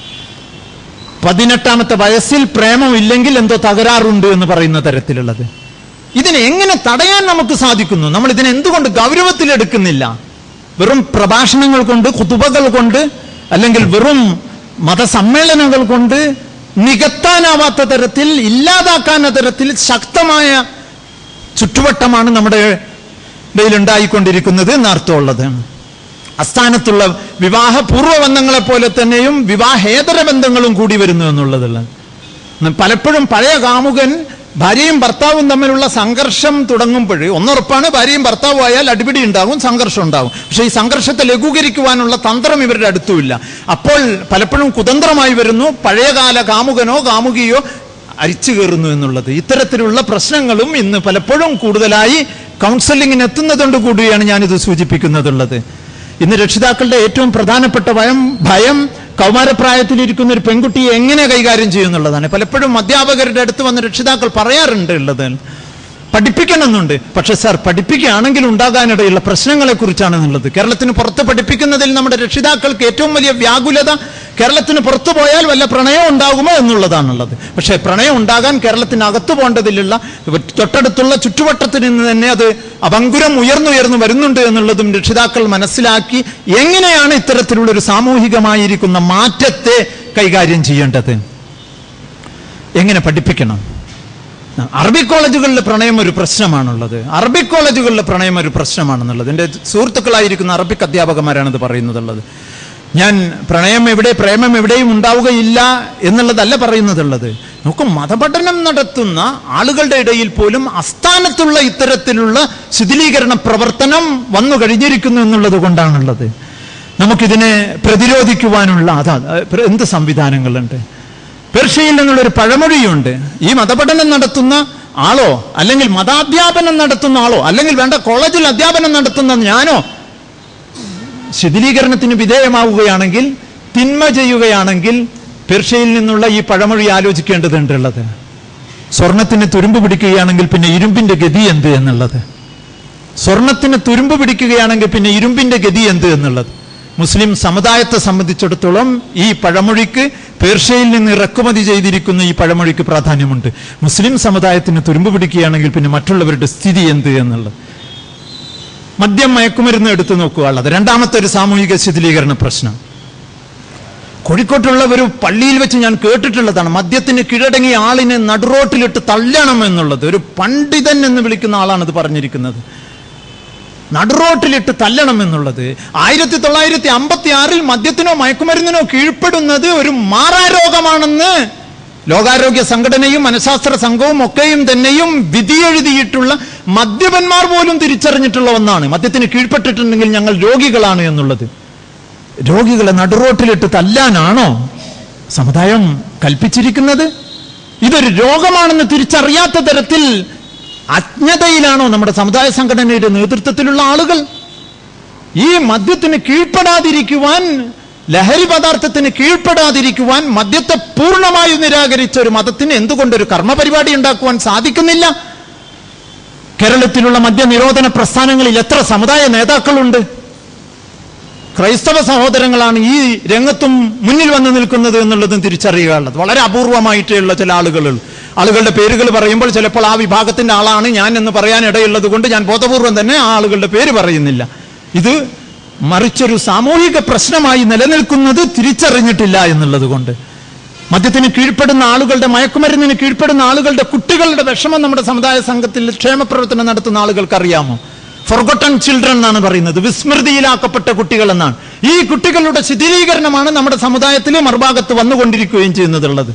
18ാമത്തെ വയസ്സിൽ പ്രേമം ഇല്ലെങ്കിൽ എന്തോ തകരാറുണ്ട് എന്ന് പറയുന്ന തരത്തിലുള്ളത്. ഇതിനെ എങ്ങനെ തടയാൻ നമുക്ക് സാധിക്കുന്നു? നമ്മൾ ഇതിനെ എന്തുകൊണ്ട് ഗൗരവത്തിലെടുക്കുന്നില്ല? വെറും പ്രഭാഷണങ്ങൾ കൊണ്ട്, ഖുതുബകൾ കൊണ്ട്, അല്ലെങ്കിൽ വെറും മതസമ്മേളനങ്ങൾ കൊണ്ട് നികത്താനാവാത്ത തരത്തിൽ, ഇല്ലാതാക്കാന തരത്തിൽ ശക്തമായ ചുറ്റുവട്ടമാണ് നമ്മുടെ ഇടയിൽ ഉണ്ടായിക്കൊണ്ടിരിക്കുന്നത് എന്നർത്ഥമുള്ളത്. അസ്ഥാനത്തുള്ള വിവാഹപൂർവ്വ ബന്ധങ്ങളെ പോലെ തന്നെയും വിവാഹേതര ബന്ധങ്ങളും കൂടി വരുന്നു എന്നുള്ളതല്ല. പലപ്പോഴും പഴയ കാമുകൻ ഭാര്യയും ഭർത്താവും തമ്മിലുള്ള സംഘർഷം തുടങ്ങുമ്പോൾ ഒന്നുറപ്പാണ്, ഭാര്യയും ഭർത്താവും ആയാൽ അടിപിടി ഉണ്ടാകും, സംഘർഷം ഉണ്ടാകും. പക്ഷെ ഈ സംഘർഷത്തെ ലഘൂകരിക്കുവാനുള്ള തന്ത്രം ഇവരുടെ അടുത്തുമില്ല. അപ്പോൾ പലപ്പോഴും കുതന്ത്രമായി വരുന്നു, പഴയകാല കാമുകനോ കാമുകിയോ അരിച്ചു കയറുന്നു എന്നുള്ളത്. ഇത്തരത്തിലുള്ള പ്രശ്നങ്ങളും ഇന്ന് പലപ്പോഴും കൂടുതലായി കൗൺസിലിങ്ങിന് എത്തുന്നതുകൊണ്ട് കൂടിയാണ് ഞാനിത് സൂചിപ്പിക്കുന്നതുള്ളത്. ഇന്ന് രക്ഷിതാക്കളുടെ ഏറ്റവും പ്രധാനപ്പെട്ട ഭയം കൗമാരപ്രായത്തിലിരിക്കുന്ന ഒരു പെൺകുട്ടിയെ എങ്ങനെ കൈകാര്യം ചെയ്യുന്നുള്ളതാണ്. പലപ്പോഴും അധ്യാപകരുടെ അടുത്ത് വന്ന് രക്ഷിതാക്കൾ പറയാറുണ്ട് ഉള്ളത്, പഠിപ്പിക്കണമെന്നുണ്ട്. പക്ഷെ സാർ, പഠിപ്പിക്കുകയാണെങ്കിൽ ഉണ്ടാകാനിടയുള്ള പ്രശ്നങ്ങളെ കുറിച്ചാണ് എന്നുള്ളത്. കേരളത്തിന് പുറത്ത് പഠിപ്പിക്കുന്നതിൽ നമ്മുടെ രക്ഷിതാക്കൾക്ക് ഏറ്റവും വലിയ വ്യാകുലത കേരളത്തിന് പുറത്തു പോയാൽ വല്ല പ്രണയം ഉണ്ടാകുമോ എന്നുള്ളതാണുള്ളത്. പക്ഷേ പ്രണയം ഉണ്ടാകാൻ കേരളത്തിനകത്ത് പോകേണ്ടതിലുള്ള തൊട്ടടുത്തുള്ള ചുറ്റുവട്ടത്തിൽ നിന്ന് തന്നെ അത് അപങ്കുരം ഉയർന്നുയർന്നു വരുന്നുണ്ട് എന്നുള്ളതും രക്ഷിതാക്കൾ മനസ്സിലാക്കി എങ്ങനെയാണ് ഇത്തരത്തിലുള്ളൊരു സാമൂഹികമായിരിക്കുന്ന മാറ്റത്തെ കൈകാര്യം ചെയ്യേണ്ടത്, എങ്ങനെ പഠിപ്പിക്കണം. അറബിക് കോളേജുകളിലെ പ്രണയം ഒരു പ്രശ്നമാണുള്ളത്. അറബിക് കോളേജുകളിലെ പ്രണയം ഒരു പ്രശ്നമാണെന്നുള്ളത് എൻ്റെ സുഹൃത്തുക്കളായിരിക്കുന്ന അറബിക് അധ്യാപകന്മാരാണിത് പറയുന്നതുള്ളത്. ഞാൻ പ്രണയം എവിടെ, പ്രേമം എവിടെയും ഉണ്ടാവുകയില്ല എന്നുള്ളതല്ല പറയുന്നതുള്ളത്. നോക്കും, മതപഠനം നടത്തുന്ന ആളുകളുടെ ഇടയിൽ പോലും അസ്ഥാനത്തുള്ള ഇത്തരത്തിലുള്ള ശിഥിലീകരണ പ്രവർത്തനം വന്നു കഴിഞ്ഞിരിക്കുന്നു എന്നുള്ളത് കൊണ്ടാണുള്ളത്. നമുക്കിതിനെ പ്രതിരോധിക്കുവാനുള്ള എന്ത് സംവിധാനങ്ങളുണ്ട്? പേർഷ്യയിൽ നിന്നുള്ളൊരു പഴമൊഴിയുണ്ട്, ഈ മതപഠനം നടത്തുന്ന ആളോ അല്ലെങ്കിൽ മതാധ്യാപനം നടത്തുന്ന ആളോ അല്ലെങ്കിൽ വേണ്ട കോളേജിൽ അധ്യാപനം നടത്തുന്ന ഞാനോ ശിഥിലീകരണത്തിന് വിധേയമാവുകയാണെങ്കിൽ, തിന്മ ചെയ്യുകയാണെങ്കിൽ പേർഷ്യയിൽ നിന്നുള്ള ഈ പഴമൊഴി ആലോചിക്കേണ്ടതുണ്ടുള്ളത്. സ്വർണത്തിന് തുരുമ്പ് പിടിക്കുകയാണെങ്കിൽ പിന്നെ ഇരുമ്പിന്റെ ഗതി എന്ത് എന്നുള്ളത്. സ്വർണത്തിന് തുരുമ്പ് പിടിക്കുകയാണെങ്കിൽ പിന്നെ ഇരുമ്പിന്റെ ഗതി എന്ത് എന്നുള്ളത്. മുസ്ലിം സമുദായത്തെ സംബന്ധിച്ചിടത്തോളം ഈ പഴമൊഴിക്ക്, പേർഷ്യയിൽ നിന്ന് ഇറക്കുമതി ചെയ്തിരിക്കുന്ന ഈ പഴമൊഴിക്ക് പ്രാധാന്യമുണ്ട്. മുസ്ലിം സമുദായത്തിന് തുരുമ്പ് പിടിക്കുകയാണെങ്കിൽ പിന്നെ മറ്റുള്ളവരുടെ സ്ഥിതി എന്ത് എന്നുള്ളത്. മദ്യം, മയക്കുമരുന്ന് എടുത്തു നോക്കുകയുള്ളത് രണ്ടാമത്തെ ഒരു സാമൂഹിക ശിഥിലീകരണ പ്രശ്നം. കോഴിക്കോട്ടുള്ള ഒരു പള്ളിയിൽ വെച്ച് ഞാൻ കേട്ടിട്ടുള്ളതാണ്, മദ്യത്തിന് കീഴടങ്ങിയ ആളിനെ നടുറോട്ടിലിട്ട് തള്ളണം എന്നുള്ളത്. ഒരു പണ്ഡിതൻ എന്ന് വിളിക്കുന്ന ആളാണ് ഇത് പറഞ്ഞിരിക്കുന്നത്. നടുറോട്ടിലിട്ട് തല്ലണം എന്നുള്ളത്. 1956 മദ്യത്തിനോ മയക്കുമരുന്നിനോ കീഴ്പ്പെടുന്നത് ഒരു മാറാരോഗമാണെന്ന് ലോകാരോഗ്യ സംഘടനയും മനഃശാസ്ത്ര സംഘവും ഒക്കെയും തന്നെയും വിധിയെഴുതിയിട്ടുള്ള മദ്യപന്മാർ പോലും തിരിച്ചറിഞ്ഞിട്ടുള്ള ഒന്നാണ്. മദ്യത്തിന് കീഴ്പ്പെട്ടിട്ടുണ്ടെങ്കിൽ ഞങ്ങൾ രോഗികളാണ് എന്നുള്ളത്. രോഗികളെ നടുറോട്ടിലിട്ട് തല്ലാനാണോ സമുദായം കൽപ്പിച്ചിരിക്കുന്നത്? ഇതൊരു രോഗമാണെന്ന് തിരിച്ചറിയാത്ത തരത്തിൽ അജ്ഞതയിലാണോ നമ്മുടെ സമുദായ സംഘടനയുടെ നേതൃത്വത്തിലുള്ള ആളുകൾ? ഈ മദ്യത്തിന് കീഴ്പ്പെടാതിരിക്കുവാൻ, ലഹരി പദാർത്ഥത്തിന് കീഴ്പ്പെടാതിരിക്കുവാൻ മദ്യത്തെ പൂർണ്ണമായും നിരാകരിച്ച ഒരു മതത്തിന് എന്തുകൊണ്ടൊരു കർമ്മപരിപാടി ഉണ്ടാക്കുവാൻ സാധിക്കുന്നില്ല? കേരളത്തിലുള്ള മദ്യനിരോധന പ്രസ്ഥാനങ്ങളിൽ എത്ര സമുദായ നേതാക്കളുണ്ട്? ക്രൈസ്തവ സഹോദരങ്ങളാണ് ഈ രംഗത്തും മുന്നിൽ വന്ന് നിൽക്കുന്നത് എന്നുള്ളതും തിരിച്ചറിയുകയുള്ളത്. വളരെ അപൂർവമായിട്ടുള്ള ചില ആളുകളുടെ പേരുകൾ പറയുമ്പോൾ ചിലപ്പോൾ ആ വിഭാഗത്തിന്റെ ആളാണ് ഞാൻ എന്ന് പറയാൻ ഇടയുള്ളത് കൊണ്ട് ഞാൻ ബോധപൂർവം തന്നെ ആ ആളുകളുടെ പേര് പറയുന്നില്ല. ഇത് മറിച്ചൊരു സാമൂഹിക പ്രശ്നമായി നിലനിൽക്കുന്നത് തിരിച്ചറിഞ്ഞിട്ടില്ല എന്നുള്ളത് കൊണ്ട്. മദ്യത്തിന് കീഴ്പ്പെടുന്ന ആളുകളുടെ, മയക്കുമരുന്നിന് കീഴ്പ്പെടുന്ന ആളുകളുടെ കുട്ടികളുടെ വിഷമം നമ്മുടെ സമുദായ സംഘത്തിൽ ക്ഷേമപ്രവർത്തനം നടത്തുന്ന ആളുകൾക്ക് അറിയാമോ? ഫോർഗോട്ടൺ ചിൽഡ്രൻ എന്നാണ് പറയുന്നത്, വിസ്മൃതിയിലാക്കപ്പെട്ട കുട്ടികൾ എന്നാണ്. ഈ കുട്ടികളുടെ ശിഥിലീകരണമാണ് നമ്മുടെ സമുദായത്തിലെ മറുഭാഗത്ത് വന്നുകൊണ്ടിരിക്കുകയും ചെയ്യുന്നതുള്ളത്.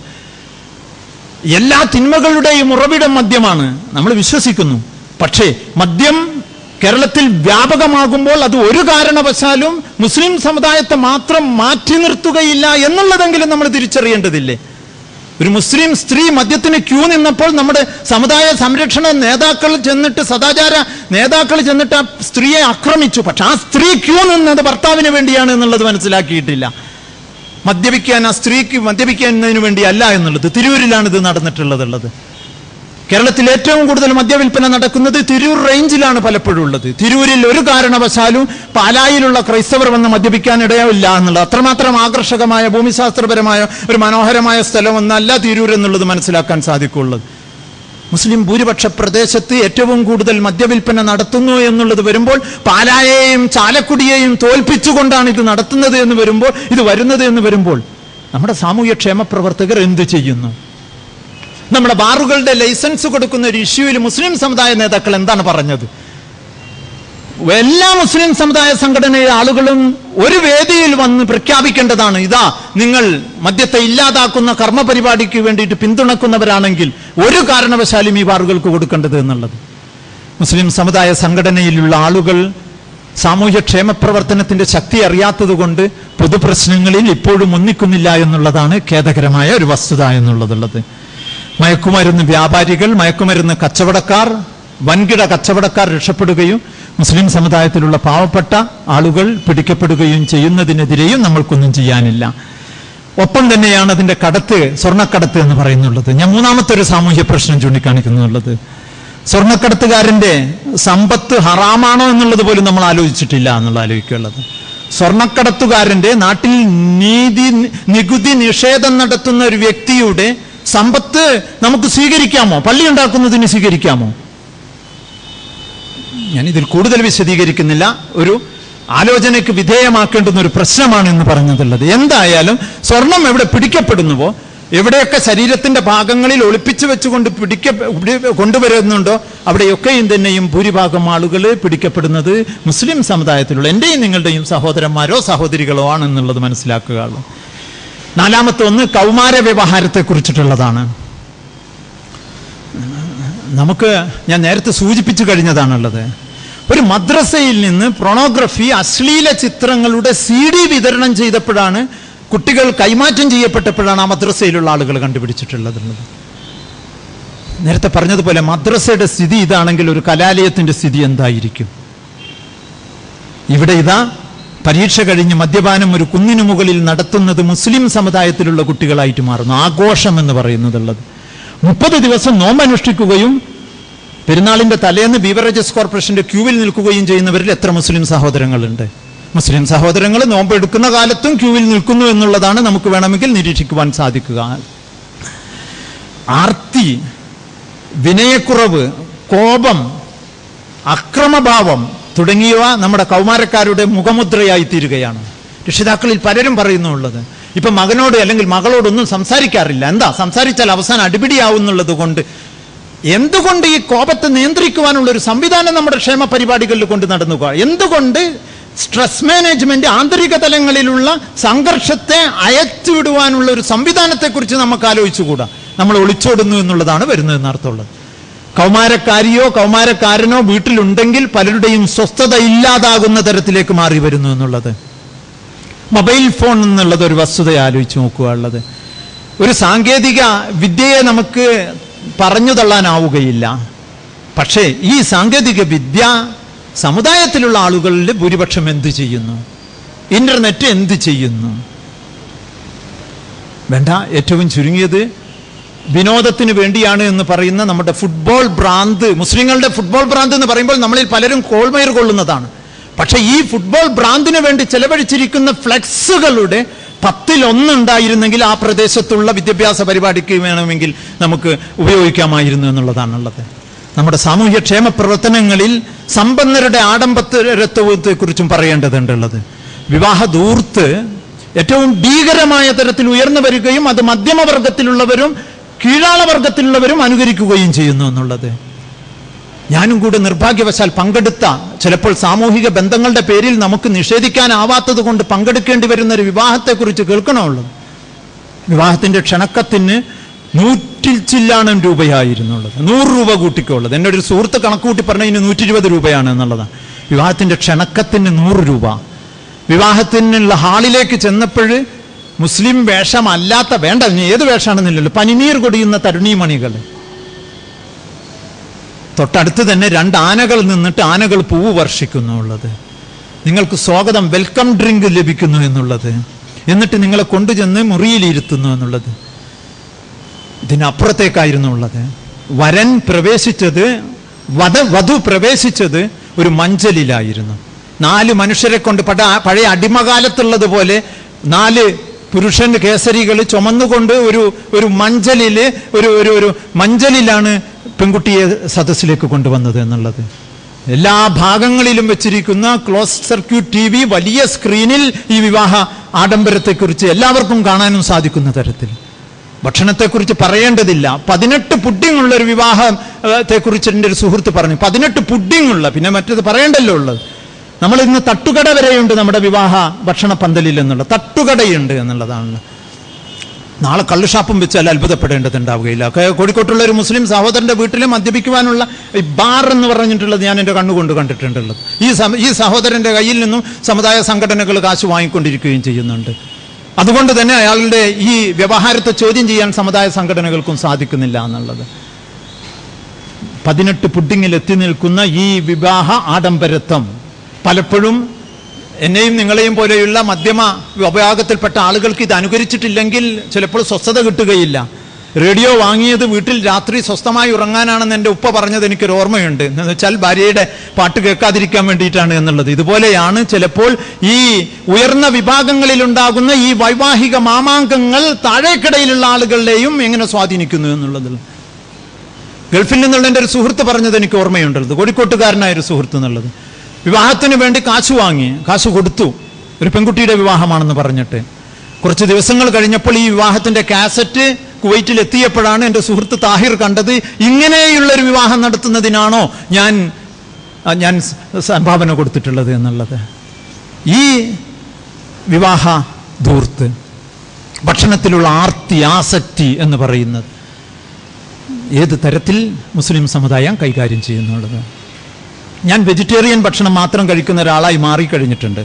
എല്ലാ തിന്മകളുടെയും ഉറവിടം മദ്യമാണ്, നമ്മൾ വിശ്വസിക്കുന്നു. പക്ഷേ മദ്യം കേരളത്തിൽ വ്യാപകമാകുമ്പോൾ അത് ഒരു കാരണവശാലും മുസ്ലിം സമുദായത്തെ മാത്രം മാറ്റി നിർത്തുകയില്ല എന്നുള്ളതെങ്കിലും നമ്മൾ തിരിച്ചറിയേണ്ടതില്ലേ? ഒരു മുസ്ലിം സ്ത്രീ മദ്യത്തിന് ക്യൂ നിന്നപ്പോൾ നമ്മുടെ സമുദായ സംരക്ഷണ നേതാക്കൾ ചെന്നിട്ട്, സദാചാര നേതാക്കൾ ചെന്നിട്ട് ആ സ്ത്രീയെ ആക്രമിച്ചു. പക്ഷെ ആ സ്ത്രീ ക്യൂ നിന്നത് ഭർത്താവിന് വേണ്ടിയാണ് എന്നുള്ളത് മനസ്സിലാക്കിയിട്ടില്ല. മദ്യപിക്കാൻ, ആ സ്ത്രീക്ക് മദ്യപിക്കുന്നതിന് വേണ്ടിയല്ല എന്നുള്ളത്. തിരൂരിലാണ് ഇത് നടന്നിട്ടുള്ളത്. കേരളത്തിൽ ഏറ്റവും കൂടുതൽ മദ്യവിൽപ്പന നടക്കുന്നത് തിരൂർ റേഞ്ചിലാണ് പലപ്പോഴും ഉള്ളത്. തിരൂരിൽ ഒരു കാരണവശാലും പാലായിലുള്ള ക്രൈസ്തവർ വന്ന് മദ്യപിക്കാൻ ഇടയില്ല എന്നുള്ളത്. അത്രമാത്രം ആകർഷകമായ, ഭൂമിശാസ്ത്രപരമായ ഒരു മനോഹരമായ സ്ഥലമൊന്നല്ല തിരൂർ എന്നുള്ളത് മനസ്സിലാക്കാൻ സാധിക്കുള്ളത്. മുസ്ലിം ഭൂരിപക്ഷ പ്രദേശത്ത് ഏറ്റവും കൂടുതൽ മദ്യവിൽപ്പന നടത്തുന്നു എന്നുള്ളത് വരുമ്പോൾ, പാലായെയും ചാലക്കുടിയെയും തോൽപ്പിച്ചുകൊണ്ടാണ് ഇത് നടത്തുന്നത് എന്ന് വരുമ്പോൾ, ഇത് വരുന്നത് എന്ന് വരുമ്പോൾ, നമ്മുടെ സാമൂഹ്യ ക്ഷേമ പ്രവർത്തകർ എന്ത് ചെയ്യുന്നു? നമ്മുടെ ബാറുകളുടെ ലൈസൻസ് കൊടുക്കുന്ന ഒരു ഇഷ്യൂവിൽ മുസ്ലിം സമുദായ നേതാക്കൾ എന്താണ് പറഞ്ഞത്? എല്ലാ മുസ്ലിം സമുദായ സംഘടനയിലെ ആളുകളും ഒരു വേദിയിൽ വന്ന് പ്രഖ്യാപിക്കേണ്ടതാണ്, ഇതാ നിങ്ങൾ മദ്യത്തെ ഇല്ലാതാക്കുന്ന കർമ്മപരിപാടിക്ക് വേണ്ടിയിട്ട് പിന്തുണക്കുന്നവരാണെങ്കിൽ ഒരു കാരണവശാലും ഈ ബാറുകൾക്ക് കൊടുക്കേണ്ടത് എന്നുള്ളത്. മുസ്ലിം സമുദായ സംഘടനയിലുള്ള ആളുകൾ സാമൂഹ്യ ക്ഷേമ പ്രവർത്തനത്തിന്റെ ശക്തി അറിയാത്തത് കൊണ്ട് പൊതുപ്രശ്നങ്ങളിൽ ഇപ്പോഴും ഒന്നിക്കുന്നില്ല എന്നുള്ളതാണ് ഖേദകരമായ ഒരു വസ്തുത എന്നുള്ളത്. മയക്കുമരുന്ന് വ്യാപാരികൾ, മയക്കുമരുന്ന് കച്ചവടക്കാർ, വൻകിട കച്ചവടക്കാർ രക്ഷപ്പെടുകയും മുസ്ലിം സമുദായത്തിലുള്ള പാവപ്പെട്ട ആളുകൾ പിടിക്കപ്പെടുകയും ചെയ്യുന്നതിനെതിരെയും നമ്മൾക്കൊന്നും ചെയ്യാനില്ല. ഒപ്പം തന്നെയാണ് അതിന്റെ കടത്ത്, സ്വർണ്ണക്കടത്ത് എന്ന് പറയുന്നുള്ളത്. ഞാൻ മൂന്നാമത്തെ ഒരു സാമൂഹ്യ പ്രശ്നം ചൂണ്ടിക്കാണിക്കുന്നുള്ളത്, സ്വർണ്ണക്കടത്തുകാരന്റെ സമ്പത്ത് ഹറാമാണോ എന്നുള്ളത് പോലും നമ്മൾ ആലോചിച്ചിട്ടില്ല എന്നുള്ള ആലോചിക്കുള്ളത്. സ്വർണ്ണക്കടത്തുകാരന്റെ, നാട്ടിൽ നികുതി നിഷേധം നടത്തുന്ന ഒരു വ്യക്തിയുടെ സമ്പത്ത് നമുക്ക് സ്വീകരിക്കാമോ? പള്ളി ഉണ്ടാക്കുന്നതിന് സ്വീകരിക്കാമോ? ഞാനിതിൽ കൂടുതൽ വിശദീകരിക്കുന്നില്ല. ഒരു ആലോചനയ്ക്ക് വിധേയമാക്കേണ്ടുന്ന ഒരു പ്രശ്നമാണ് എന്ന് പറഞ്ഞതുള്ളത്. എന്തായാലും സ്വർണം എവിടെ പിടിക്കപ്പെടുന്നുവോ, എവിടെയൊക്കെ ശരീരത്തിന്റെ ഭാഗങ്ങളിൽ ഒളിപ്പിച്ചു വെച്ചുകൊണ്ട് കൊണ്ടുവരുന്നുണ്ടോ, അവിടെയൊക്കെയും തന്നെയും ഭൂരിഭാഗം ആളുകൾ പിടിക്കപ്പെടുന്നത് മുസ്ലിം സമുദായത്തിലുള്ള എന്റെയും നിങ്ങളുടെയും സഹോദരന്മാരോ സഹോദരികളോ ആണെന്നുള്ളത് മനസ്സിലാക്കുകയുള്ളൂ. നാലാമത്തെ ഒന്ന് കൗമാര വ്യവഹാരത്തെ കുറിച്ചിട്ടുള്ളതാണ്. നമുക്ക് ഞാൻ നേരത്തെ സൂചിപ്പിച്ചു കഴിഞ്ഞതാണുള്ളത്. ഒരു മദ്രസയിൽ നിന്ന് പ്രൊണോഗ്രഫി, അശ്ലീല ചിത്രങ്ങളുടെ CD വിതരണം ചെയ്തപ്പോഴാണ്, കുട്ടികൾ കൈമാറ്റം ചെയ്യപ്പെട്ടപ്പോഴാണ് ആ മദ്രസയിലുള്ള ആളുകൾ കണ്ടുപിടിച്ചിട്ടുള്ളത്. നേരത്തെ പറഞ്ഞതുപോലെ മദ്രസയുടെ സ്ഥിതി ഇതാണെങ്കിൽ ഒരു കലാലയത്തിന്റെ സ്ഥിതി എന്തായിരിക്കും? ഇവിടെ ഇതാ പരീക്ഷ കഴിഞ്ഞ് മദ്യപാനം ഒരു കുന്നിനു മുകളിൽ നടത്തുന്നത് മുസ്ലിം സമുദായത്തിലുള്ള കുട്ടികളായിട്ട് മാറുന്നു. ആഘോഷം എന്ന് പറയുന്നതുള്ളത്. 30 ദിവസം നോമ്പനുഷ്ഠിക്കുകയും പെരുന്നാളിന്റെ തലേന്ന് ബീവറേജസ് കോർപ്പറേഷന്റെ ക്യൂവിൽ നിൽക്കുകയും ചെയ്യുന്നവരിൽ എത്ര മുസ്ലിം സഹോദരങ്ങളുണ്ട്? മുസ്ലിം സഹോദരങ്ങൾ നോമ്പ് എടുക്കുന്ന കാലത്തും ക്യൂവിൽ നിൽക്കുന്നു എന്നുള്ളതാണ് നമുക്ക് വേണമെങ്കിൽ നിരീക്ഷിക്കുവാൻ സാധിക്കുക. ആർത്തി, വിനയക്കുറവ്, കോപം, അക്രമഭാവം തുടങ്ങിയവ നമ്മുടെ കൗമാരക്കാരുടെ മുഖമുദ്രയായി തീരുകയാണ്. രക്ഷിതാക്കളിൽ പലരും പറയുന്നുള്ളത് ഇപ്പൊ മകനോട് അല്ലെങ്കിൽ മകളോടൊന്നും സംസാരിക്കാറില്ല. എന്താ? സംസാരിച്ചാൽ അവസാനം അടിപിടിയാവുന്നുള്ളത് കൊണ്ട്. എന്തുകൊണ്ട് ഈ കോപത്തെ നിയന്ത്രിക്കുവാനുള്ള ഒരു സംവിധാനം നമ്മുടെ ക്ഷേമ പരിപാടികളിൽ കൊണ്ട് നടന്നുക? എന്തുകൊണ്ട് സ്ട്രെസ് മാനേജ്മെന്റ്, ആന്തരിക തലങ്ങളിലുള്ള സംഘർഷത്തെ അയച്ചുവിടുവാനുള്ള ഒരു സംവിധാനത്തെക്കുറിച്ച് നമുക്ക് ആലോചിച്ചുകൂടാ? നമ്മൾ ഒളിച്ചോടുന്നു എന്നുള്ളതാണ് വരുന്നതെന്ന് അർത്ഥമുള്ളത്. കൗമാരക്കാരിയോ കൗമാരക്കാരനോ വീട്ടിലുണ്ടെങ്കിൽ പലരുടെയും സ്വസ്ഥത ഇല്ലാതാകുന്ന തരത്തിലേക്ക് മാറി വരുന്നു എന്നുള്ളത്. മൊബൈൽ ഫോൺ എന്നുള്ളത് ഒരു വസ്തുത ആലോചിച്ച് നോക്കുക ഉള്ളത്. ഒരു സാങ്കേതിക വിദ്യയെ നമുക്ക് പറഞ്ഞു തള്ളാനാവുകയില്ല. പക്ഷേ ഈ സാങ്കേതിക വിദ്യ സമുദായത്തിലുള്ള ആളുകളിൽ ഭൂരിപക്ഷം എന്ത് ചെയ്യുന്നു? ഇന്റർനെറ്റ് എന്ത് ചെയ്യുന്നു? വേണ്ട, ഏറ്റവും ചുരുങ്ങിയത് വിനോദത്തിന് വേണ്ടിയാണ് എന്ന് പറയുന്ന നമ്മുടെ ഫുട്ബോൾ ഭ്രാന്ത്, മുസ്ലിങ്ങളുടെ ഫുട്ബോൾ ഭ്രാന്ത് എന്ന് പറയുമ്പോൾ നമ്മളിൽ പലരും കോൾമയർ കൊള്ളുന്നതാണ്. പക്ഷെ ഈ ഫുട്ബോൾ ഭ്രാന്തിന് വേണ്ടി ചെലവഴിച്ചിരിക്കുന്ന ഫ്ലെക്സുകളുടെ 10-1 ഉണ്ടായിരുന്നെങ്കിൽ ആ പ്രദേശത്തുള്ള വിദ്യാഭ്യാസ പരിപാടിക്ക് വേണമെങ്കിൽ നമുക്ക് ഉപയോഗിക്കാമായിരുന്നു എന്നുള്ളതാണുള്ളത്. നമ്മുടെ സാമൂഹ്യ ക്ഷേമ പ്രവർത്തനങ്ങളിൽ സമ്പന്നരുടെ ആഡംബരത്വത്തെക്കുറിച്ചും പറയേണ്ടതുണ്ടുള്ളത്. വിവാഹ ധൂർത്ത് ഏറ്റവും ഭീകരമായ തരത്തിൽ ഉയർന്നു വരികയും അത് മധ്യമവർഗത്തിലുള്ളവരും കീഴാളവർഗത്തിലുള്ളവരും അനുകരിക്കുകയും ചെയ്യുന്നു എന്നുള്ളത്. ഞാനും കൂടെ നിർഭാഗ്യവശാൽ പങ്കെടുത്ത, ചിലപ്പോൾ സാമൂഹിക ബന്ധങ്ങളുടെ പേരിൽ നമുക്ക് നിഷേധിക്കാനാവാത്തത് കൊണ്ട് പങ്കെടുക്കേണ്ടി വരുന്ന ഒരു വിവാഹത്തെക്കുറിച്ച് കേൾക്കണമുള്ളത്. വിവാഹത്തിന്റെ ക്ഷണക്കത്തിന് 100 ചില്ലാനം രൂപയായിരുന്നുള്ളത്. 100 രൂപ കൂട്ടിക്കുള്ളത്. എൻ്റെ ഒരു സുഹൃത്ത് കണക്കുകൂട്ടി പറഞ്ഞ ഇനി 120 രൂപയാണ് എന്നുള്ളതാണ്. വിവാഹത്തിന്റെ ക്ഷണക്കത്തിന് 100 രൂപ. വിവാഹത്തിനുള്ള ഹാളിലേക്ക് ചെന്നപ്പോൾ മുസ്ലിം വേഷമല്ലാത്ത, വേണ്ട ഏത് വേഷമാണെന്നില്ലല്ലോ, പനിനീർ കൊടിയുന്ന തരുണീമണികൾ. തൊട്ടടുത്ത് തന്നെ 2 ആനകൾ നിന്നിട്ട് ആനകൾ പൂവ് വർഷിക്കുന്നു ഉള്ളത്. നിങ്ങൾക്ക് സ്വാഗതം, വെൽക്കം ഡ്രിങ്ക് ലഭിക്കുന്നു എന്നുള്ളത്. എന്നിട്ട് നിങ്ങളെ കൊണ്ടുചെന്ന് മുറിയിലിരുത്തുന്നു എന്നുള്ളത്. ഇതിനപ്പുറത്തേക്കായിരുന്നു ഉള്ളത്. വരൻ പ്രവേശിച്ചത്, വധു പ്രവേശിച്ചത് ഒരു മഞ്ചലിലായിരുന്നു. 4 മനുഷ്യരെ കൊണ്ട്, പഴയ അടിമകാലത്തുള്ളത് പോലെ 4 പുരുഷൻ കേസരികൾ ചുമന്നുകൊണ്ട് ഒരു മഞ്ചലില് ഒരു മഞ്ചലിലാണ് പെൺകുട്ടിയെ സദസ്സിലേക്ക് കൊണ്ടുവന്നത് എന്നുള്ളത്. എല്ലാ ഭാഗങ്ങളിലും വെച്ചിരിക്കുന്ന ക്ലോസ് സർക്യൂട്ട് TV, വലിയ സ്ക്രീനിൽ ഈ വിവാഹ ആഡംബരത്തെക്കുറിച്ച് എല്ലാവർക്കും കാണാനും സാധിക്കുന്ന തരത്തിൽ. ഭക്ഷണത്തെക്കുറിച്ച് പറയേണ്ടതില്ല. 18 പുഡിംഗ് ഉള്ള ഒരു വിവാഹത്തെക്കുറിച്ച് എൻ്റെ ഒരു സുഹൃത്ത് പറഞ്ഞു. 18 പുഡിംഗ് ഉള്ള, പിന്നെ മറ്റത് പറയേണ്ടല്ലോ ഉള്ളത്. നമ്മൾ ഇന്ന് തട്ടുകട വരെയുണ്ട് നമ്മുടെ വിവാഹ ഭക്ഷണ പന്തലിൽ എന്നുള്ള തട്ടുകടയുണ്ട് എന്നുള്ളതാണ്. നാളെ കള്ളുഷാപ്പും വെച്ചാൽ അത്ഭുതപ്പെടേണ്ടതുണ്ടാവുകയില്ല. കോഴിക്കോട്ടുള്ള ഒരു മുസ്ലിം സഹോദരന്റെ വീട്ടിൽ മദ്യപിക്കുവാനുള്ള ഈ ബാർ എന്ന് പറഞ്ഞിട്ടുള്ളത് ഞാൻ എൻ്റെ കണ്ണുകൊണ്ട് കണ്ടിട്ടുള്ളത്. ഈ സഹോദരന്റെ കയ്യിൽ നിന്നും സമുദായ സംഘടനകൾ കാശ് വാങ്ങിക്കൊണ്ടിരിക്കുകയും ചെയ്യുന്നുണ്ട്. അതുകൊണ്ട് തന്നെ അയാളുടെ ഈ വ്യവഹാരത്തെ ചോദ്യം ചെയ്യാൻ സമുദായ സംഘടനകൾക്കും സാധിക്കുന്നില്ല എന്നുള്ളത്. 18 പുഡിങ്ങിൽ എത്തി നിൽക്കുന്ന ഈ വിവാഹ ആഡംബരത്വം പലപ്പോഴും എന്നെയും നിങ്ങളെയും പോലെയുള്ള മധ്യമ വിഭാഗത്തിൽപ്പെട്ട ആളുകൾക്ക് ഇത് അനുകരിച്ചിട്ടില്ലെങ്കിൽ ചിലപ്പോൾ സ്വസ്ഥത കിട്ടുകയില്ല. റേഡിയോ വാങ്ങിയത് വീട്ടിൽ രാത്രി സ്വസ്ഥമായി ഉറങ്ങാനാണെന്ന് എൻ്റെ ഉപ്പ പറഞ്ഞത് എനിക്കൊരു ഓർമ്മയുണ്ട്. എന്ന് വെച്ചാൽ ഭാര്യയുടെ പാട്ട് കേൾക്കാതിരിക്കാൻ വേണ്ടിയിട്ടാണ് എന്നുള്ളത്. ഇതുപോലെയാണ് ചിലപ്പോൾ ഈ ഉയർന്ന വിഭാഗങ്ങളിലുണ്ടാകുന്ന ഈ വൈവാഹിക മാമാങ്കങ്ങൾ താഴേക്കിടയിലുള്ള ആളുകളുടെയും എങ്ങനെ സ്വാധീനിക്കുന്നു എന്നുള്ളത്. ഗൾഫിൽ നിന്നുള്ള എൻ്റെ ഒരു സുഹൃത്ത് പറഞ്ഞത് എനിക്ക് ഓർമ്മയുണ്ടത്. കോഴിക്കോട്ടുകാരനായ ഒരു സുഹൃത്ത് എന്നുള്ളത്. വിവാഹത്തിന് വേണ്ടി കാശ് വാങ്ങി, കാശ് കൊടുത്തു, ഒരു പെൺകുട്ടിയുടെ വിവാഹമാണെന്ന് പറഞ്ഞിട്ട്. കുറച്ച് ദിവസങ്ങൾ കഴിഞ്ഞപ്പോൾ ഈ വിവാഹത്തിന്റെ കാസറ്റ് കുവൈറ്റിൽ എത്തിയപ്പോഴാണ് എൻ്റെ സുഹൃത്ത് താഹിർ കണ്ടത്. ഇങ്ങനെയുള്ളൊരു വിവാഹം നടത്തുന്നതിനാണോ ഞാൻ സംഭാവന കൊടുത്തിട്ടുള്ളത് എന്നുള്ളത്. ഈ വിവാഹ ധൂർത്ത്, ഭക്ഷണത്തിലുള്ള ആർത്തി, ആസക്തി എന്ന് പറയുന്നത് ഏത് തരത്തിൽ മുസ്ലിം സമുദായം കൈകാര്യം ചെയ്യുന്നുള്ളത്. ഞാൻ വെജിറ്റേറിയൻ ഭക്ഷണം മാത്രം കഴിക്കുന്ന ഒരാളായി മാറിക്കഴിഞ്ഞിട്ടുണ്ട്.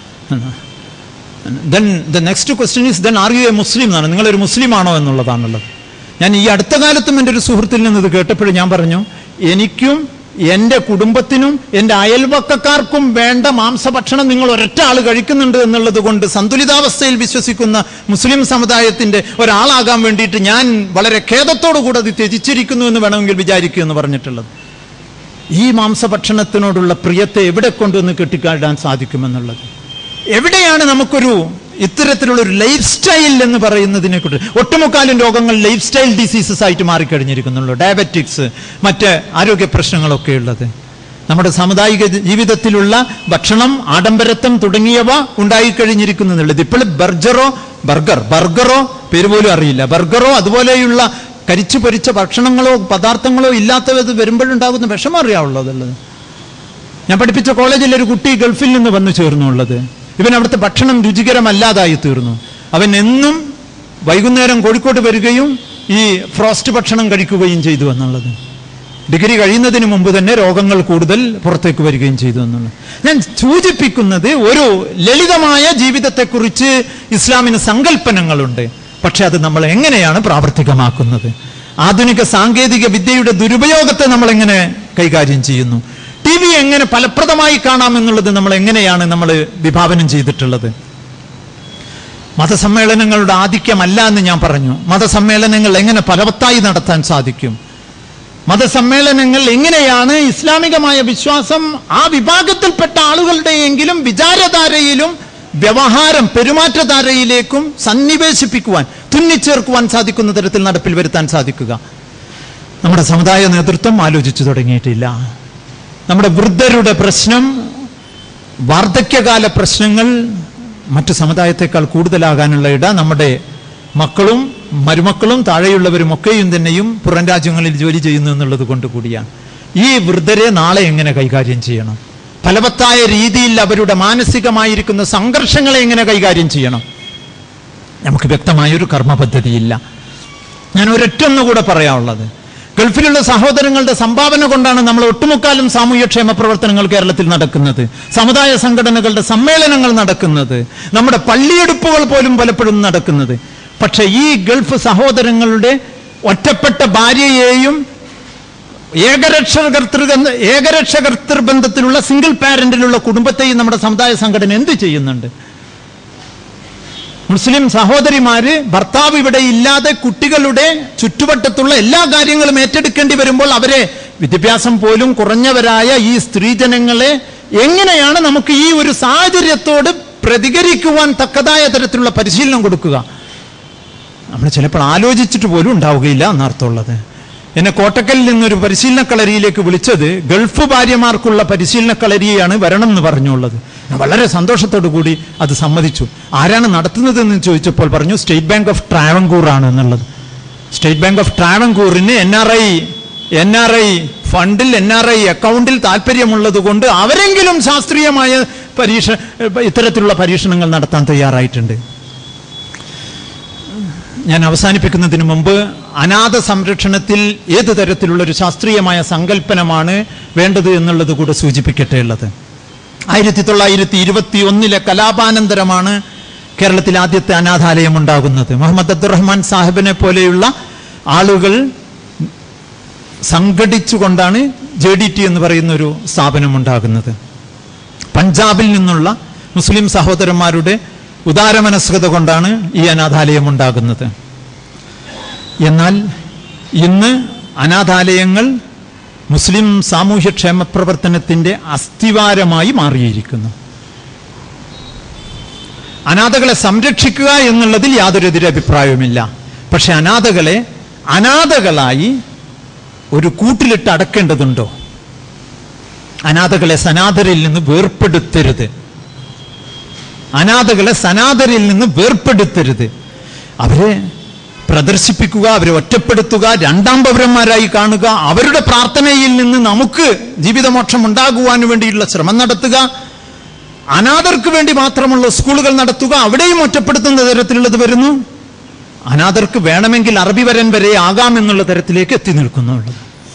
Then the next question is then are you a Muslim എന്നാണ്. നിങ്ങളൊരു മുസ്ലിം ആണോ എന്നുള്ളതാണുള്ളത്. ഞാൻ ഈ അടുത്ത കാലത്തും എൻ്റെ ഒരു സുഹൃത്തിൽ നിന്ന് ഇത് കേട്ടപ്പോൾ ഞാൻ പറഞ്ഞു, എനിക്കും എൻ്റെ കുടുംബത്തിനും എൻ്റെ അയൽവക്കക്കാർക്കും വേണ്ട മാംസഭക്ഷണം നിങ്ങൾ ഒരൊറ്റ ആൾ കഴിക്കുന്നുണ്ട് എന്നുള്ളത് കൊണ്ട് സന്തുലിതാവസ്ഥയിൽ വിശ്വസിക്കുന്ന മുസ്ലിം സമുദായത്തിൻ്റെ ഒരാളാകാൻ വേണ്ടിയിട്ട് ഞാൻ വളരെ ഖേദത്തോടു കൂടെ അത് ത്യജിച്ചിരിക്കുന്നു എന്ന് വേണമെങ്കിൽ വിചാരിക്കൂ എന്ന് പറഞ്ഞിട്ടുള്ളത്. ഈ മാംസഭക്ഷണത്തിനോടുള്ള പ്രിയത്തെ എവിടെ കൊണ്ടുവന്ന് കെട്ടിക്കാടാൻ സാധിക്കുമെന്നുള്ളത്. എവിടെയാണ് നമുക്കൊരു ഇത്തരത്തിലുള്ളൊരു ലൈഫ് സ്റ്റൈൽ എന്ന് പറയുന്നതിനെ കുറിച്ച്? ഒട്ടുമുക്കാലും രോഗങ്ങൾ ലൈഫ് സ്റ്റൈൽ ഡിസീസസ് ആയിട്ട് മാറിക്കഴിഞ്ഞിരിക്കുന്നുള്ളൂ. ഡയബറ്റിക്സ്, മറ്റ് ആരോഗ്യ പ്രശ്നങ്ങളൊക്കെ ഉള്ളത് നമ്മുടെ സാമുദായിക ജീവിതത്തിലുള്ള ഭക്ഷണം, ആഡംബരത്വം തുടങ്ങിയവ ഉണ്ടായിക്കഴിഞ്ഞിരിക്കുന്നുള്ളത്. ഇപ്പോൾ ബർഗറോ പേര് പോലും അറിയില്ല, ബർഗറോ അതുപോലെയുള്ള കരിച്ചു പൊരിച്ച ഭക്ഷണങ്ങളോ പദാർത്ഥങ്ങളോ ഇല്ലാത്തത് വരുമ്പോഴുണ്ടാകുന്ന വിഷമം അറിയാവുള്ളതുള്ളത്. ഞാൻ പഠിപ്പിച്ച കോളേജിൽ ഒരു കുട്ടി ഗൾഫിൽ നിന്ന് വന്നു ചേർന്നുള്ളത്. ഇവൻ അവിടുത്തെ ഭക്ഷണം രുചികരമല്ലാതായി തീർന്നു. അവൻ എന്നും വൈകുന്നേരം കോഴിക്കോട് വരികയും ഈ ഫ്രോസ്റ്റ് ഭക്ഷണം കഴിക്കുകയും ചെയ്തു എന്നുള്ളത്. ഡിഗ്രി കഴിയുന്നതിന് മുമ്പ് തന്നെ രോഗങ്ങൾ കൂടുതൽ പുറത്തേക്ക് വരികയും ചെയ്തു എന്നുള്ളത്. ഞാൻ സൂചിപ്പിക്കുന്നത് ഒരു ലളിതമായ ജീവിതത്തെക്കുറിച്ച് ഇസ്ലാമിന് സങ്കല്പനങ്ങളുണ്ട്. പക്ഷെ അത് നമ്മൾ എങ്ങനെയാണ് പ്രാവർത്തികമാക്കുന്നത്? ആധുനിക സാങ്കേതിക വിദ്യയുടെ ദുരുപയോഗത്തെ നമ്മൾ എങ്ങനെ കൈകാര്യം ചെയ്യുന്നു? TV എങ്ങനെ ഫലപ്രദമായി കാണാമെന്നുള്ളത് നമ്മൾ എങ്ങനെയാണ് വിഭാവനം ചെയ്തിട്ടുള്ളത്? മതസമ്മേളനങ്ങളുടെ ആധിക്യമല്ല എന്ന് ഞാൻ പറഞ്ഞു. മതസമ്മേളനങ്ങൾ എങ്ങനെ ഫലവത്തായി നടത്താൻ സാധിക്കും? മതസമ്മേളനങ്ങൾ എങ്ങനെയാണ് ഇസ്ലാമികമായ വിശ്വാസം ആ വിഭാഗത്തിൽപ്പെട്ട ആളുകളുടെയെങ്കിലും വിചാരധാരയിലും വ്യവഹാരം പെരുമാറ്റധാരയിലേക്കും സന്നിവേശിപ്പിക്കുവാൻ, തുന്നിച്ചേർക്കുവാൻ സാധിക്കുന്ന തരത്തിൽ നടപ്പിൽ വരുത്താൻ സാധിക്കുക? നമ്മുടെ സമുദായ നേതൃത്വം ആലോചിച്ചു തുടങ്ങിയിട്ടില്ല. നമ്മുടെ വൃദ്ധരുടെ പ്രശ്നം, വാർദ്ധക്യകാല പ്രശ്നങ്ങൾ മറ്റു സമുദായത്തെക്കാൾ കൂടുതലാകാനുള്ള ഇട നമ്മുടെ മക്കളും മരുമക്കളും താഴെയുള്ളവരും ഒക്കെയും തന്നെയും പുറം രാജ്യങ്ങളിൽ ജോലി ചെയ്യുന്നു എന്നുള്ളത് കൊണ്ട് കൂടിയാണ്. ഈ വൃദ്ധരെ നാളെ എങ്ങനെ കൈകാര്യം ചെയ്യണം? ഫലവത്തായ രീതിയിൽ അവരുടെ മാനസികമായിരിക്കുന്ന സംഘർഷങ്ങളെ എങ്ങനെ കൈകാര്യം ചെയ്യണം? നമുക്ക് വ്യക്തമായൊരു കർമ്മ പദ്ധതിയില്ല. ഞാൻ ഒരൊറ്റൊന്നുകൂടെ പറയാനുള്ളത്, ഗൾഫിലുള്ള സഹോദരങ്ങളുടെ സംഭാവന കൊണ്ടാണ് നമ്മൾ ഒട്ടുമുക്കാലും സാമൂഹ്യക്ഷേമ പ്രവർത്തനങ്ങൾ കേരളത്തിൽ നടക്കുന്നത്, സമുദായ സംഘടനകളുടെ സമ്മേളനങ്ങൾ നടക്കുന്നത്, നമ്മുടെ പള്ളിയെടുപ്പുകൾ പോലും പലപ്പോഴും നടക്കുന്നത്. പക്ഷെ ഈ ഗൾഫ് സഹോദരങ്ങളുടെ ഒറ്റപ്പെട്ട ഭാര്യയെയും ഏകരക്ഷകർത്തൃ ബന്ധത്തിലുള്ള സിംഗിൾ പാരന്റിലുള്ള കുടുംബത്തെയും നമ്മുടെ സമുദായ സംഘടന എന്ത് ചെയ്യുന്നുണ്ട്? മുസ്ലിം സഹോദരിമാര് ഭർത്താവ് ഇവിടെ ഇല്ലാതെ കുട്ടികളുടെ ചുറ്റുവട്ടത്തുള്ള എല്ലാ കാര്യങ്ങളും ഏറ്റെടുക്കേണ്ടി വരുമ്പോൾ അവരെ, വിദ്യാഭ്യാസം പോലും കുറഞ്ഞവരായ ഈ സ്ത്രീജനങ്ങളെ എങ്ങനെയാണ് നമുക്ക് ഈ ഒരു സാഹചര്യത്തോട് പ്രതികരിക്കുവാൻ തക്കതായ തരത്തിലുള്ള പരിശീലനം കൊടുക്കുക? നമ്മൾ ചിലപ്പോൾ ആലോചിച്ചിട്ട് പോലും ഉണ്ടാവുകയില്ല എന്നർത്ഥമുള്ളത്. എന്നെ കോട്ടക്കലിൽ നിന്നൊരു പരിശീലന കളരിയിലേക്ക് വിളിച്ചത് ഗൾഫ് ഭാര്യമാർക്കുള്ള പരിശീലന കളരിയാണ് വരണം എന്ന് പറഞ്ഞുള്ളത്. ഞാൻ വളരെ സന്തോഷത്തോടു കൂടി അത് സമ്മതിച്ചു. ആരാണ് നടത്തുന്നതെന്ന് ചോദിച്ചപ്പോൾ പറഞ്ഞു സ്റ്റേറ്റ് ബാങ്ക് ഓഫ് ട്രാവൻകൂർ ആണ് എന്നുള്ളത്. സ്റ്റേറ്റ് ബാങ്ക് ഓഫ് ട്രാവൻകൂറിന് NRI ഫണ്ടിൽ, NRI അക്കൗണ്ടിൽ താല്പര്യമുള്ളത് കൊണ്ട് അവരെങ്കിലും ശാസ്ത്രീയമായ ഇത്തരത്തിലുള്ള പരീക്ഷണങ്ങൾ നടത്താൻ തയ്യാറായിട്ടുണ്ട്. ഞാൻ അവസാനിപ്പിക്കുന്നതിന് മുമ്പ് അനാഥ സംരക്ഷണത്തിൽ ഏത് തരത്തിലുള്ള ഒരു ശാസ്ത്രീയമായ സങ്കല്പനമാണ് വേണ്ടത് എന്നുള്ളത് കൂടെ സൂചിപ്പിക്കട്ടെ ഉള്ളത്. 1921 കലാപാനന്തരമാണ് കേരളത്തിൽ ആദ്യത്തെ അനാഥാലയം ഉണ്ടാകുന്നത്. മുഹമ്മദ് അബ്ദുറഹ്മാൻ സാഹിബിനെ പോലെയുള്ള ആളുകൾ സംഘടിച്ചുകൊണ്ടാണ് JDT എന്ന് പറയുന്ന ഒരു സ്ഥാപനം ഉണ്ടാകുന്നത്. പഞ്ചാബിൽ നിന്നുള്ള മുസ്ലിം സഹോദരന്മാരുടെ ഉദാരമനസ്കത കൊണ്ടാണ് ഈ അനാഥാലയം ഉണ്ടാകുന്നത്. എന്നാൽ ഇന്ന് അനാഥാലയങ്ങൾ മുസ്ലിം സാമൂഹ്യക്ഷേമ പ്രവർത്തനത്തിന്റെ അസ്ഥിവാരമായി മാറിയിരിക്കുന്നു. അനാഥകളെ സംരക്ഷിക്കുക എന്നുള്ളതിൽ യാതൊരു എതിരഭിപ്രായവുമില്ല. പക്ഷെ അനാഥകളെ അനാഥകളായി ഒരു കൂട്ടിലിട്ട് അടക്കേണ്ടതുണ്ടോ? അനാഥകളെ സനാതരിൽ നിന്ന് വേർപ്പെടുത്തരുത്. അനാഥകളെ സനാതരിൽ നിന്ന് വേർപ്പെടുത്തരുത്. അവരെ പ്രദർശിപ്പിക്കുക, അവരെ ഒറ്റപ്പെടുത്തുക, രണ്ടാം പൗരന്മാരായി കാണുക, അവരുടെ പ്രാർത്ഥനയിൽ നിന്ന് നമുക്ക് ജീവിതമോക്ഷം ഉണ്ടാകുവാൻ വേണ്ടിയുള്ള ശ്രമം നടത്തുക, അനാഥർക്ക് വേണ്ടി മാത്രമുള്ള സ്കൂളുകൾ നടത്തുക, അവിടെയും ഒറ്റപ്പെടുത്തുന്ന തരത്തിലുള്ളത് വരുന്നു. അനാഥർക്ക് വേണമെങ്കിൽ അറബി വരൻ വരെ ആകാമെന്നുള്ള തരത്തിലേക്ക് എത്തി നിൽക്കുന്നുള്ളത്.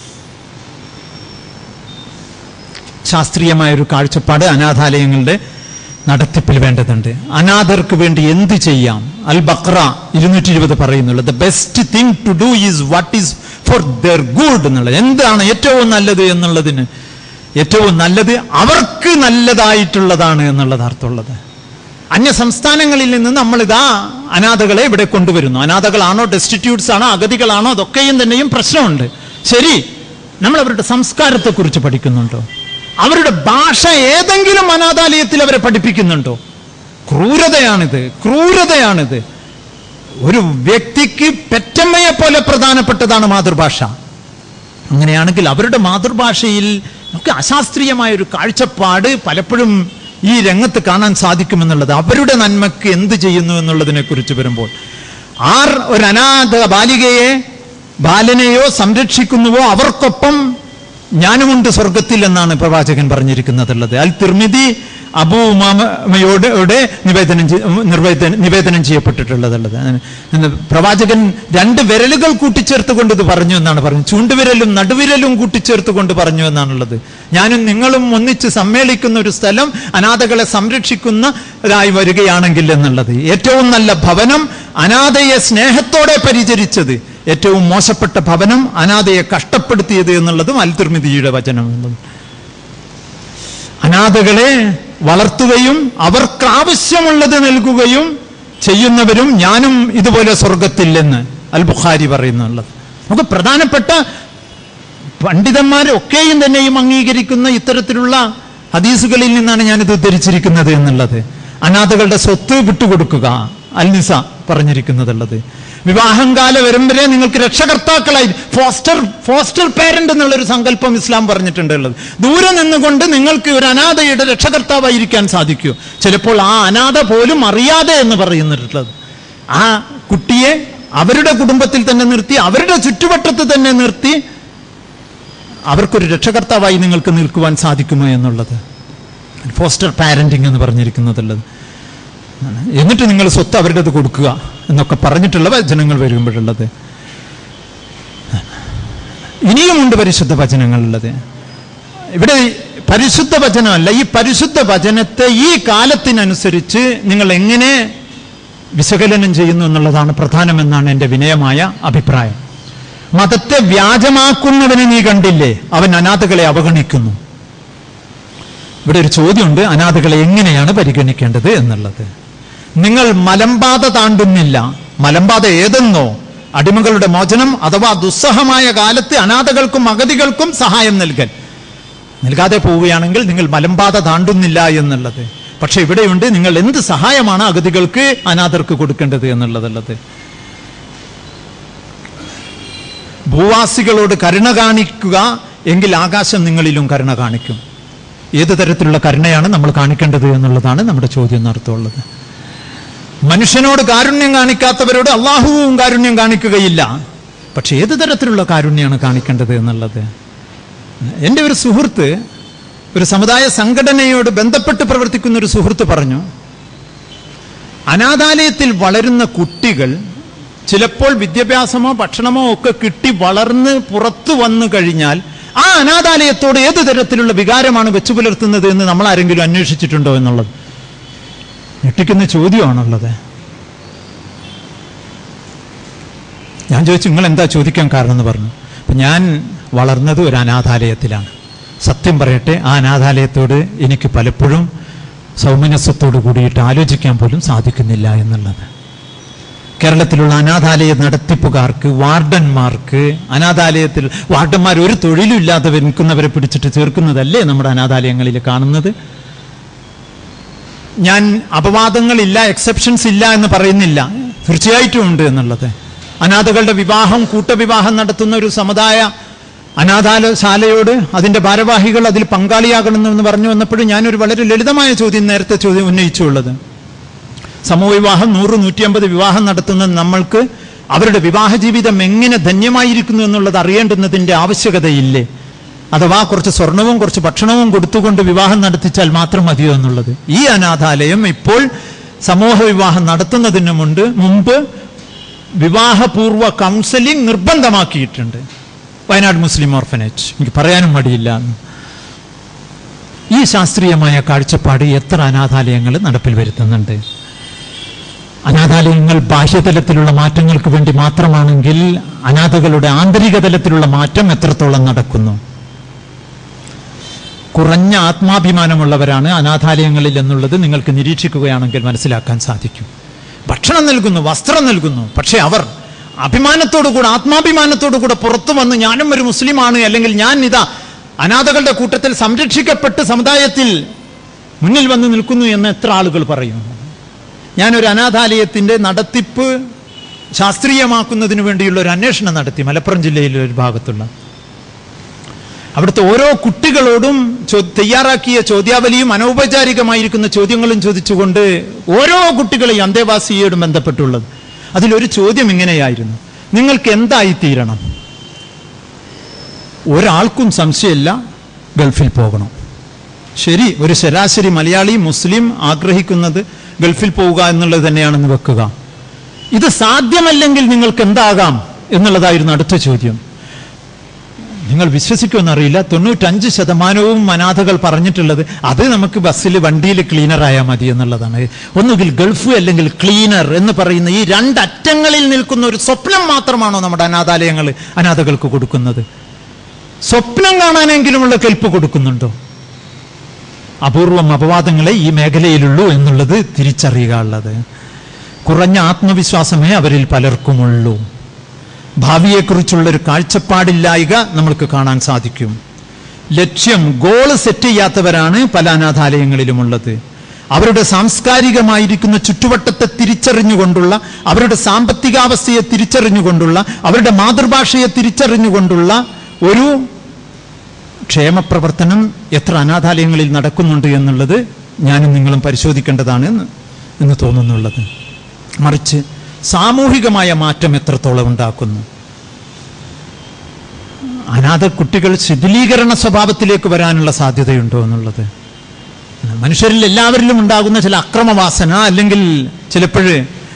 ശാസ്ത്രീയമായൊരു കാഴ്ചപ്പാട് അനാഥാലയങ്ങളുടെ നടത്തിപ്പിൽ വേണ്ടതുണ്ട്. അനാഥർക്ക് വേണ്ടി എന്ത് ചെയ്യാം? അൽ ബഖറ 220 പറയുന്നുള്ളത് the best thing to do is what is for their good എന്നുള്ളത്. എന്താണ് ഏറ്റവും നല്ലത് എന്നുള്ളതിന് ഏറ്റവും നല്ലത് അവർക്ക് നല്ലതായിട്ടുള്ളതാണ് എന്നുള്ളത് അർത്ഥമുള്ളത്. അന്യ സംസ്ഥാനങ്ങളിൽ നിന്ന് നമ്മളിതാ അനാഥകളെ ഇവിടെ കൊണ്ടുവരുന്നു. അനാഥകളാണോ, ഡെസ്റ്റിറ്റ്യൂട്ട്സ് ആണോ, അഗതികളാണോ, അതൊക്കെയും തന്നെയും പ്രശ്നമുണ്ട്. ശരി, നമ്മൾ അവരുടെ സംസ്കാരത്തെക്കുറിച്ച് പഠിക്കുന്നുണ്ടോ? അവരുടെ ഭാഷ ഏതെങ്കിലും അനാഥാലയത്തിൽ അവരെ പഠിപ്പിക്കുന്നുണ്ടോ? ക്രൂരതയാണിത്. ഒരു വ്യക്തിക്ക് പെറ്റമ്മയെ പോലെ പ്രധാനപ്പെട്ടതാണ് മാതൃഭാഷ. അങ്ങനെയാണെങ്കിൽ അവരുടെ മാതൃഭാഷയിൽ നമുക്ക് അശാസ്ത്രീയമായ ഒരു കാഴ്ചപ്പാട് പലപ്പോഴും ഈ രംഗത്ത് കാണാൻ സാധിക്കുമെന്നുള്ളത്. അവരുടെ നന്മക്ക് എന്ത് ചെയ്യുന്നു എന്നുള്ളതിനെ കുറിച്ച് വരുമ്പോൾ ഒരു അനാഥ ബാലനെയോ സംരക്ഷിക്കുന്നുവോ അവർക്കൊപ്പം ഞാനുമുണ്ട് സ്വർഗത്തിൽ എന്നാണ് പ്രവാചകൻ പറഞ്ഞിരിക്കുന്നതുള്ളത്. അൽ തിർമിദി അബൂ ഉമാമയോട് നിവേദനം ചെയ്യപ്പെട്ടിട്ടുള്ളതുള്ളത്. പ്രവാചകൻ 2 വിരലുകൾ കൂട്ടിച്ചേർത്തുകൊണ്ട് ഇത് പറഞ്ഞു എന്നാണ് പറഞ്ഞത്. ചൂണ്ടുവിരലും നടുവിരലും കൂട്ടിച്ചേർത്തുകൊണ്ട് പറഞ്ഞു എന്നാണുള്ളത്. ഞാനും നിങ്ങളും ഒന്നിച്ച് സമ്മേളിക്കുന്ന ഒരു സ്ഥലം അനാഥകളെ സംരക്ഷിക്കുന്നതായി വരികയാണെങ്കിൽ എന്നുള്ളത്. ഏറ്റവും നല്ല ഭവനം അനാഥയെ സ്നേഹത്തോടെ പരിചരിച്ചത്, ഏറ്റവും മോശപ്പെട്ട ഭവനം അനാഥയെ കഷ്ടപ്പെടുത്തിയത് എന്നുള്ളതും അൽ തിർമിദിയുടെ വചനം. അനാഥകളെ വളർത്തുകയും അവർക്ക് ആവശ്യമുള്ളത് നൽകുകയും ചെയ്യുന്നവരും ഞാനും ഇതുപോലെ സ്വർഗത്തില്ലെന്ന് അൽ ബുഖാരി പറയുന്നുള്ളത്. നമുക്ക് പ്രധാനപ്പെട്ട പണ്ഡിതന്മാരൊക്കെയും തന്നെയും അംഗീകരിക്കുന്ന ഇത്തരത്തിലുള്ള ഹദീസുകളിൽ നിന്നാണ് ഞാനിത് ഉദ്ധരിച്ചിരിക്കുന്നത് എന്നുള്ളത്. അനാഥകളുടെ സ്വത്ത് വിട്ടുകൊടുക്കുക, അൽ-നിസ പറഞ്ഞിരിക്കുന്നതുള്ളത്. വിവാഹം കാലം വരും വരെ നിങ്ങൾക്ക് രക്ഷകർത്താക്കളായി ഫോസ്റ്റർ പാരന്റ് എന്നുള്ളൊരു സങ്കല്പം ഇസ്ലാം പറഞ്ഞിട്ടുള്ളത്. ദൂരെ നിന്നുകൊണ്ട് നിങ്ങൾക്ക് ഒരു അനാഥയുടെ രക്ഷകർത്താവായിരിക്കാൻ സാധിക്കൂ. ചിലപ്പോൾ ആ അനാഥ പോലും അറിയാതെ എന്ന് പറയുന്നിട്ടുള്ളത്. ആ കുട്ടിയെ അവരുടെ കുടുംബത്തിൽ തന്നെ നിർത്തി, അവരുടെ ചുറ്റുവട്ടത്ത് തന്നെ നിർത്തി അവർക്കൊരു രക്ഷകർത്താവായി നിങ്ങൾക്ക് നിൽക്കുവാൻ സാധിക്കുമോ എന്നുള്ളത് ഫോസ്റ്റർ പാരന്റിങ് എന്ന് പറഞ്ഞിരിക്കുന്നതുള്ളത്. എന്നിട്ട് നിങ്ങൾ സ്വത്ത് അവരുടെ അത് കൊടുക്കുക എന്നൊക്കെ പറഞ്ഞിട്ടുള്ള വചനങ്ങൾ വരുമ്പോഴുള്ളത്. ഇനിയുമുണ്ട് പരിശുദ്ധ വചനങ്ങളുള്ളത്. ഇവിടെ പരിശുദ്ധ വചനമല്ല, ഈ പരിശുദ്ധ വചനത്തെ ഈ കാലത്തിനനുസരിച്ച് നിങ്ങൾ എങ്ങനെ വിശകലനം ചെയ്യുന്നു എന്നുള്ളതാണ് പ്രധാനമെന്നാണ് എൻ്റെ വിനയമായ അഭിപ്രായം. മതത്തെ വ്യാജമാക്കുന്നവനെ നീ കണ്ടില്ലേ, അവൻ അനാഥകളെ അവഗണിക്കുന്നു. ഇവിടെ ഒരു ചോദ്യമുണ്ട്, അനാഥകളെ എങ്ങനെയാണ് പരിഗണിക്കേണ്ടത് എന്നുള്ളത്. നിങ്ങൾ മലമ്പാത താണ്ടുന്നില്ല. മലമ്പാത ഏതെന്നോ? അടിമകളുടെ മോചനം അഥവാ ദുസ്സഹമായ കാലത്ത് അനാഥകൾക്കും അഗതികൾക്കും സഹായം നൽകാതെ പോവുകയാണെങ്കിൽ നിങ്ങൾ മലമ്പാത താണ്ടുന്നില്ല എന്നുള്ളത്. പക്ഷെ ഇവിടെയുണ്ട്, നിങ്ങൾ എന്ത് സഹായമാണ് അഗതികൾക്ക് അനാഥർക്ക് കൊടുക്കേണ്ടത് എന്നുള്ളത്. ഭൂവാസികളോട് കരുണ കാണിക്കുക എങ്കിൽ ആകാശം നിങ്ങളിലും കരുണ കാണിക്കും. ഏത് തരത്തിലുള്ള കരുണയാണ് നമ്മൾ കാണിക്കേണ്ടത് എന്നുള്ളതാണ് നമ്മുടെ ചോദ്യം നടത്തുള്ളത്. മനുഷ്യനോട് കാരുണ്യം കാണിക്കാത്തവരോട് അള്ളാഹുവും കാരുണ്യം കാണിക്കുകയില്ല. പക്ഷെ ഏത് തരത്തിലുള്ള കാരുണ്യമാണ് കാണിക്കേണ്ടത് എന്നുള്ളത്. എൻ്റെ ഒരു സുഹൃത്ത്, ഒരു സമുദായ സംഘടനയോട് ബന്ധപ്പെട്ട് പ്രവർത്തിക്കുന്ന ഒരു സുഹൃത്ത് പറഞ്ഞു, അനാഥാലയത്തിൽ വളരുന്ന കുട്ടികൾ ചിലപ്പോൾ വിദ്യാഭ്യാസമോ ഭക്ഷണമോ ഒക്കെ കിട്ടി വളർന്ന് പുറത്തു വന്നു കഴിഞ്ഞാൽ ആ അനാഥാലയത്തോട് ഏത് തരത്തിലുള്ള വികാരമാണ് വെച്ചു പുലർത്തുന്നത് എന്ന് നമ്മൾ ആരെങ്കിലും അന്വേഷിച്ചിട്ടുണ്ടോ എന്നുള്ളത് ഞെട്ടിക്കുന്ന ചോദ്യമാണുള്ളത്. ഞാൻ ചോദിച്ചു, നിങ്ങൾ എന്താ ചോദിക്കാൻ കാരണം എന്ന് പറഞ്ഞു. അപ്പം ഞാൻ വളർന്നത് ഒരു അനാഥാലയത്തിലാണ്. സത്യം പറയട്ടെ, ആ അനാഥാലയത്തോട് എനിക്ക് പലപ്പോഴും സൗമനസ്യത്തോട് കൂടിയിട്ട് ആലോചിക്കാൻ പോലും സാധിക്കുന്നില്ല എന്നുള്ളത്. കേരളത്തിലുള്ള അനാഥാലയ നടത്തിപ്പുകാർക്ക്, വാർഡന്മാർക്ക്, അനാഥാലയത്തിൽ വാർഡന്മാർ ഒരു തൊഴിലും ഇല്ലാതെ നിൽക്കുന്നവരെ പിടിച്ചിട്ട് ചേർക്കുന്നതല്ലേ നമ്മുടെ അനാഥാലയങ്ങളിൽ കാണുന്നത്. ഞാൻ അപവാദങ്ങളില്ല, എക്സെപ്ഷൻസ് ഇല്ല എന്ന് പറയുന്നില്ല, തീർച്ചയായിട്ടും ഉണ്ട് എന്നുള്ളത്. അനാഥകളുടെ വിവാഹം, കൂട്ടവിവാഹം നടത്തുന്ന ഒരു സമുദായ അനാഥാലയശാലയോട് അതിൻ്റെ ഭാരവാഹികൾ അതിൽ പങ്കാളിയാകണമെന്ന് പറഞ്ഞു വന്നപ്പോഴും ഞാനൊരു വളരെ ലളിതമായ നേരത്തെ ചോദ്യം ഉന്നയിച്ചുള്ളത്, സമൂഹ വിവാഹം 100-150 വിവാഹം നടത്തുന്ന നമ്മൾക്ക് അവരുടെ വിവാഹ ജീവിതം എങ്ങനെ ധന്യമായിരിക്കുന്നു എന്നുള്ളത് അറിയേണ്ടുന്നതിൻ്റെ ആവശ്യകതയില്ലേ? അഥവാ കുറച്ച് സ്വർണവും കുറച്ച് ഭക്ഷണവും കൊടുത്തുകൊണ്ട് വിവാഹം നടത്തിച്ചാൽ മാത്രം മതിയോ എന്നുള്ളത്. ഈ അനാഥാലയം ഇപ്പോൾ സമൂഹ വിവാഹം നടത്തുന്നതിന് മുമ്പ് വിവാഹപൂർവ്വ കൗൺസിലിംഗ് നിർബന്ധമാക്കിയിട്ടുണ്ട്. വയനാട് മുസ്ലിം ഓർഫനേജ്, എനിക്ക് പറയാനും മടിയില്ല. ഈ ശാസ്ത്രീയമായ കാഴ്ചപ്പാട് എത്ര അനാഥാലയങ്ങൾ നടപ്പിൽ വരുത്തുന്നുണ്ട്? അനാഥാലയങ്ങൾ ബാഹ്യതലത്തിലുള്ള മാറ്റങ്ങൾക്ക് വേണ്ടി മാത്രമാണെങ്കിൽ അനാഥകളുടെ ആന്തരിക തലത്തിലുള്ള മാറ്റം എത്രത്തോളം നടക്കുന്നു? കുറഞ്ഞ ആത്മാഭിമാനമുള്ളവരാണ് അനാഥാലയങ്ങളിൽ എന്നുള്ളത് നിങ്ങൾക്ക് നിരീക്ഷിക്കുകയാണെങ്കിൽ മനസ്സിലാക്കാൻ സാധിക്കും. ഭക്ഷണം നൽകുന്നു, വസ്ത്രം നൽകുന്നു, പക്ഷെ അവർ അഭിമാനത്തോടുകൂടെ, ആത്മാഭിമാനത്തോടുകൂടെ പുറത്തു വന്ന് ഞാനും ഒരു മുസ്ലിമാണ്, അല്ലെങ്കിൽ ഞാൻ ഇതാ അനാഥകളുടെ കൂട്ടത്തിൽ സംരക്ഷിക്കപ്പെട്ട് സമുദായത്തിൽ മുന്നിൽ വന്ന് നിൽക്കുന്നു എന്ന് എത്ര ആളുകൾ പറയും? ഞാനൊരു അനാഥാലയത്തിൻ്റെ നടത്തിപ്പ് ശാസ്ത്രീയമാക്കുന്നതിന് വേണ്ടിയുള്ള ഒരു അന്വേഷണം നടത്തി മലപ്പുറം ജില്ലയിലെ ഒരു ഭാഗത്തുള്ള. അവിടുത്തെ ഓരോ കുട്ടികളോടും തയ്യാറാക്കിയ ചോദ്യാവലിയും അനൗപചാരികമായിരിക്കുന്ന ചോദ്യങ്ങളും ചോദിച്ചുകൊണ്ട് ഓരോ കുട്ടികളെയും അന്തേവാസിയോടും ബന്ധപ്പെട്ടുള്ളത്. അതിലൊരു ചോദ്യം ഇങ്ങനെയായിരുന്നു: നിങ്ങൾക്ക് എന്തായിത്തീരണം? ഒരാൾക്കും സംശയമില്ല, ഗൾഫിൽ പോകണം. ശരി, ഒരു ശരാശരി മലയാളി മുസ്ലിം ആഗ്രഹിക്കുന്നത് ഗൾഫിൽ പോവുക എന്നുള്ളത് തന്നെയാണെന്ന് വെക്കുക. ഇത് സാധ്യമല്ലെങ്കിൽ നിങ്ങൾക്ക് എന്താകാം എന്നുള്ളതായിരുന്നു അടുത്ത ചോദ്യം. നിങ്ങൾ വിശ്വസിക്കുമെന്നറിയില്ല, 95% അനാഥകൾ പറഞ്ഞിട്ടുള്ളത് അത് നമുക്ക് ബസ്സിൽ വണ്ടിയിൽ ക്ലീനറായാൽ മതി എന്നുള്ളതാണ്. ഒന്നുകിൽ ഗൾഫ് അല്ലെങ്കിൽ ക്ലീനർ എന്ന് പറയുന്ന ഈ രണ്ടറ്റങ്ങളിൽ നിൽക്കുന്ന ഒരു സ്വപ്നം മാത്രമാണോ നമ്മുടെ അനാഥാലയങ്ങൾ അനാഥകൾക്ക് കൊടുക്കുന്നത്? സ്വപ്നം കാണാനെങ്കിലുമുള്ള കെൽപ്പ് കൊടുക്കുന്നുണ്ടോ? അപൂർവം അപവാദങ്ങളെ ഈ മേഖലയിലുള്ളൂ എന്നുള്ളത് തിരിച്ചറിയുക ഉള്ളത്. കുറഞ്ഞ ആത്മവിശ്വാസമേ അവരിൽ പലർക്കുമുള്ളൂ. ഭാവിയെക്കുറിച്ചുള്ളൊരു കാഴ്ചപ്പാടില്ലായ്ക നമ്മൾക്ക് കാണാൻ സാധിക്കും. ലക്ഷ്യം, ഗോള് സെറ്റ് ചെയ്യാത്തവരാണ് പല അനാഥാലയങ്ങളിലുമുള്ളത്. അവരുടെ സാംസ്കാരികമായിരിക്കുന്ന ചുറ്റുവട്ടത്തെ തിരിച്ചറിഞ്ഞുകൊണ്ടുള്ള, അവരുടെ സാമ്പത്തികാവസ്ഥയെ തിരിച്ചറിഞ്ഞുകൊണ്ടുള്ള, അവരുടെ മാതൃഭാഷയെ തിരിച്ചറിഞ്ഞുകൊണ്ടുള്ള ഒരു ക്ഷേമപ്രവർത്തനം എത്ര അനാഥാലയങ്ങളിൽ നടക്കുന്നുണ്ട് എന്നുള്ളത് ഞാനും നിങ്ങളും പരിശോധിക്കേണ്ടതാണ് എന്ന് തോന്നുന്നുള്ളത്. മറിച്ച് സാമൂഹികമായ മാറ്റം എത്രത്തോളം ഉണ്ടാക്കുന്നു? അനാഥ കുട്ടികൾ ശിഥിലീകരണ സ്വഭാവത്തിലേക്ക് വരാനുള്ള സാധ്യതയുണ്ടോ എന്നുള്ളത്. മനുഷ്യരിൽ എല്ലാവരിലും ഉണ്ടാകുന്ന ചില അക്രമവാസന, അല്ലെങ്കിൽ ചിലപ്പോഴ്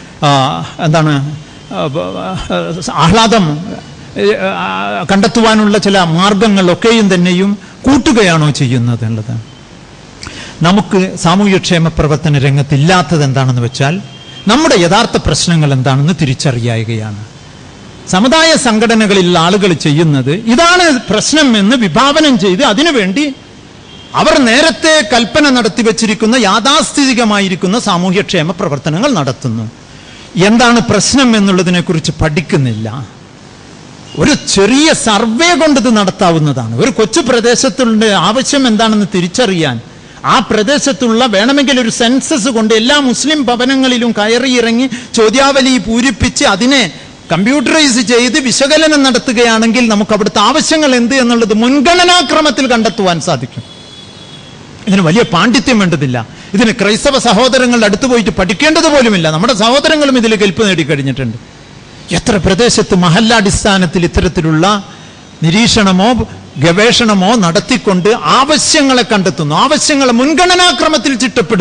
ആഹ്ലാദം കണ്ടെത്തുവാനുള്ള ചില മാർഗങ്ങളൊക്കെയും തന്നെയും കൂട്ടുകയാണോ ചെയ്യുന്നത് എന്നുള്ളത്. നമുക്ക് സാമൂഹ്യക്ഷേമ പ്രവർത്തന രംഗത്തില്ലാത്തത് എന്താണെന്ന് വെച്ചാൽ നമ്മുടെ യഥാർത്ഥ പ്രശ്നങ്ങൾ എന്താണെന്ന് തിരിച്ചറിയുകയാണ്. സമുദായ സംഘടനകളിലുള്ള ആളുകൾ ചെയ്യുന്നത് ഇതാണ് പ്രശ്നം എന്ന് വിഭാവനം ചെയ്ത് അതിനുവേണ്ടി അവർ നേരത്തെ കൽപ്പന നടത്തിവെച്ചിരിക്കുന്ന യാഥാസ്ഥിതികമായിരിക്കുന്ന സാമൂഹ്യക്ഷേമ പ്രവർത്തനങ്ങൾ നടത്തുന്നു. എന്താണ് പ്രശ്നം എന്നുള്ളതിനെ കുറിച്ച് പഠിക്കുന്നില്ല. ഒരു ചെറിയ സർവേ കൊണ്ട് ഇത് നടത്താവുന്നതാണ്. ഒരു കൊച്ചു പ്രദേശത്തുള്ള ആവശ്യം എന്താണെന്ന് തിരിച്ചറിയാൻ ആ പ്രദേശത്തുള്ള വേണമെങ്കിൽ ഒരു സെൻസസ് കൊണ്ട് എല്ലാ മുസ്ലിം ഭവനങ്ങളിലും കയറിയിറങ്ങി ചോദ്യാവലി പൂരിപ്പിച്ച് അതിനെ കമ്പ്യൂട്ടറൈസ് ചെയ്ത് വിശകലനം നടത്തുകയാണെങ്കിൽ നമുക്ക് അവിടുത്തെ ആവശ്യങ്ങൾ എന്ത് എന്നുള്ളത് മുൻഗണനാക്രമത്തിൽ കണ്ടെത്തുവാൻ സാധിക്കും. ഇതിന് വലിയ പാണ്ഡിത്യം വേണ്ടതില്ല. ഇതിന് ക്രൈസ്തവ സഹോദരങ്ങളുടെ അടുത്ത് പോയിട്ട് പഠിക്കേണ്ടത് പോലുമില്ല. നമ്മുടെ സഹോദരങ്ങളും ഇതിൽ കെൽപ്പ് നേടിക്കഴിഞ്ഞിട്ടുണ്ട്. എത്ര പ്രദേശത്ത് മഹല്ലാടിസ്ഥാനത്തിൽ ഇത്തരത്തിലുള്ള നിരീക്ഷണമോ ഗവേഷണമോ നടത്തിക്കൊണ്ട് ആവശ്യങ്ങളെ കണ്ടെത്തുന്നു, ആവശ്യങ്ങളെ മുൻഗണനാക്രമത്തിൽ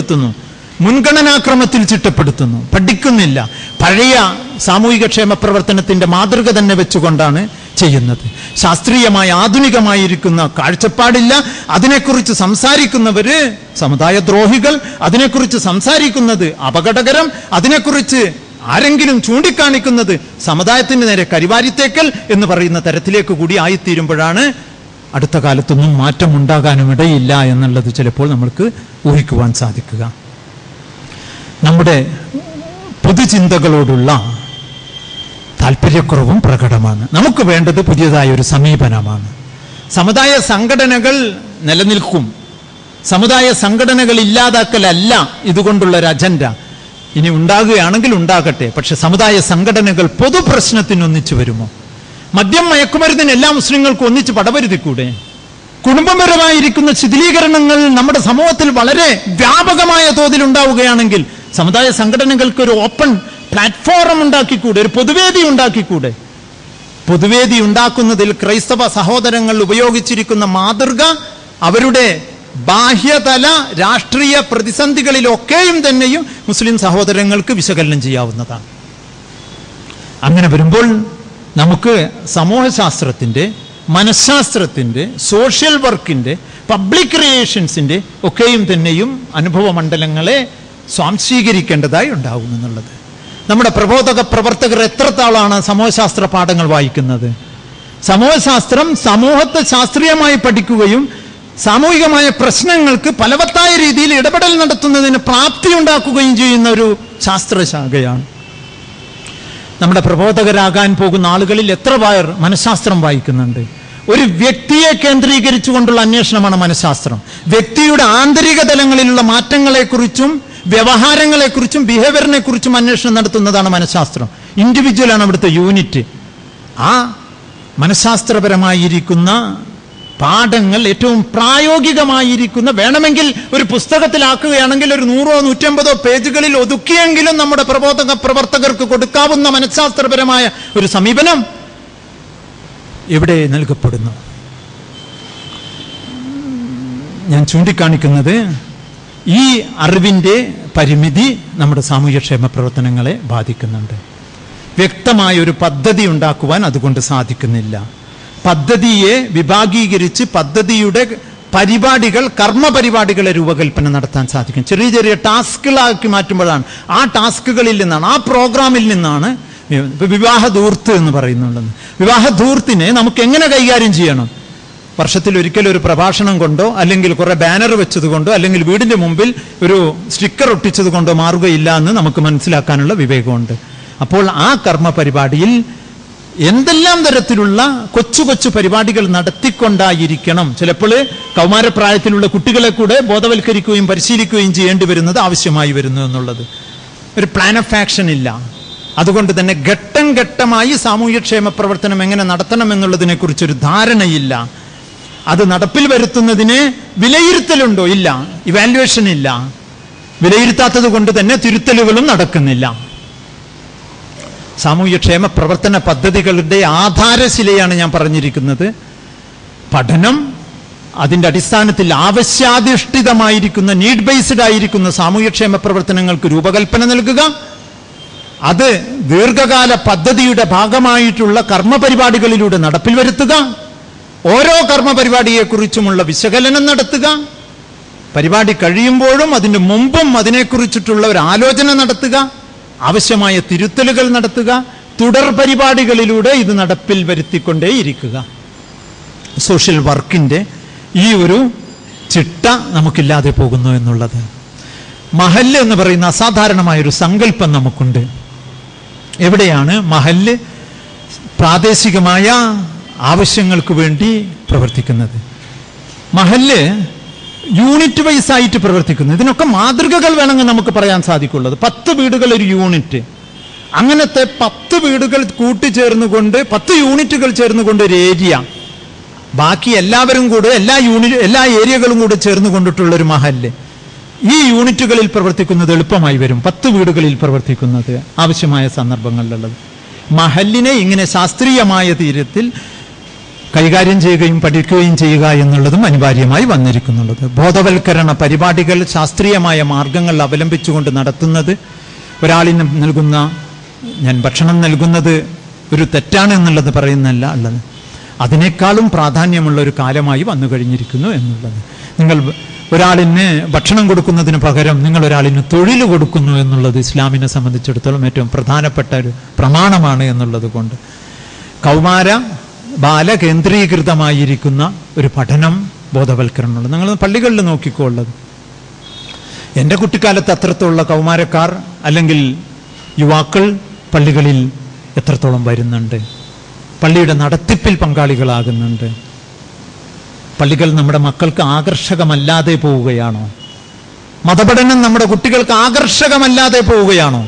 ചിട്ടപ്പെടുത്തുന്നു. പഠിക്കുന്നില്ല. പഴയ സാമൂഹികക്ഷേമ പ്രവർത്തനത്തിന്റെ മാതൃക തന്നെ വെച്ചുകൊണ്ടാണ് ചെയ്യുന്നത്. ശാസ്ത്രീയമായ ആധുനികമായിരിക്കുന്ന കാഴ്ചപ്പാടില്ല. അതിനെക്കുറിച്ച് സംസാരിക്കുന്നവര് സമുദായദ്രോഹികൾ, അതിനെക്കുറിച്ച് സംസാരിക്കുന്നത് അപകടകരം, അതിനെക്കുറിച്ച് ആരെങ്കിലും ചൂണ്ടിക്കാണിക്കുന്നത് സമുദായത്തിന് നേരെ കരിവാരിത്തേക്കൽ എന്ന് പറയുന്ന തരത്തിലേക്ക് കൂടി ആയിത്തീരുമ്പോഴാണ് അടുത്ത കാലത്തൊന്നും മാറ്റമുണ്ടാകാനും ഇടയില്ല എന്നുള്ളത് ചിലപ്പോൾ നമ്മൾക്ക് ഊഹിക്കുവാൻ സാധിക്കുക. നമ്മുടെ പൊതുചിന്തകളോടുള്ള താല്പര്യക്കുറവും പ്രകടമാണ്. നമുക്ക് വേണ്ടത് പുതിയതായ ഒരു സമീപനമാണ്. സമുദായ സംഘടനകൾ നിലനിൽക്കും. സമുദായ സംഘടനകൾ ഇല്ലാതാക്കലല്ല ഇതുകൊണ്ടുള്ളൊരു അജണ്ട. ഇനി ഉണ്ടാകുകയാണെങ്കിൽ ഉണ്ടാകട്ടെ. പക്ഷെ സമുദായ സംഘടനകൾ പൊതുപ്രശ്നത്തിന് ഒന്നിച്ചു വരുമോ? മദ്യം മയക്കുമരുന്നിന് എല്ലാ മുസ്ലിങ്ങൾക്കും ഒന്നിച്ച് പടവരുത്തിക്കൂടെ? കുടുംബപരമായിരിക്കുന്ന ശിഥിലീകരണങ്ങൾ നമ്മുടെ സമൂഹത്തിൽ വളരെ വ്യാപകമായ തോതിൽ ഉണ്ടാവുകയാണെങ്കിൽ സമുദായ സംഘടനകൾക്ക് ഒരു ഓപ്പൺ പ്ലാറ്റ്ഫോം ഉണ്ടാക്കിക്കൂടെ? ഒരു പൊതുവേദി ഉണ്ടാക്കിക്കൂടെ? പൊതുവേദി ഉണ്ടാക്കുന്നതിൽ ക്രൈസ്തവ സഹോദരങ്ങൾ ഉപയോഗിച്ചിരിക്കുന്ന മാതൃക അവരുടെ ബാഹ്യതല രാഷ്ട്രീയ പ്രതിസന്ധികളിലൊക്കെയും തന്നെയും മുസ്ലിം സഹോദരങ്ങൾക്ക് വിശകലനം ചെയ്യാവുന്നതാണ്. അങ്ങനെ വരുമ്പോൾ നമുക്ക് സമൂഹശാസ്ത്രത്തിൻ്റെ, മനഃശാസ്ത്രത്തിൻ്റെ, സോഷ്യൽ വർക്കിൻ്റെ, പബ്ലിക് റിലേഷൻസിൻ്റെ ഒക്കെയും തന്നെയും അനുഭവ മണ്ഡലങ്ങളെ സ്വാംശീകരിക്കേണ്ടതായി ഉണ്ടാകും എന്നുള്ളത്. നമ്മുടെ പ്രബോധക പ്രവർത്തകർ എത്രത്തോളാണ് സമൂഹശാസ്ത്ര പാഠങ്ങൾ വായിക്കുന്നത്? സമൂഹശാസ്ത്രം സമൂഹത്തെ ശാസ്ത്രീയമായി പഠിക്കുകയും സാമൂഹികമായ പ്രശ്നങ്ങൾക്ക് ഫലവത്തായ രീതിയിൽ ഇടപെടൽ നടത്തുന്നതിന് പ്രാപ്തി ഉണ്ടാക്കുകയും ചെയ്യുന്ന ഒരു ശാസ്ത്രശാഖയാണ്. നമ്മുടെ പ്രബോധകരാകാൻ പോകുന്ന ആളുകളിൽ എത്ര പേർ മനഃശാസ്ത്രം വായിക്കുന്നുണ്ട്? ഒരു വ്യക്തിയെ കേന്ദ്രീകരിച്ചുകൊണ്ടുള്ള അന്വേഷണമാണ് മനഃശാസ്ത്രം. വ്യക്തിയുടെ ആന്തരിക തലങ്ങളിലുള്ള മാറ്റങ്ങളെക്കുറിച്ചും വ്യവഹാരങ്ങളെക്കുറിച്ചും ബിഹേവിയറിനെ കുറിച്ചും അന്വേഷണം നടത്തുന്നതാണ് മനഃശാസ്ത്രം. ഇൻഡിവിജ്വലാണ് അവിടുത്തെ യൂണിറ്റ്. ആ മനഃശാസ്ത്രപരമായിരിക്കുന്ന പാഠങ്ങൾ ഏറ്റവും പ്രായോഗികമായിരിക്കുന്ന, വേണമെങ്കിൽ ഒരു പുസ്തകത്തിലാക്കുകയാണെങ്കിൽ ഒരു 100-150 പേജുകളിൽ ഒതുക്കിയെങ്കിലും നമ്മുടെ പ്രവർത്തകർക്ക് കൊടുക്കാവുന്ന മനഃശാസ്ത്രപരമായ ഒരു സമീപനം ഇവിടെ നൽകപ്പെടുന്നു. ഞാൻ ചൂണ്ടിക്കാണിക്കുന്നത് ഈ അറിവിൻ്റെ പരിമിതി നമ്മുടെ സാമൂഹ്യക്ഷേമ പ്രവർത്തനങ്ങളെ ബാധിക്കുന്നുണ്ട്. വ്യക്തമായ ഒരു പദ്ധതി ഉണ്ടാക്കുവാൻ അതുകൊണ്ട് സാധിക്കുന്നില്ല. പദ്ധതിയെ വിഭാഗീകരിച്ച് പദ്ധതിയുടെ പരിപാടികൾ, കർമ്മപരിപാടികളെ രൂപകൽപ്പന നടത്താൻ സാധിക്കും. ചെറിയ ചെറിയ ടാസ്കുകളാക്കി മാറ്റുമ്പോഴാണ്, ആ ടാസ്കുകളിൽ നിന്നാണ്, ആ പ്രോഗ്രാമിൽ നിന്നാണ്. വിവാഹ ധൂർത്ത് എന്ന് പറയുന്നുള്ളത്, വിവാഹ ധൂർത്തിനെ നമുക്ക് എങ്ങനെ കൈകാര്യം ചെയ്യണം? വർഷത്തിൽ ഒരിക്കലും ഒരു പ്രഭാഷണം കൊണ്ടോ അല്ലെങ്കിൽ കുറെ ബാനർ വെച്ചത് കൊണ്ടോ അല്ലെങ്കിൽ വീടിന്റെ മുമ്പിൽ ഒരു സ്റ്റിക്കർ ഒട്ടിച്ചത് കൊണ്ടോ മാറുകയില്ല എന്ന് നമുക്ക് മനസ്സിലാക്കാനുള്ള വിവേകമുണ്ട്. അപ്പോൾ ആ കർമ്മ പരിപാടിയിൽ എന്തെല്ലാം തരത്തിലുള്ള കൊച്ചു കൊച്ചു പരിപാടികൾ നടത്തിക്കൊണ്ടായിരിക്കണം. ചിലപ്പോൾ കൗമാരപ്രായത്തിലുള്ള കുട്ടികളെ കൂടെ ബോധവൽക്കരിക്കുകയും പരിശീലിക്കുകയും ചെയ്യേണ്ടി വരുന്നത് ആവശ്യമായി വരുന്നു എന്നുള്ളത്. ഒരു പ്ലാൻ ഓഫ് ആക്ഷൻ ഇല്ല. അതുകൊണ്ട് തന്നെ ഘട്ടം ഘട്ടമായി സാമൂഹ്യക്ഷേമ പ്രവർത്തനം എങ്ങനെ നടത്തണം എന്നുള്ളതിനെ കുറിച്ചൊരു ധാരണയില്ല. അത് നടപ്പിൽ വരുത്തുന്നതിന് വിലയിരുത്തലുണ്ടോ? ഇല്ല. ഇവാലുവേഷൻ ഇല്ല. വിലയിരുത്താത്തത് കൊണ്ട് തന്നെ തിരുത്തലുകളും നടക്കുന്നില്ല. സാമൂഹ്യക്ഷേമ പ്രവർത്തന പദ്ധതികളുടെ ആധാരശിലയാണ് ഞാൻ പറഞ്ഞിരിക്കുന്നത്. പഠനം, അതിൻ്റെ അടിസ്ഥാനത്തിൽ ആവശ്യാധിഷ്ഠിതമായിരിക്കുന്ന, നീഡ് ബേസ്ഡ് ആയിരിക്കുന്ന സാമൂഹ്യക്ഷേമ പ്രവർത്തനങ്ങൾക്ക് രൂപകൽപ്പന നൽകുക, അത് ദീർഘകാല പദ്ധതിയുടെ ഭാഗമായിട്ടുള്ള കർമ്മപരിപാടികളിലൂടെ നടപ്പിൽ വരുത്തുക, ഓരോ കർമ്മപരിപാടിയെക്കുറിച്ചുമുള്ള വിശകലനം നടത്തുക, പരിപാടി കഴിയുമ്പോഴും അതിന് മുമ്പും അതിനെക്കുറിച്ചിട്ടുള്ള ഒരു ആലോചന നടത്തുക, ആവശ്യമായ തിരുത്തലുകൾ നടത്തുക, തുടർ പരിപാടികളിലൂടെ ഇത് നടപ്പിൽ വരുത്തിക്കൊണ്ടേയിരിക്കുക. സോഷ്യൽ വർക്കിൻ്റെ ഈ ഒരു ചിട്ട നമുക്കില്ലാതെ പോകുന്നു എന്നുള്ളത്. മഹല്ല് എന്ന് പറയുന്ന അസാധാരണമായൊരു സങ്കല്പം നമുക്കുണ്ട്. എവിടെയാണ് മഹല്ല് പ്രാദേശികമായ ആവശ്യങ്ങൾക്ക് വേണ്ടി പ്രവർത്തിക്കുന്നത്? മഹല്ല് യൂണിറ്റ് വൈസ് ആയിട്ട് പ്രവർത്തിക്കുന്നു. ഇതിനൊക്കെ മാതൃകകൾ വേണമെങ്കിൽ നമുക്ക് പറയാൻ സാധിക്കുള്ളത്. 10 വീടുകൾ ഒരു യൂണിറ്റ്, അങ്ങനത്തെ 10 വീടുകൾ കൂട്ടിച്ചേർന്നുകൊണ്ട് 10 യൂണിറ്റുകൾ ചേർന്നുകൊണ്ട് ഒരു ഏരിയ, ബാക്കി എല്ലാവരും കൂടെ എല്ലാ ഏരിയകളും കൂടെ ചേർന്നുകൊണ്ടിട്ടുള്ള ഒരു മഹല്ല്. ഈ യൂണിറ്റുകളിൽ പ്രവർത്തിക്കുന്നത് എളുപ്പമായി വരും. 10 വീടുകളിൽ പ്രവർത്തിക്കുന്നത് ആവശ്യമായ സന്ദർഭങ്ങളിലുള്ളത്. മഹല്ലിനെ ഇങ്ങനെ ശാസ്ത്രീയമായ തീരത്തിൽ കൈകാര്യം ചെയ്യുകയും പഠിക്കുകയും ചെയ്യുക എന്നുള്ളതും അനിവാര്യമായി വന്നിരിക്കുന്നുള്ളത്. ബോധവൽക്കരണ പരിപാടികൾ ശാസ്ത്രീയമായ മാർഗങ്ങൾ അവലംബിച്ചുകൊണ്ട് നടത്തുന്നത്, ഒരാളിന് നൽകുന്ന, ഞാൻ ഭക്ഷണം നൽകുന്നത് ഒരു തെറ്റാണ് എന്നുള്ളത് പറയുന്നല്ല ഉള്ളത്, അതിനേക്കാളും പ്രാധാന്യമുള്ള ഒരു കാലമായി വന്നു കഴിഞ്ഞിരിക്കുന്നു എന്നുള്ളത്. നിങ്ങൾ ഒരാളിന് ഭക്ഷണം കൊടുക്കുന്നതിന് പകരം നിങ്ങൾ ഒരാളിന് തൊഴിൽ കൊടുക്കുന്നു എന്നുള്ളത് ഇസ്ലാമിനെ സംബന്ധിച്ചിടത്തോളം ഏറ്റവും പ്രധാനപ്പെട്ട ഒരു പ്രമാണമാണ് എന്നുള്ളത് കൊണ്ട് കൗമാര ബാല കേന്ദ്രീകൃതമായിരിക്കുന്ന ഒരു പഠനം, ബോധവൽക്കരണമുള്ളത്. നിങ്ങൾ പള്ളികളിൽ നോക്കിക്കൊള്ളത്, എൻ്റെ കുട്ടിക്കാലത്ത് അത്രത്തോളം കൗമാരക്കാർ അല്ലെങ്കിൽ യുവാക്കൾ പള്ളികളിൽ എത്രത്തോളം വരുന്നുണ്ട്, പള്ളിയുടെ നടത്തിപ്പിൽ പങ്കാളികളാകുന്നുണ്ട്. പള്ളികൾ നമ്മുടെ മക്കൾക്ക് ആകർഷകമല്ലാതെ പോവുകയാണോ? മതപഠനം നമ്മുടെ കുട്ടികൾക്ക് ആകർഷകമല്ലാതെ പോവുകയാണോ?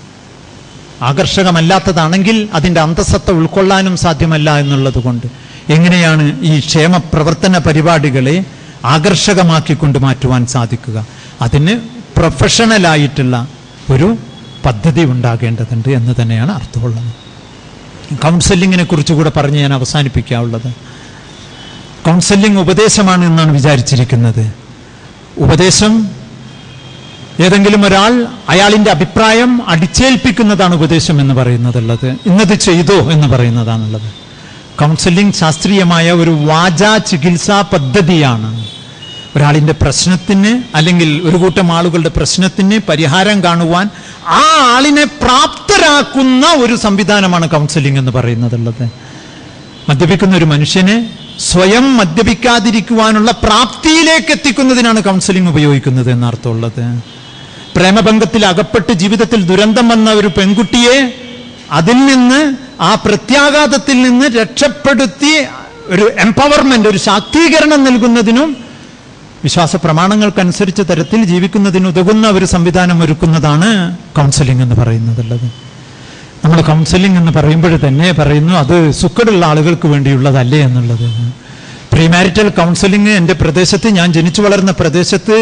ആകർഷകമല്ലാത്തതാണെങ്കിൽ അതിൻ്റെ അന്തസത്ത ഉൾക്കൊള്ളാനും സാധ്യമല്ല എന്നുള്ളത് കൊണ്ട് എങ്ങനെയാണ് ഈ ക്ഷേമ പ്രവർത്തന പരിപാടികളെ ആകർഷകമാക്കിക്കൊണ്ട് മാറ്റുവാൻ സാധിക്കുക? അതിന് പ്രൊഫഷണലായിട്ടുള്ള ഒരു പദ്ധതി ഉണ്ടാകേണ്ടതുണ്ട് എന്ന് തന്നെയാണ് അർത്ഥമുള്ളത്. കൗൺസിലിങ്ങിനെ കുറിച്ച് കൂടെ പറഞ്ഞ് ഞാൻ അവസാനിപ്പിക്കാനുള്ളത്, കൗൺസിലിംഗ് ഉപദേശമാണ് എന്നാണ് വിചാരിച്ചിരിക്കുന്നത്. ഉപദേശം ഏതെങ്കിലും ഒരാൾ അയാളിൻ്റെ അഭിപ്രായം അടിച്ചേൽപ്പിക്കുന്നതാണ് ഉപദേശം എന്ന് പറയുന്നതുള്ളത്, ഇന്നത് ചെയ്തോ എന്ന് പറയുന്നതാണുള്ളത്. കൗൺസിലിംഗ് ശാസ്ത്രീയമായ ഒരു വാചാ ചികിത്സാ പദ്ധതിയാണ്. ഒരാളിൻ്റെ പ്രശ്നത്തിന് അല്ലെങ്കിൽ ഒരു കൂട്ടം ആളുകളുടെ പ്രശ്നത്തിന് പരിഹാരം കാണുവാൻ ആ ആളിനെ പ്രാപ്തരാക്കുന്ന ഒരു സംവിധാനമാണ് കൗൺസിലിംഗ് എന്ന് പറയുന്നതുള്ളത്. മദ്യപിക്കുന്ന ഒരു മനുഷ്യനെ സ്വയം മദ്യപിക്കാതിരിക്കുവാനുള്ള പ്രാപ്തിയിലേക്ക് എത്തിക്കുന്നതിനാണ് കൗൺസിലിംഗ് ഉപയോഗിക്കുന്നത് എന്നർത്ഥമുള്ളത്. പ്രേമബന്ധത്തിൽ അകപ്പെട്ട് ജീവിതത്തിൽ ദുരന്തം വന്ന ഒരു പെൺകുട്ടിയെ അതിൽ നിന്ന്, ആ പ്രത്യാഘാതത്തിൽ നിന്ന് രക്ഷപ്പെടുത്തി ഒരു എംപവർമെന്റ്, ഒരു ശാക്തീകരണം നൽകുന്നതിനും വിശ്വാസ പ്രമാണങ്ങൾക്കനുസരിച്ച് തരത്തിൽ ജീവിക്കുന്നതിന് ഉതകുന്ന ഒരു സംവിധാനം ഒരുക്കുന്നതാണ് കൗൺസിലിംഗ് എന്ന് പറയുന്നതുള്ളത്. നമ്മൾ കൗൺസിലിംഗ് എന്ന് പറയുമ്പോൾ തന്നെ പറയുന്നു അത് സുഖമുള്ള ആളുകൾക്ക് വേണ്ടിയുള്ളതല്ലേ എന്നുള്ളത്. പ്രീമാരിറ്റൽ കൗൺസിലിംഗ് എൻ്റെ പ്രദേശത്ത്, ഞാൻ ജനിച്ചു വളർന്ന പ്രദേശത്ത്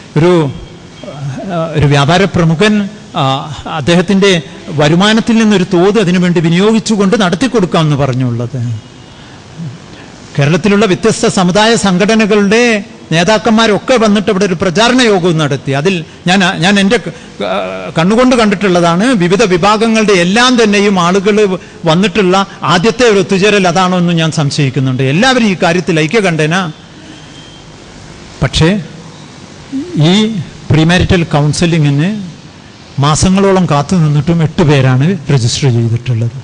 ഒരു വ്യാപാര പ്രമുഖൻ അദ്ദേഹത്തിൻ്റെ വരുമാനത്തിൽ നിന്നൊരു തോത് അതിനുവേണ്ടി വിനിയോഗിച്ചുകൊണ്ട് നടത്തിക്കൊടുക്കാമെന്ന് പറഞ്ഞുള്ളത്. കേരളത്തിലുള്ള വ്യത്യസ്ത സമുദായ സംഘടനകളുടെ നേതാക്കന്മാരൊക്കെ വന്നിട്ട് ഇവിടെ ഒരു പ്രചാരണ യോഗവും നടത്തി. അതിൽ ഞാൻ എൻ്റെ കണ്ണുകൊണ്ട് കണ്ടിട്ടുള്ളതാണ്. വിവിധ വിഭാഗങ്ങളുടെ എല്ലാം തന്നെയും ആളുകൾ വന്നിട്ടുള്ള ആദ്യത്തെ ഒരു ഒത്തുചേരൽ അതാണോ എന്ന് ഞാൻ സംശയിക്കുന്നുണ്ട്. എല്ലാവരും ഈ കാര്യത്തിൽ ഐക്യകണ്ഠേന. പക്ഷേ ഈ പ്രീമാരിറ്റൽ കൗൺസിലിങ്ങിന് മാസങ്ങളോളം കാത്തു നിന്നിട്ടും 8 പേരാണ് രജിസ്റ്റർ ചെയ്തിട്ടുള്ളത്.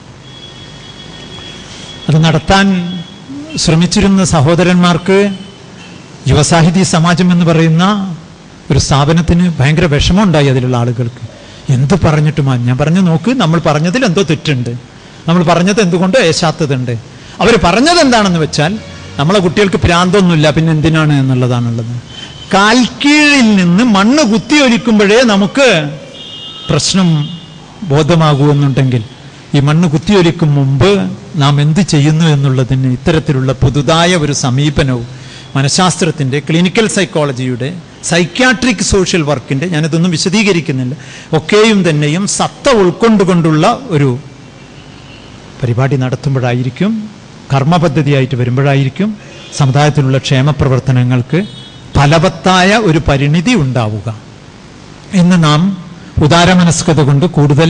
അത് നടത്താൻ ശ്രമിച്ചിരുന്ന സഹോദരന്മാർക്ക് യുവസാഹിതി സമാജം എന്ന് പറയുന്ന ഒരു സ്ഥാപനത്തിന് ഭയങ്കര വിഷമമുണ്ടായി. അതിലുള്ള ആളുകൾക്ക് എന്ത് പറഞ്ഞിട്ടും ഞാൻ പറഞ്ഞു, നോക്ക്, നമ്മൾ പറഞ്ഞതിൽ എന്തോ തെറ്റുണ്ട്, നമ്മൾ പറഞ്ഞത് എന്തുകൊണ്ട് ഏശാത്തതുണ്ട്. അവർ പറഞ്ഞത് എന്താണെന്ന് വെച്ചാൽ നമ്മളെ കുട്ടികൾക്ക് ഭ്രാന്തൊന്നുമില്ല, പിന്നെ എന്തിനാണ് എന്നുള്ളതാണുള്ളത്. കാൽക്കീഴിൽ നിന്ന് മണ്ണ് കുത്തിയൊലിക്കുമ്പോഴേ നമുക്ക് പ്രശ്നം ബോധമാകുമെന്നുണ്ടെങ്കിൽ ഈ മണ്ണ് കുത്തിയൊലിക്കും മുമ്പ് നാം എന്ത് ചെയ്യുന്നു എന്നുള്ളതിന് ഇത്തരത്തിലുള്ള പുതുതായ ഒരു സമീപനവും മനഃശാസ്ത്രത്തിൻ്റെ, ക്ലിനിക്കൽ സൈക്കോളജിയുടെ, സൈക്യാട്രിക് സോഷ്യൽ വർക്കിൻ്റെ, ഞാനിതൊന്നും വിശദീകരിക്കുന്നില്ല, ഒക്കെയും തന്നെയും സത്ത ഉൾക്കൊണ്ടുകൊണ്ടുള്ള ഒരു പരിപാടി നടത്തുമ്പോഴായിരിക്കും, കർമ്മപദ്ധതിയായിട്ട് വരുമ്പോഴായിരിക്കും സമുദായത്തിലുള്ള ക്ഷേമപ്രവർത്തനങ്ങൾക്ക് ഫലവത്തായ ഒരു പരിണിതി ഉണ്ടാവുക. ഇന്ന് നാം ഉദാരമനസ്കത കൊണ്ട് കൂടുതൽ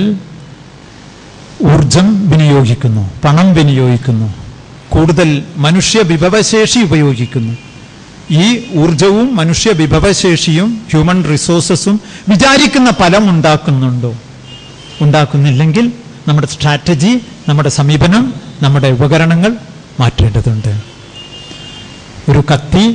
ഊർജം വിനിയോഗിക്കുന്നു, പണം വിനിയോഗിക്കുന്നു, കൂടുതൽ മനുഷ്യ വിഭവശേഷി ഉപയോഗിക്കുന്നു. ഈ ഊർജവും മനുഷ്യ വിഭവശേഷിയും ഹ്യൂമൻ റിസോഴ്സസും വിചാരിക്കുന്ന ഫലം ഉണ്ടാക്കുന്നുണ്ടോ? ഉണ്ടാക്കുന്നില്ലെങ്കിൽ നമ്മുടെ സ്ട്രാറ്റജി, നമ്മുടെ സമീപനം, നമ്മുടെ ഉപകരണങ്ങൾ മാറ്റേണ്ടതുണ്ട്. ഒരു കത്തി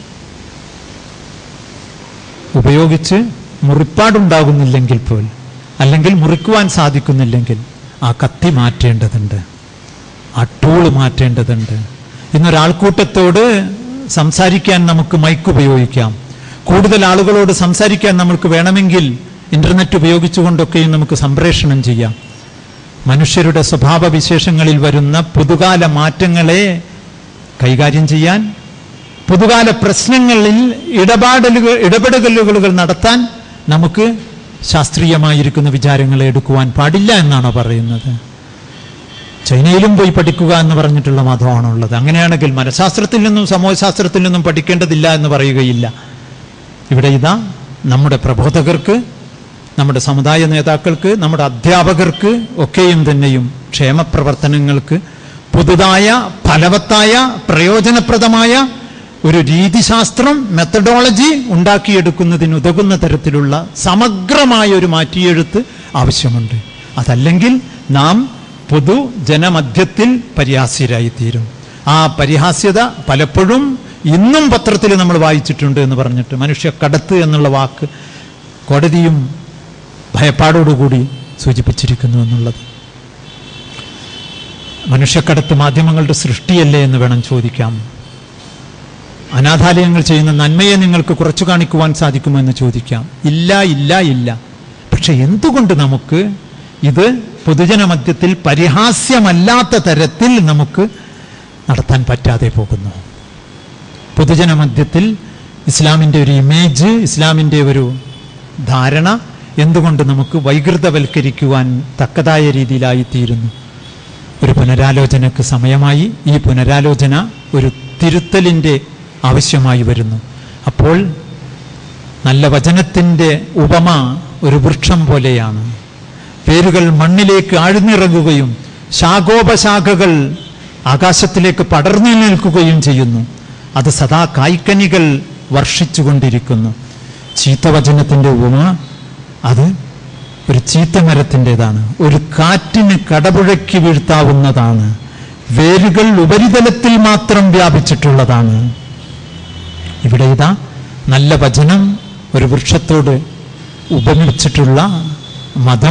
ഉപയോഗിച്ച് മുറിപ്പാടുണ്ടാകുന്നില്ലെങ്കിൽ പോലും, അല്ലെങ്കിൽ മുറിക്കുവാൻ സാധിക്കുന്നില്ലെങ്കിൽ ആ കത്തി മാറ്റേണ്ടതുണ്ട്, ആ ടൂള് മാറ്റേണ്ടതുണ്ട്. ഇന്നൊരാൾക്കൂട്ടത്തോട് സംസാരിക്കാൻ നമുക്ക് മൈക്ക് ഉപയോഗിക്കാം. കൂടുതൽ ആളുകളോട് സംസാരിക്കാൻ നമുക്ക് വേണമെങ്കിൽ ഇന്റർനെറ്റ് ഉപയോഗിച്ചുകൊണ്ടൊക്കെയും നമുക്ക് സംപ്രേഷണം ചെയ്യാം. മനുഷ്യരുടെ സ്വഭാവവിശേഷങ്ങളിൽ വരുന്ന പുതുകാല മാറ്റങ്ങളെ കൈകാര്യം ചെയ്യാൻ, പുതുകാല പ്രശ്നങ്ങളിൽ ഇടപെടലുകൾ നടത്താൻ നമുക്ക് ശാസ്ത്രീയമായിരിക്കുന്ന വിചാരങ്ങളെ എടുക്കുവാൻ പാടില്ല എന്നാണോ പറയുന്നത്? ചൈനയിലും പോയി പഠിക്കുക എന്ന് പറഞ്ഞിട്ടുള്ള മതമാണുള്ളത്. അങ്ങനെയാണെങ്കിൽ മനഃശാസ്ത്രത്തിൽ നിന്നും സമൂഹശാസ്ത്രത്തിൽ നിന്നും പഠിക്കേണ്ടതില്ല എന്ന് പറയുകയില്ല. ഇവിടെ ഇതാ നമ്മുടെ പ്രബോധകർക്ക്, നമ്മുടെ സമുദായ നേതാക്കൾക്ക്, നമ്മുടെ അധ്യാപകർക്ക് ഒക്കെയും തന്നെയും ക്ഷേമപ്രവർത്തനങ്ങൾക്ക് പുതുതായ ഫലവത്തായ പ്രയോജനപ്രദമായ ഒരു രീതിശാസ്ത്രം, മെത്തഡോളജി ഉണ്ടാക്കിയെടുക്കുന്നതിന് ഉതകുന്ന തരത്തിലുള്ള സമഗ്രമായ ഒരു മാറ്റിയെഴുത്ത് ആവശ്യമുണ്ട്. അതല്ലെങ്കിൽ നാം പൊതുജനമധ്യത്തിൽ പരിഹാസ്യരായിത്തീരും. ആ പരിഹാസ്യത പലപ്പോഴും ഇന്നും പത്രത്തിൽ നമ്മൾ വായിച്ചിട്ടുണ്ട് എന്ന് പറഞ്ഞിട്ട് മനുഷ്യക്കടത്ത് എന്നുള്ള വാക്ക് കോടതിയും ഭയപ്പാടോടുകൂടി സൂചിപ്പിച്ചിരിക്കുന്നു എന്നുള്ളത്. മനുഷ്യക്കടത്ത് മാധ്യമങ്ങളുടെ സൃഷ്ടിയല്ലേ എന്ന് വേണം ചോദിക്കാം. അനാഥാലയങ്ങൾ ചെയ്യുന്ന നന്മയെ നിങ്ങൾക്ക് കുറച്ചു കാണിക്കുവാൻ സാധിക്കുമോ എന്ന് ചോദിക്കാം. ഇല്ല ഇല്ല ഇല്ല. പക്ഷെ എന്തുകൊണ്ട് നമുക്ക് ഇത് പൊതുജനമധ്യത്തിൽ പരിഹാസ്യമല്ലാത്ത തരത്തിൽ നമുക്ക് നടത്താൻ പറ്റാതെ പോകുന്നു? പൊതുജനമധ്യത്തിൽ ഇസ്ലാമിൻ്റെ ഒരു ഇമേജ്, ഇസ്ലാമിൻ്റെ ഒരു ധാരണ എന്തുകൊണ്ട് നമുക്ക് വൈകൃതവൽക്കരിക്കുവാൻ തക്കതായ രീതിയിലായിത്തീരുന്നു? ഒരു പുനരാലോചനക്ക് സമയമായി. ഈ പുനരാലോചന ഒരു തിരുത്തലിൻ്റെ ആവശ്യമായി വരുന്നു. അപ്പോൾ നല്ല വചനത്തിൻ്റെ ഉപമ ഒരു വൃക്ഷം പോലെയാണ്. വേരുകൾ മണ്ണിലേക്ക് ആഴ്ന്നിറങ്ങുകയും ശാഖോപശാഖകൾ ആകാശത്തിലേക്ക് പടർന്നു നിൽക്കുകയും ചെയ്യുന്നു. അത് സദാ കായ്ക്കനികൾ വർഷിച്ചുകൊണ്ടിരിക്കുന്നു. ചീത്തവചനത്തിൻ്റെ ഉപമ അത് ഒരു ചീത്തമരത്തിൻ്റെതാണ്. ഒരു കാറ്റിന് കടപുഴക്കി വീഴ്ത്താവുന്നതാണ്. വേരുകൾ ഉപരിതലത്തിൽ മാത്രം വ്യാപിച്ചിട്ടുള്ളതാണ്. ഇവിടെ ഇതാ നല്ല വചനം ഒരു വൃക്ഷത്തോട് ഉപമിച്ചിട്ടുള്ള മതം,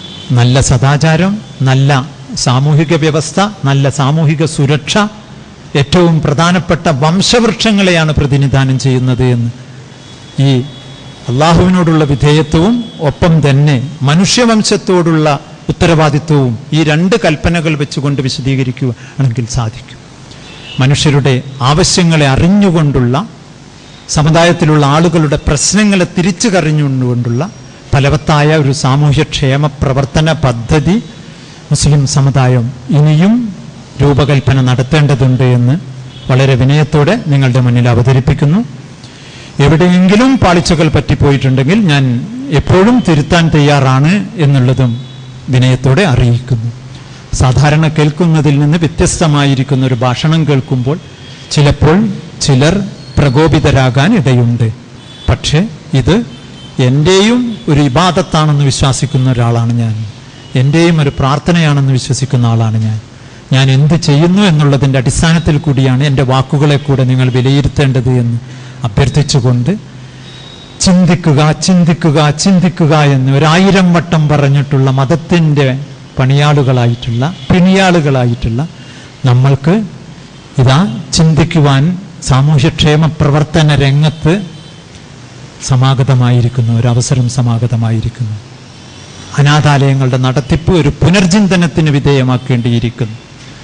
നല്ല സദാചാരം, നല്ല സാമൂഹിക വ്യവസ്ഥ, നല്ല സാമൂഹിക സുരക്ഷ, ഏറ്റവും പ്രധാനപ്പെട്ട വംശവൃക്ഷങ്ങളെയാണ് പ്രതിനിധാനം ചെയ്യുന്നത് എന്ന് ഈ അള്ളാഹുവിനോടുള്ള വിധേയത്വവും ഒപ്പം തന്നെ മനുഷ്യവംശത്തോടുള്ള ഉത്തരവാദിത്വവും ഈ രണ്ട് കൽപ്പനകൾ വെച്ചുകൊണ്ട് വിശദീകരിക്കുകയാണെങ്കിൽ സാധിക്കും. മനുഷ്യരുടെ ആവശ്യങ്ങളെ അറിഞ്ഞുകൊണ്ടുള്ള, സമുദായത്തിലുള്ള ആളുകളുടെ പ്രശ്നങ്ങളെ തിരിച്ചു കറിഞ്ഞുകൊണ്ടുള്ള ഫലവത്തായ ഒരു സാമൂഹ്യക്ഷേമ പ്രവർത്തന പദ്ധതി മുസ്ലിം സമുദായം ഇനിയും രൂപകൽപ്പന നടത്തേണ്ടതുണ്ട് എന്ന് വളരെ വിനയത്തോടെ നിങ്ങളുടെ മുന്നിൽ അവതരിപ്പിക്കുന്നു. എവിടെയെങ്കിലും പാളിച്ചകൾ പറ്റിപ്പോയിട്ടുണ്ടെങ്കിൽ ഞാൻ എപ്പോഴും തിരുത്താൻ തയ്യാറാണ് എന്നുള്ളതും വിനയത്തോടെ അറിയിക്കുന്നു. സാധാരണ കേൾക്കുന്നതിൽ നിന്ന് വ്യത്യസ്തമായിരിക്കുന്ന ഒരു ഭാഷണം കേൾക്കുമ്പോൾ ചിലപ്പോൾ ചിലർ പ്രകോപിതരാകാൻ ഇടയുണ്ട്. പക്ഷേ ഇത് എൻ്റെയും ഒരു ഇബാദത്താണെന്ന് വിശ്വസിക്കുന്ന ഒരാളാണ് ഞാൻ. എൻ്റെയും ഒരു പ്രാർത്ഥനയാണെന്ന് വിശ്വസിക്കുന്ന ആളാണ് ഞാൻ. ഞാൻ എന്ത് ചെയ്യുന്നു എന്നുള്ളതിൻ്റെ അടിസ്ഥാനത്തിൽ കൂടിയാണ് എൻ്റെ വാക്കുകളെ കൂടെ നിങ്ങൾ വിലയിരുത്തേണ്ടത് എന്ന് അഭ്യർത്ഥിച്ചുകൊണ്ട് ചിന്തിക്കുക ചിന്തിക്കുക ചിന്തിക്കുക എന്ന് 1000 വട്ടം പറഞ്ഞിട്ടുള്ള മതത്തിൻ്റെ പിണിയാളുകളായിട്ടുള്ള നമ്മൾക്ക് ഇതാ ചിന്തിക്കുവാൻ സാമൂഹ്യക്ഷേമ പ്രവർത്തന രംഗത്ത് സമാഗതമായിരിക്കുന്നു, ഒരവസരം സമാഗതമായിരിക്കുന്നു. അനാഥാലയങ്ങളുടെ നടത്തിപ്പ് ഒരു പുനർചിന്തനത്തിന് വിധേയമാക്കേണ്ടിയിരിക്കുന്നു.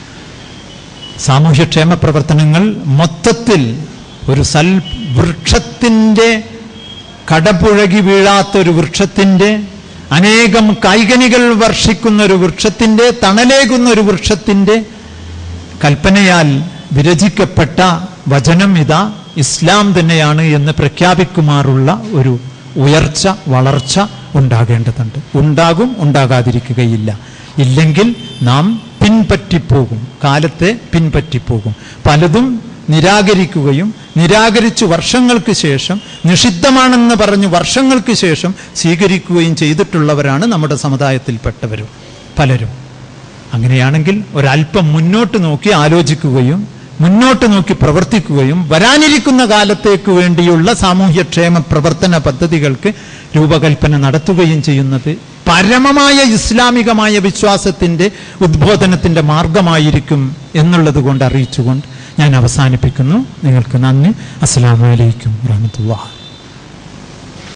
സാമൂഹ്യക്ഷേമ പ്രവർത്തനങ്ങൾ മൊത്തത്തിൽ ഒരു വൃക്ഷത്തിൻ്റെ കടപുഴകി വീഴാത്തൊരു വൃക്ഷത്തിൻ്റെ, അനേകം കായ്കനികൾ വർഷിക്കുന്ന ഒരു വൃക്ഷത്തിൻ്റെ, തണലേകുന്ന ഒരു വൃക്ഷത്തിൻ്റെ കൽപ്പനയാൽ വിരചിക്കപ്പെട്ട വചനം ഇതാ ഇസ്ലാം തന്നെയാണ് എന്ന് പ്രഖ്യാപിക്കുമാറുള്ള ഒരു ഉയർച്ച, വളർച്ച ഉണ്ടാകേണ്ടതുണ്ട്. ഉണ്ടാകും, ഉണ്ടാകാതിരിക്കുകയില്ല. ഇല്ലെങ്കിൽ നാം പിൻപറ്റിപ്പോകും, കാലത്തെ പിൻപറ്റിപ്പോകും. പലതും നിരാകരിക്കുകയും നിരാകരിച്ചു വർഷങ്ങൾക്ക് ശേഷം, നിഷിദ്ധമാണെന്ന് പറഞ്ഞു വർഷങ്ങൾക്ക് ശേഷം സ്വീകരിക്കുകയും ചെയ്തിട്ടുള്ളവരാണ് നമ്മുടെ സമുദായത്തിൽപ്പെട്ടവരും പലരും. അങ്ങനെയാണെങ്കിൽ ഒരല്പം മുന്നോട്ട് നോക്കി ആലോചിക്കുകയും മുന്നോട്ട് നോക്കി പ്രവർത്തിക്കുകയും വരാനിരിക്കുന്ന കാലത്തേക്ക് വേണ്ടിയുള്ള സാമൂഹ്യക്ഷേമ പ്രവർത്തന പദ്ധതികൾക്ക് രൂപകൽപ്പന നടത്തുകയും ചെയ്യുന്നത് പരമമായ ഇസ്ലാമികമായ വിശ്വാസത്തിൻ്റെ ഉദ്ബോധനത്തിൻ്റെ മാർഗമായിരിക്കും എന്നുള്ളത് കൊണ്ട് അറിയിച്ചുകൊണ്ട് ഞാൻ അവസാനിപ്പിക്കുന്നു. നിങ്ങൾക്ക് നന്ദി. അസ്സലാമു അലൈക്കും വറഹ്മത്തുള്ളാഹി.